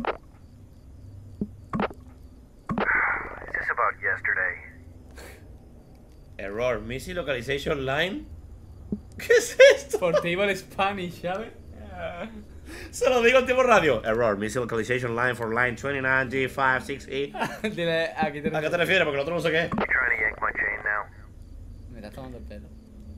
Is this about yesterday? Error, missing localization line. ¿Qué es esto? Portable Spanish, ¿sabes? Se lo digo en tiempo radio. Error, missing localization line for line 29G56E. Dile, ¿a qué te ¿A qué te refieres? Porque el otro no sé qué es. You trying to yank my chain now? Me estás tomando el pelo.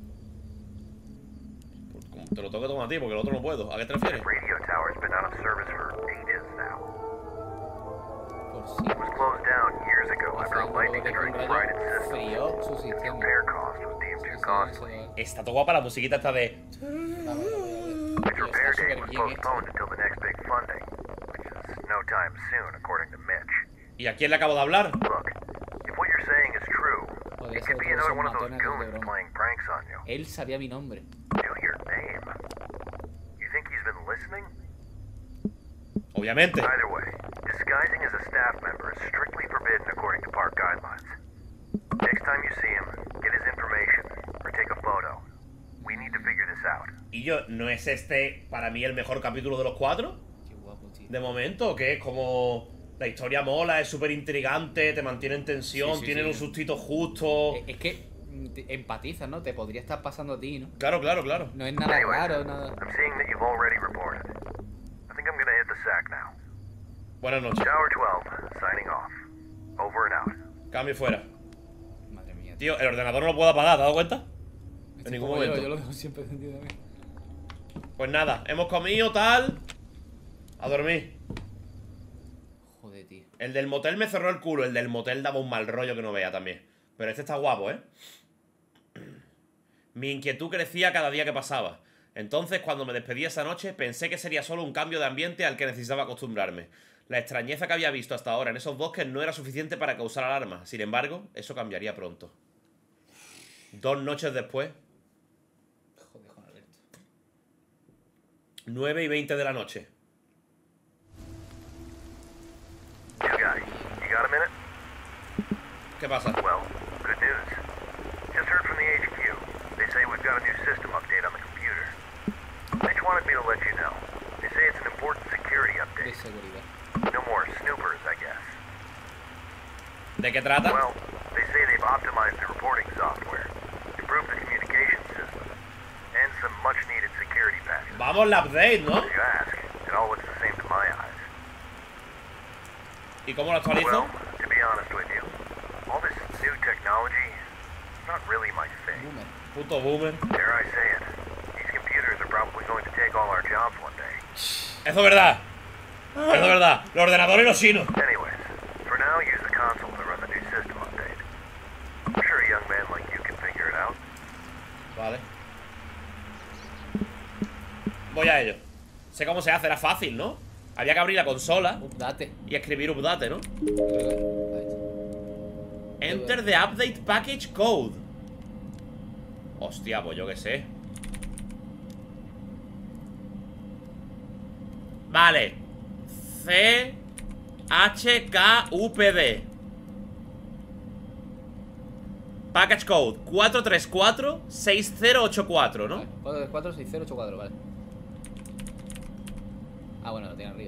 Como te lo tengo que tomar a ti, porque el otro no puedo. ¿A qué te refieres? Radio tower's been out of service for ages now. Por sí. It was closed down years ago after a Luego lightning de que un strike fried its rayo system. frío su The sistema. repair cost was deemed too costly. Está todo guapa la musiquita esta de... Its Tío, repair está date súper was bien hecho. postponed until the next big funding, which is no time soon, according to Mitch. ¿Y a quién le acabo de hablar? Look, if what you're saying is true, Podría it ser could be todos another esos one of those matones de goons broma. playing pranks on you. Él sabía mi nombre. Knew your name. You think he's been listening? Obviamente. Either way, disguising as a staff member is strictly forbidden according to park guidelines. Next time you see him, get his information or take a photo. We need to figure this out. ¿Y yo, no es este para mí el mejor capítulo de los 4? Qué guapo, tío. De momento, que es como... La historia mola, es súper intrigante, te mantiene en tensión, Sí, sí, tiene sí. un sustito justo. Es que empatizas, ¿no? Te podría estar pasando a ti, ¿no? Claro, claro, claro. No es nada Anyways, raro, nada. I'm seeing that you've already reported. I think I'm gonna hit the sack now. Buenas noches. Tower 12, signing off. Over and out. Cambio fuera. Madre mía. Tío, el ordenador no lo puedo apagar, ¿te has dado cuenta? Estoy En ningún como momento. Yo lo dejo siempre encendido a mí. Pues nada, hemos comido, tal. A dormir. Joder, tío. El del motel me cerró el culo, el del motel daba un mal rollo que no vea también. Pero este está guapo, ¿eh? Mi inquietud crecía cada día que pasaba. Entonces, cuando me despedí esa noche, pensé que sería solo un cambio de ambiente al que necesitaba acostumbrarme. La extrañeza que había visto hasta ahora en esos bosques no era suficiente para causar alarma. Sin embargo, eso cambiaría pronto. 2 noches después, Joder, Juan Alberto. 9:20 de la noche. New guy, you got a minute? ¿Qué pasa? Well, good news. Just heard from the HQ. They say we've got a new system update on the computer. Mitch wanted me to let you know. They say it's an important security De update. seguridad. No more snoopers, I guess. ¿De qué trata? Well, they say they've optimized the reporting software, improved the communication system, and some much-needed security patches. Vamos, la update, ¿no? If you ask, it all looks the same to my eyes. ¿Y cómo lo actualizo? Well, to be honest with you, all this new technology is not really my thing. Boomer. Puto boomer. Dare I say it, these computers are probably going to take all our jobs one day. Eso es verdad. Eso es verdad. Los ordenadores y los chinos. Anyways, for now, use the console to run the new system update. I'm sure a young man like you can figure it out. Vale. Voy a ello. Sé cómo se hace, era fácil, ¿no? Había que abrir la consola Update. y escribir update, ¿no? Ahí Enter the update package code. Hostia, pues yo qué sé. Vale. CHKUPD. Package code 434-6084, ¿no? Vale, 434-6084, vale. Ah, bueno, lo tiene arriba.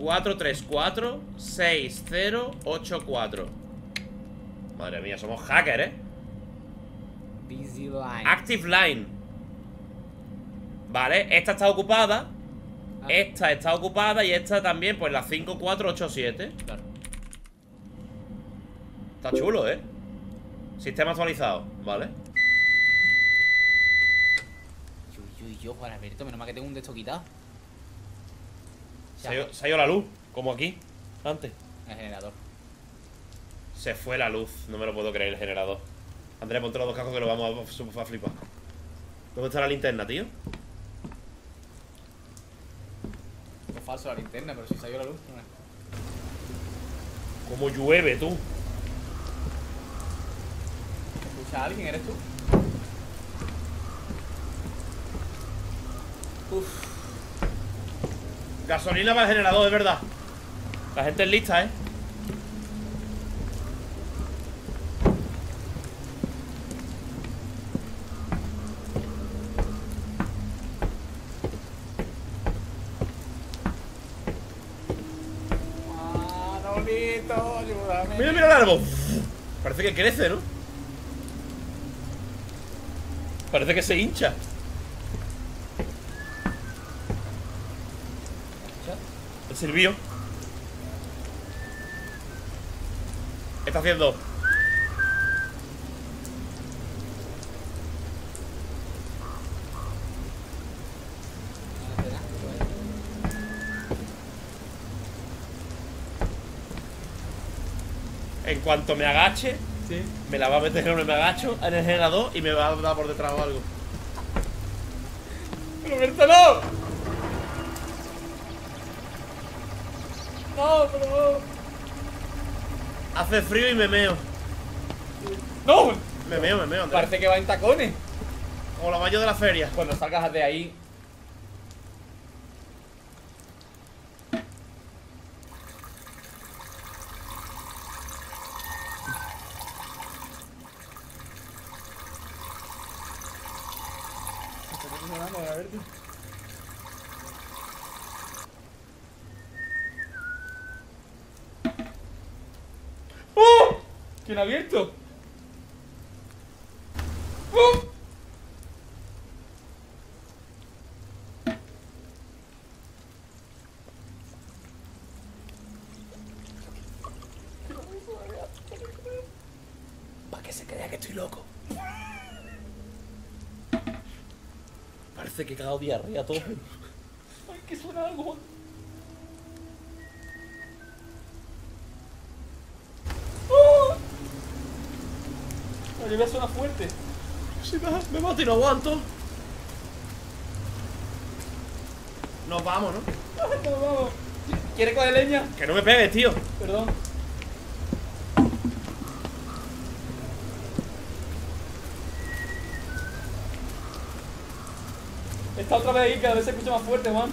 434-6084. Madre mía, somos hackers, ¿eh? Busy line. Active line. Vale, esta está ocupada. Ah. Esta está ocupada y esta también, pues la 5487. Claro. Está chulo, ¿eh? Sistema actualizado, ¿vale? Yo, Juan Alberto, menos mal que tengo un de estos quitado. Se ha ido la luz, como aquí, antes. El generador. Se fue la luz, no me lo puedo creer el generador. Andrés, ponte los dos cascos que lo vamos a flipar. ¿Dónde está la linterna, tío? Es falso la linterna, pero si se ha ido la luz. No. Como llueve, tú. ¿Escucha a alguien? ¿Eres tú? Uf. Gasolina para el generador, es verdad. La gente es lista, ¿eh? Manolito, ayúdame. Mira, mira el árbol. Parece que crece, ¿no? Parece que se hincha. El sirvió. ¿Qué está haciendo? En cuanto me agache, Sí. me la va a meter donde me agacho en el generador y me va a dar por detrás o algo. ¡Roberto, no! ¡No, pero! Hace frío y me meo. ¡No! Me meo, Andrés. Parece que va en tacones. O la mayo de la feria. Cuando salgas de ahí. ¡Oh! ¿Quién ha abierto? ¡Oh! Para que se crea que estoy loco. Parece que he cagado diarrea todo. ¡Ay, que suena algo! ¡Oh! La lluvia suena fuerte. Sí, me mato y no aguanto. Nos vamos, ¿no? ¡Ay, no, vamos! ¿Quiere coger leña? Que no me pegues, tío. Perdón. Está otra vez ahí, cada vez se escucha más fuerte, Juan.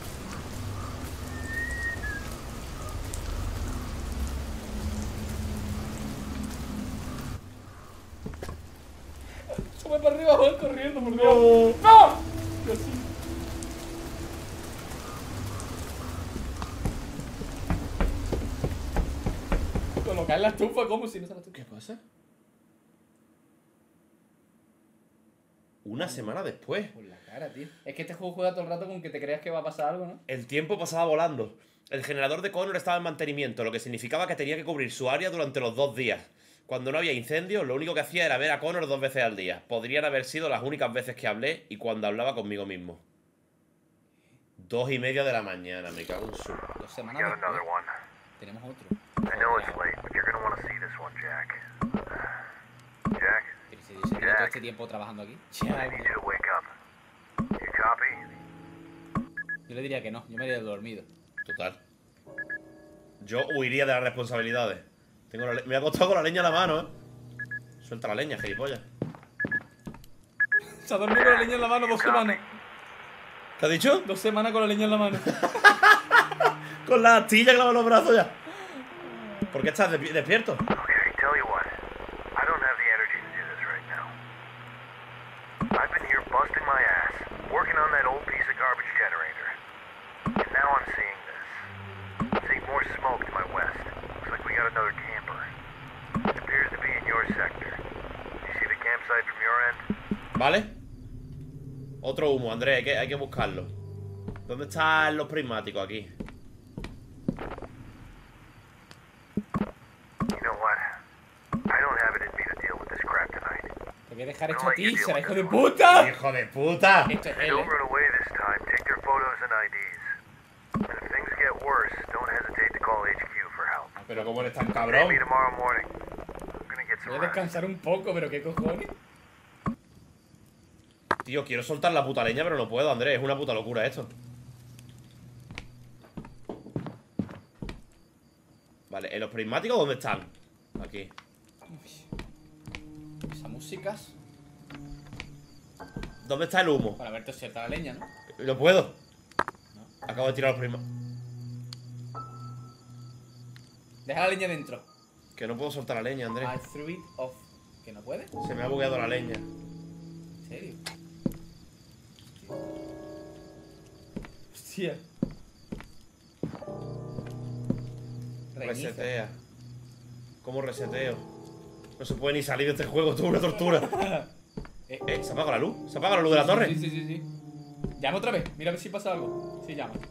Sube para arriba, Juan, corriendo, por Dios. ¡No! Dios, sí. Colocar en la estufa como si no se la estufa. ¿Qué pasa? Una semana después. Por la cara, tío. Es que este juego juega todo el rato con que te creas que va a pasar algo, ¿no? El tiempo pasaba volando. El generador de Connor estaba en mantenimiento, lo que significaba que tenía que cubrir su área durante los 2 días. Cuando no había incendios, lo único que hacía era ver a Connor 2 veces al día. Podrían haber sido las únicas veces que hablé y cuando hablaba conmigo mismo. 2:30 de la mañana, me cago en su... 2 semanas Got después. another one. Tenemos otro. I know it's late, but you're gonna want to see this one, Jack. Jack, Pero si yo llevo todo este tiempo trabajando aquí. I need you to wake up. You copy? Yo le diría que no, yo me iría dormido. Total. Yo huiría de las responsabilidades. Me ha costado con la leña en la mano, ¿eh? Suelta la leña, gilipollas. Se ha dormido con la leña en la mano 2 semanas. ¿Qué has dicho? 2 semanas con la leña en la mano. Con la astilla clavada en los brazos ya. ¿Por qué estás despierto? Okay, tell you what. I don't have the energy to do this right now. I've been here busting my ass, working on that old piece of garbage generator. And now I'm seeing this. Seeing more smoke to my west. Looks like we got another camper. It appears to be in your sector. You see the campsite from your end? ¿Vale? Otro humo, Andrés, hay que buscarlo. ¿Dónde están los prismáticos aquí? You know what? I don't have it in me to deal with this crap tonight. Te voy a dejar esto a ti, será hijo de puta. ¡Hijo de puta! Esto es él, Don't run away this time. Take their photos and IDs. And if things get worse, don't hesitate to call HQ for help. Pero cómo eres tan See cabrón. me tomorrow morning. I'm gonna get some Voy a rest. descansar un poco, pero qué cojones. Tío, quiero soltar la puta leña, pero no puedo, Andrés. Es una puta locura esto. Vale, ¿los prismáticos dónde están? Aquí. Esas músicas. ¿Dónde está el humo? Para verte cierta la leña, ¿no? No puedo. Acabo de tirar los prismáticos. Deja la leña dentro. Que no puedo soltar la leña, Andrés. I threw it off. ¿Que no puede? Se me ha bugueado la leña. ¿En serio? Hostia. Reinicia. Resetea. ¿Cómo reseteo? No se puede ni salir de este juego, todo una tortura. ¿Se apaga la luz? ¿Se apaga la luz de la torre? Sí, sí, sí, sí. Llama otra vez, mira a ver si pasa algo. Sí, llama.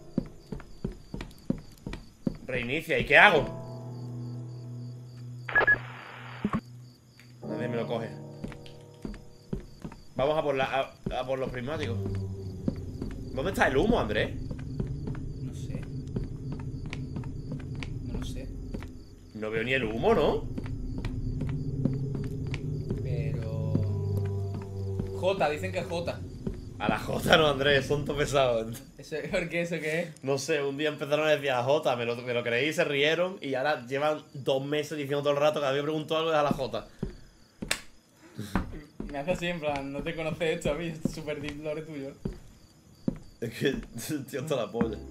Reinicia, ¿y qué hago? Nadie me lo coge. Vamos a por los prismáticos. ¿Dónde está el humo, Andrés? No sé. No lo sé. No veo ni el humo, ¿no? Pero... J, dicen que es J. A la J no, Andrés, son todos pesados. ¿Por qué eso qué es? No sé, un día empezaron a decir a la J, me lo creí, se rieron y ahora llevan 2 meses diciendo todo el rato, cada vez que pregunto algo es a la J. Me hace así, en plan, no te conoces esto a mí, es súper deep lore tuyo. Es que el tío está la polla.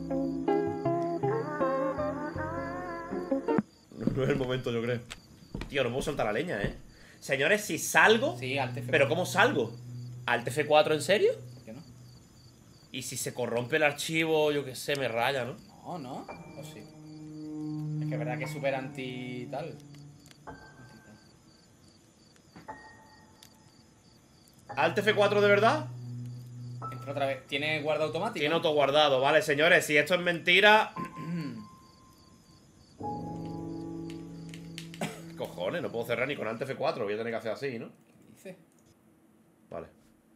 No es el momento, yo creo. Tío, no puedo soltar la leña, ¿eh? Señores, si salgo... Sí, Alt F4. ¿Pero cómo salgo? ¿Alt F4 en serio? ¿Por qué no? Y si se corrompe el archivo, yo qué sé, me raya, ¿no? No, no. O sí. Es que es verdad que es súper anti tal. ¿Alt F4 de verdad? Entra otra vez. ¿Tiene guarda automático? Tiene auto guardado, vale, señores. Si esto es mentira... Cojones, no puedo cerrar ni con Alt F4. Voy a tener que hacer así, ¿no? ¿Qué dice? Vale.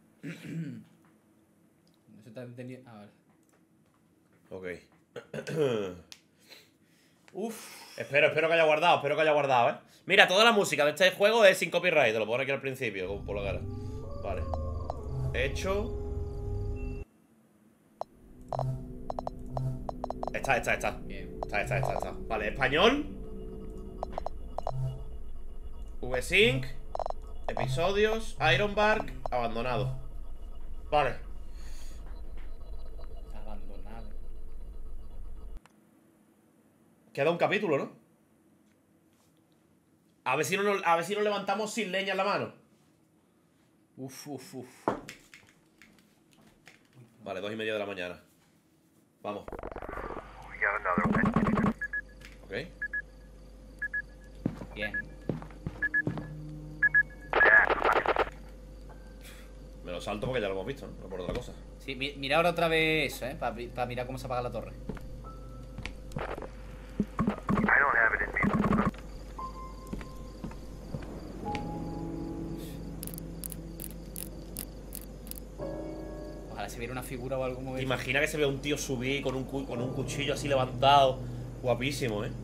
No se está entendiendo. Ah, vale. Ok. Uf. Espero que haya guardado, ¿eh? Mira, toda la música de este juego es sin copyright. Te lo pongo aquí al principio, como por la cara. Vale. Hecho. Está. Bien. Está. Vale, español. VSync. Episodios. Ironbark. Abandonado. Vale. Abandonado. Queda un capítulo, ¿no? A ver si nos levantamos sin leña en la mano. Uf. Vale, 2:30 de la mañana. Vamos. We got another one. Ok. Bien. Me lo salto porque ya lo hemos visto, ¿no? No por otra cosa. Sí, mira ahora otra vez eso, para mirar cómo se apaga la torre. I don't have it in me. Ojalá se viera una figura o algo ¿Te mover. imaginas que se ve un tío subir con un cuchillo así levantado? Guapísimo, ¿eh?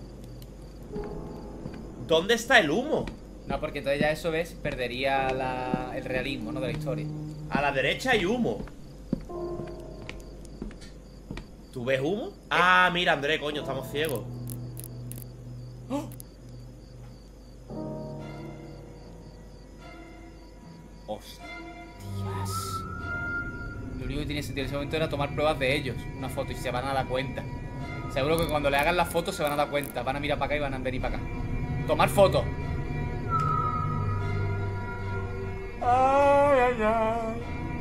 ¿Dónde está el humo? No, porque entonces ya eso, ¿ves? Perdería el realismo, ¿no? De la historia. A la derecha hay humo. ¿Tú ves humo? Ah, mira, André, coño, estamos ciegos. ¡Oh! ¡Hostias! Lo único que tenía sentido en ese momento era tomar pruebas de ellos. Una foto y se van a dar cuenta. Seguro que cuando le hagan las fotos se van a dar cuenta. Van a mirar para acá y van a venir para acá. Tomar fotos. Ay, ay, ay.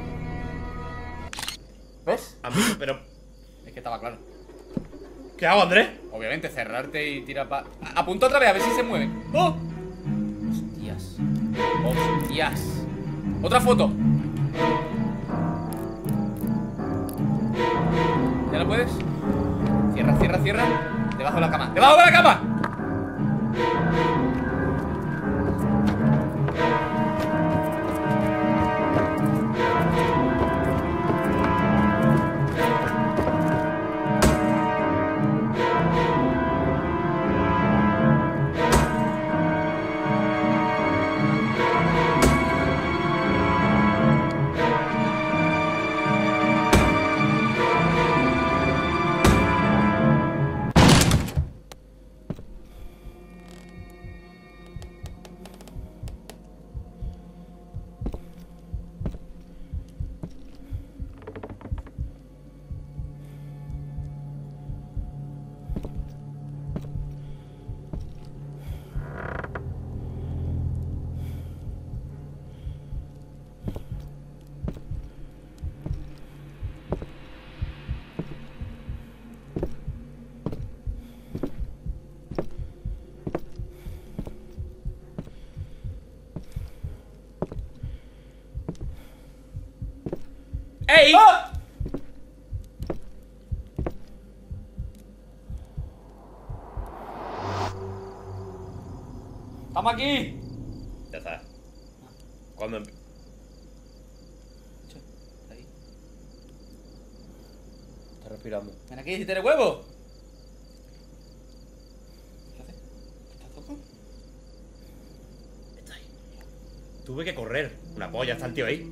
¿Ves? Pero... Es que estaba claro. ¿Qué hago, Andrés? Obviamente, cerrarte y tirar para... Apunta otra vez, a ver si se mueve. ¡Oh! Hostias. Hostias. Otra foto. ¿Ya lo puedes? Cierra, cierra, cierra. Debajo de la cama. ¡Debajo de la cama! ¡Ey! ¡Ah! ¡Estamos aquí! Ya está. ¿Cuándo Ahí. Está respirando. Ven aquí, si tienes huevo. ¿Qué haces? ¿Estás loco? Está ahí. Tuve que correr. Una polla, está el tío ahí.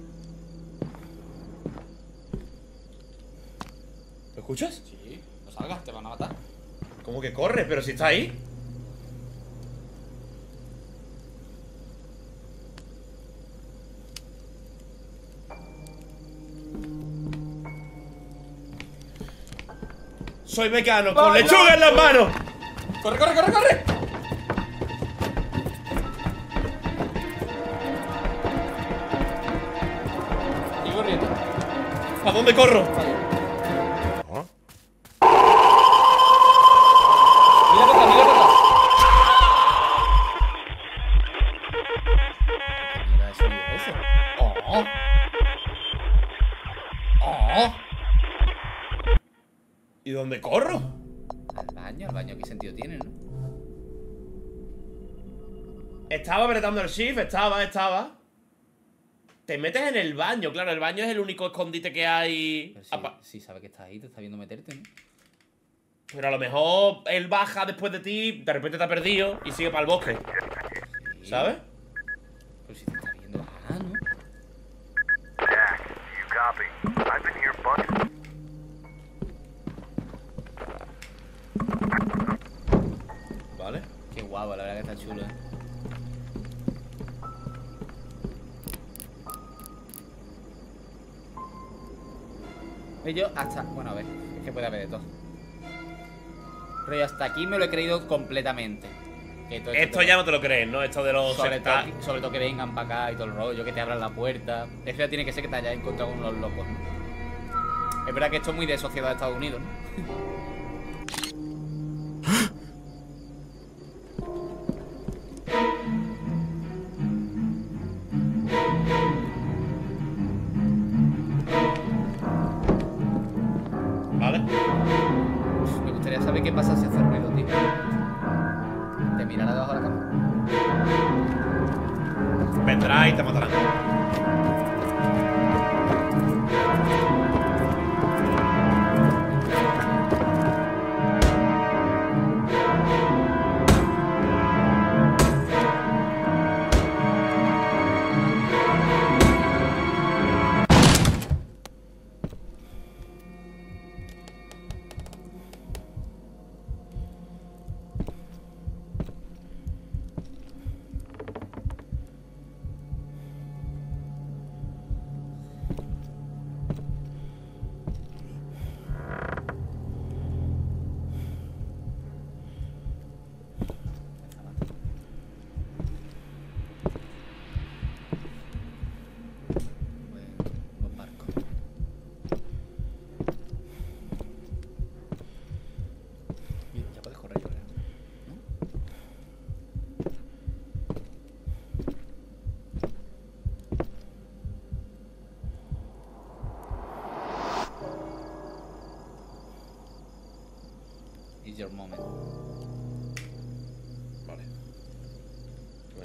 ¿Lo escuchas? Sí, no salgas, te van a matar. ¿Cómo que corre? Pero si está ahí. Soy Mecano, con ¡Vamos! lechuga en las manos. ¡Corre, corre, corre, corre! Sigo corriendo. ¿A dónde corro? Mira para atrás, mira para atrás. ¿Qué mierda de sonido es ese? ¡Oh! ¡Oh! ¿Y dónde corro? Al baño, ¿qué sentido tiene, no? Estaba apretando el shift, estaba. Te metes en el baño, claro, el baño es el único escondite que hay. Pero si sabe que estás ahí, te está viendo meterte, ¿no? Pero a lo mejor él baja después de ti, de repente te ha perdido y sigue para el bosque. Sí. ¿Sabes? Pero si te está viendo, ¿no? Jack, do you copy? I've been here bunches. Vale. Qué guapo, la verdad que está chulo, ¿eh? Yo hasta... Bueno, a ver, es que puede haber de todo. Pero yo hasta aquí me lo he creído completamente. Que todo Esto ya no te lo crees, ¿no? Esto de los sobre sectarios. todo que vengan para acá y todo el rollo, que te abran la puerta. Eso ya tiene que ser que te hayas encontrado con unos locos, ¿no? Es verdad que esto es muy de sociedad de Estados Unidos, ¿no? Vale. Me gustaría saber qué pasa si hace ruido, tío. Te mirará debajo de la cama. Vendrá y te matarán.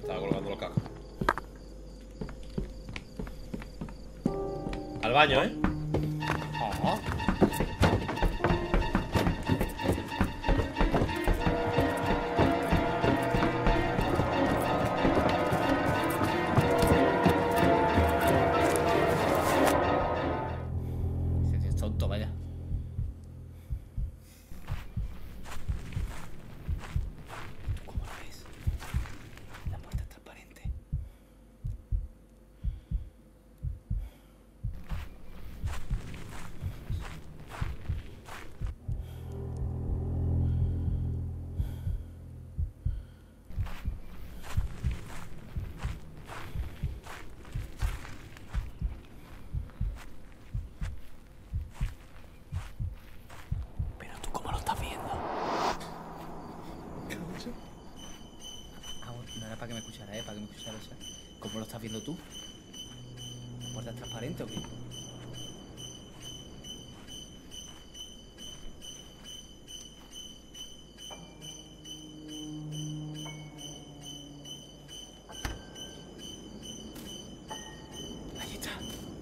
Estaba colgando los cacos. Al baño, ¿eh? Ajá. Ese tío es tonto, vaya. ¿Cómo lo ves? La puerta es transparente. Pero tú, ¿cómo lo estás viendo? Ah, bueno, no era para que me escuchara, para que me escuchara. O sea, ¿cómo lo estás viendo tú? ¿La puerta es transparente o qué? Ahí está.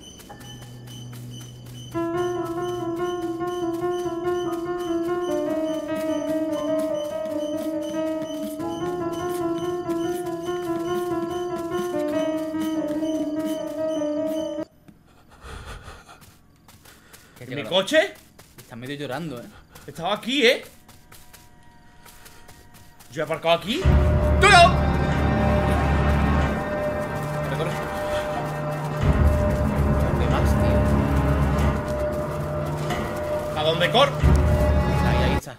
¿Qué ha ¿Mi llegado? coche? Está medio llorando, Estaba aquí, ¿eh? Yo he aparcado aquí. Corre, corre. De Max, tío. ¿A dónde corre? Ahí está.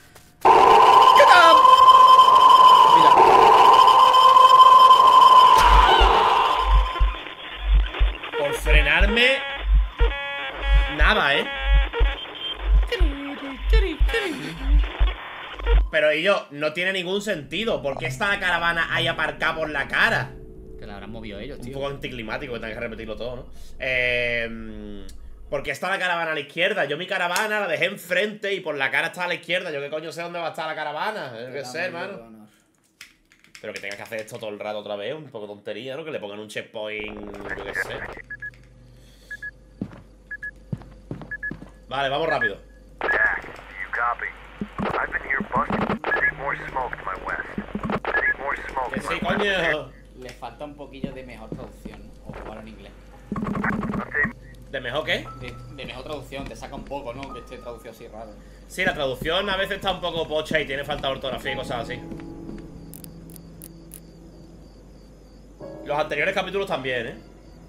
Por frenarme. Nada, ¿eh? Pero ello, no tiene ningún sentido. ¿Por qué está la caravana ahí aparcada por la cara? Que la habrán movido ellos, Un tío. poco anticlimático que tenga que repetirlo todo, ¿no? ¿Por qué está la caravana a la izquierda? Yo mi caravana la dejé enfrente y por la cara está a la izquierda. Yo qué coño sé dónde va a estar la caravana. Yo qué sé, hermano. Pero que tengas que hacer esto todo el rato otra vez, un poco tontería, ¿no? Que le pongan un checkpoint, yo qué sé. Vale, vamos rápido. Jack, do you copy? I've been here busting. Need more smoke to my west. Need more smoke Que to sí, my coño. Le falta un poquillo de mejor traducción. O jugar en inglés. ¿De mejor qué? De mejor traducción, te saca un poco, ¿no? Que esté traducido así raro. Sí, la traducción a veces está un poco pocha y tiene falta de ortografía y cosas así. Los anteriores capítulos también, ¿eh?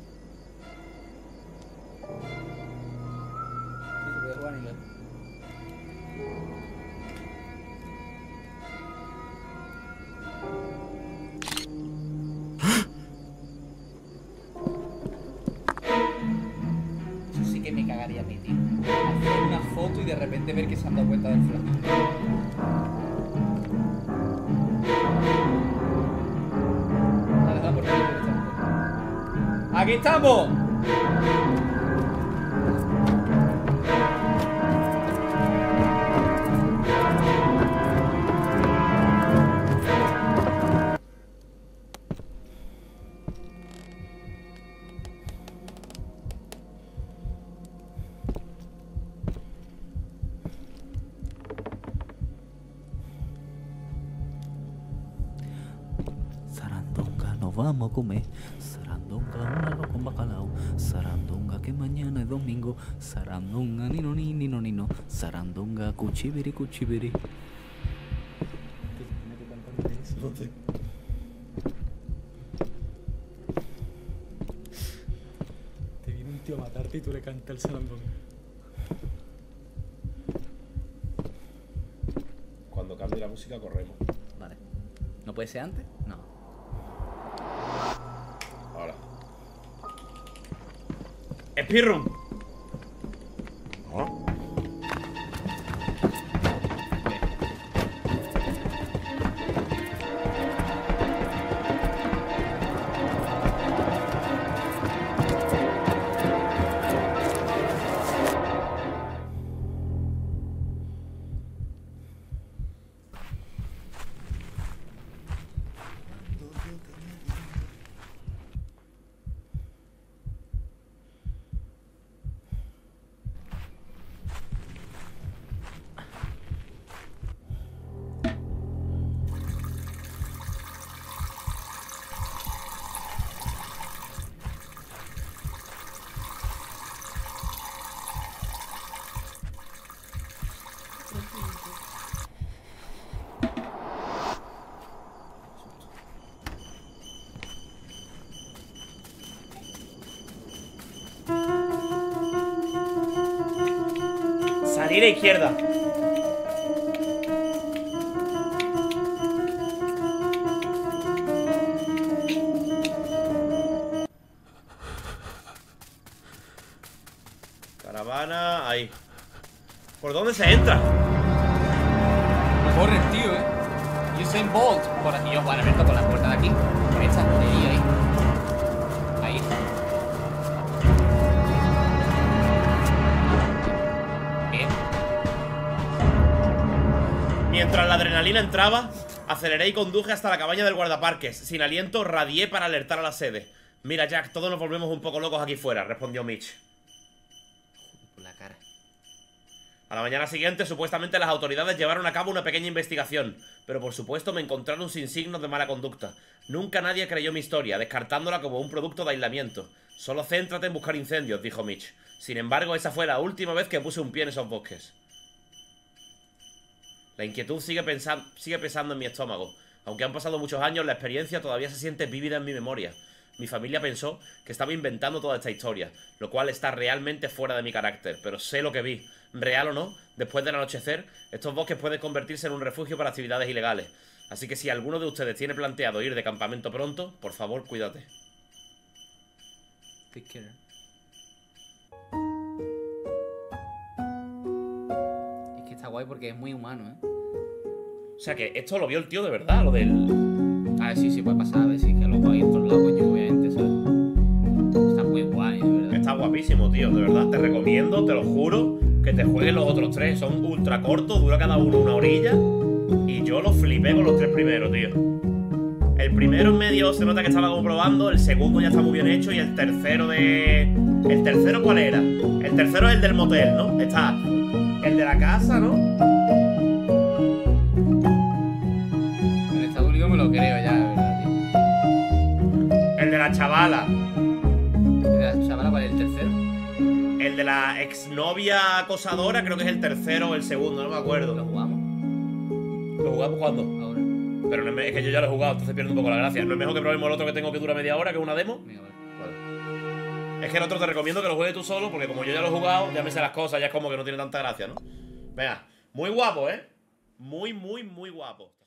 Sí, se puede jugar en inglés. Eso sí que me cagaría a mí, tío. Hacer una foto y de repente ver que se han dado cuenta del flash. Dale, dale, por favor, directamente. ¡Aquí estamos! Sarandonga, nos vamos a comer. Sarandonga, un arroz con bacalao. Sarandonga, que mañana es domingo. Sarandonga, nino, nino, nino. Sarandonga, cuchibiri, cuchibiri. Te viene un tío a matarte y tú le cantas el sarandón. Cuando cambie la música corremos. Vale. ¿No puede ser antes? No. Ahora. Speedrun. Tira izquierda. Caravana, ahí. ¿Por dónde se entra? Corre el tío, Usain Bolt. Por aquí, Juan Alberto, por la puerta de aquí. Por esta, ahí. Ahí. Bien. Mientras la adrenalina entraba, aceleré y conduje hasta la cabaña del guardaparques. Sin aliento, radié para alertar a la sede. Mira, Jack, todos nos volvemos un poco locos aquí fuera, respondió Mitch. Por la cara. A la mañana siguiente, supuestamente las autoridades llevaron a cabo una pequeña investigación, pero por supuesto me encontraron sin signos de mala conducta. Nunca nadie creyó mi historia, descartándola como un producto de aislamiento. Solo céntrate en buscar incendios, dijo Mitch. Sin embargo, esa fue la última vez que puse un pie en esos bosques. La inquietud sigue pesando en mi estómago. Aunque han pasado muchos años, la experiencia todavía se siente vívida en mi memoria. Mi familia pensó que estaba inventando toda esta historia, lo cual está realmente fuera de mi carácter, pero sé lo que vi. Real o no, después del anochecer, estos bosques pueden convertirse en un refugio para actividades ilegales. Así que si alguno de ustedes tiene planteado ir de campamento pronto, por favor, cuídate. Take care. Es que está guay porque es muy humano, O sea que esto lo vio el tío de verdad, lo del... A ver si puede pasar, a ver si es que lo hay en todos lados, coño, obviamente, ¿sabes? Está muy guay, de verdad. Está guapísimo, tío, de verdad. Te recomiendo, te lo juro, que te juegues los otros tres. Son ultra cortos, dura cada uno una orilla. Y yo los flipé con los tres primeros, tío. El primero en medio se nota que estaba como probando. El segundo ya está muy bien hecho. Y el tercero de... ¿El tercero cuál era? El tercero es el del motel, ¿no? Está el de la casa, ¿no? El Estado Unido me lo creo ya, de verdad, tío. El de la chavala. ¿El de la chavala cuál es el tercero? El de la exnovia acosadora, creo que es el tercero o el segundo, no me acuerdo. ¿Lo jugamos? ¿Lo jugamos cuándo? Ahora. Pero no es, es que yo ya lo he jugado, entonces pierde un poco la gracia. ¿No es mejor que probemos el otro que tengo que dura media hora, que es una demo? Venga, vale. Es que el otro te recomiendo que lo juegues tú solo, porque como yo ya lo he jugado, ya me sé las cosas, ya es como que no tiene tanta gracia, ¿no? Venga, muy guapo, ¿eh? Muy, muy, muy guapo.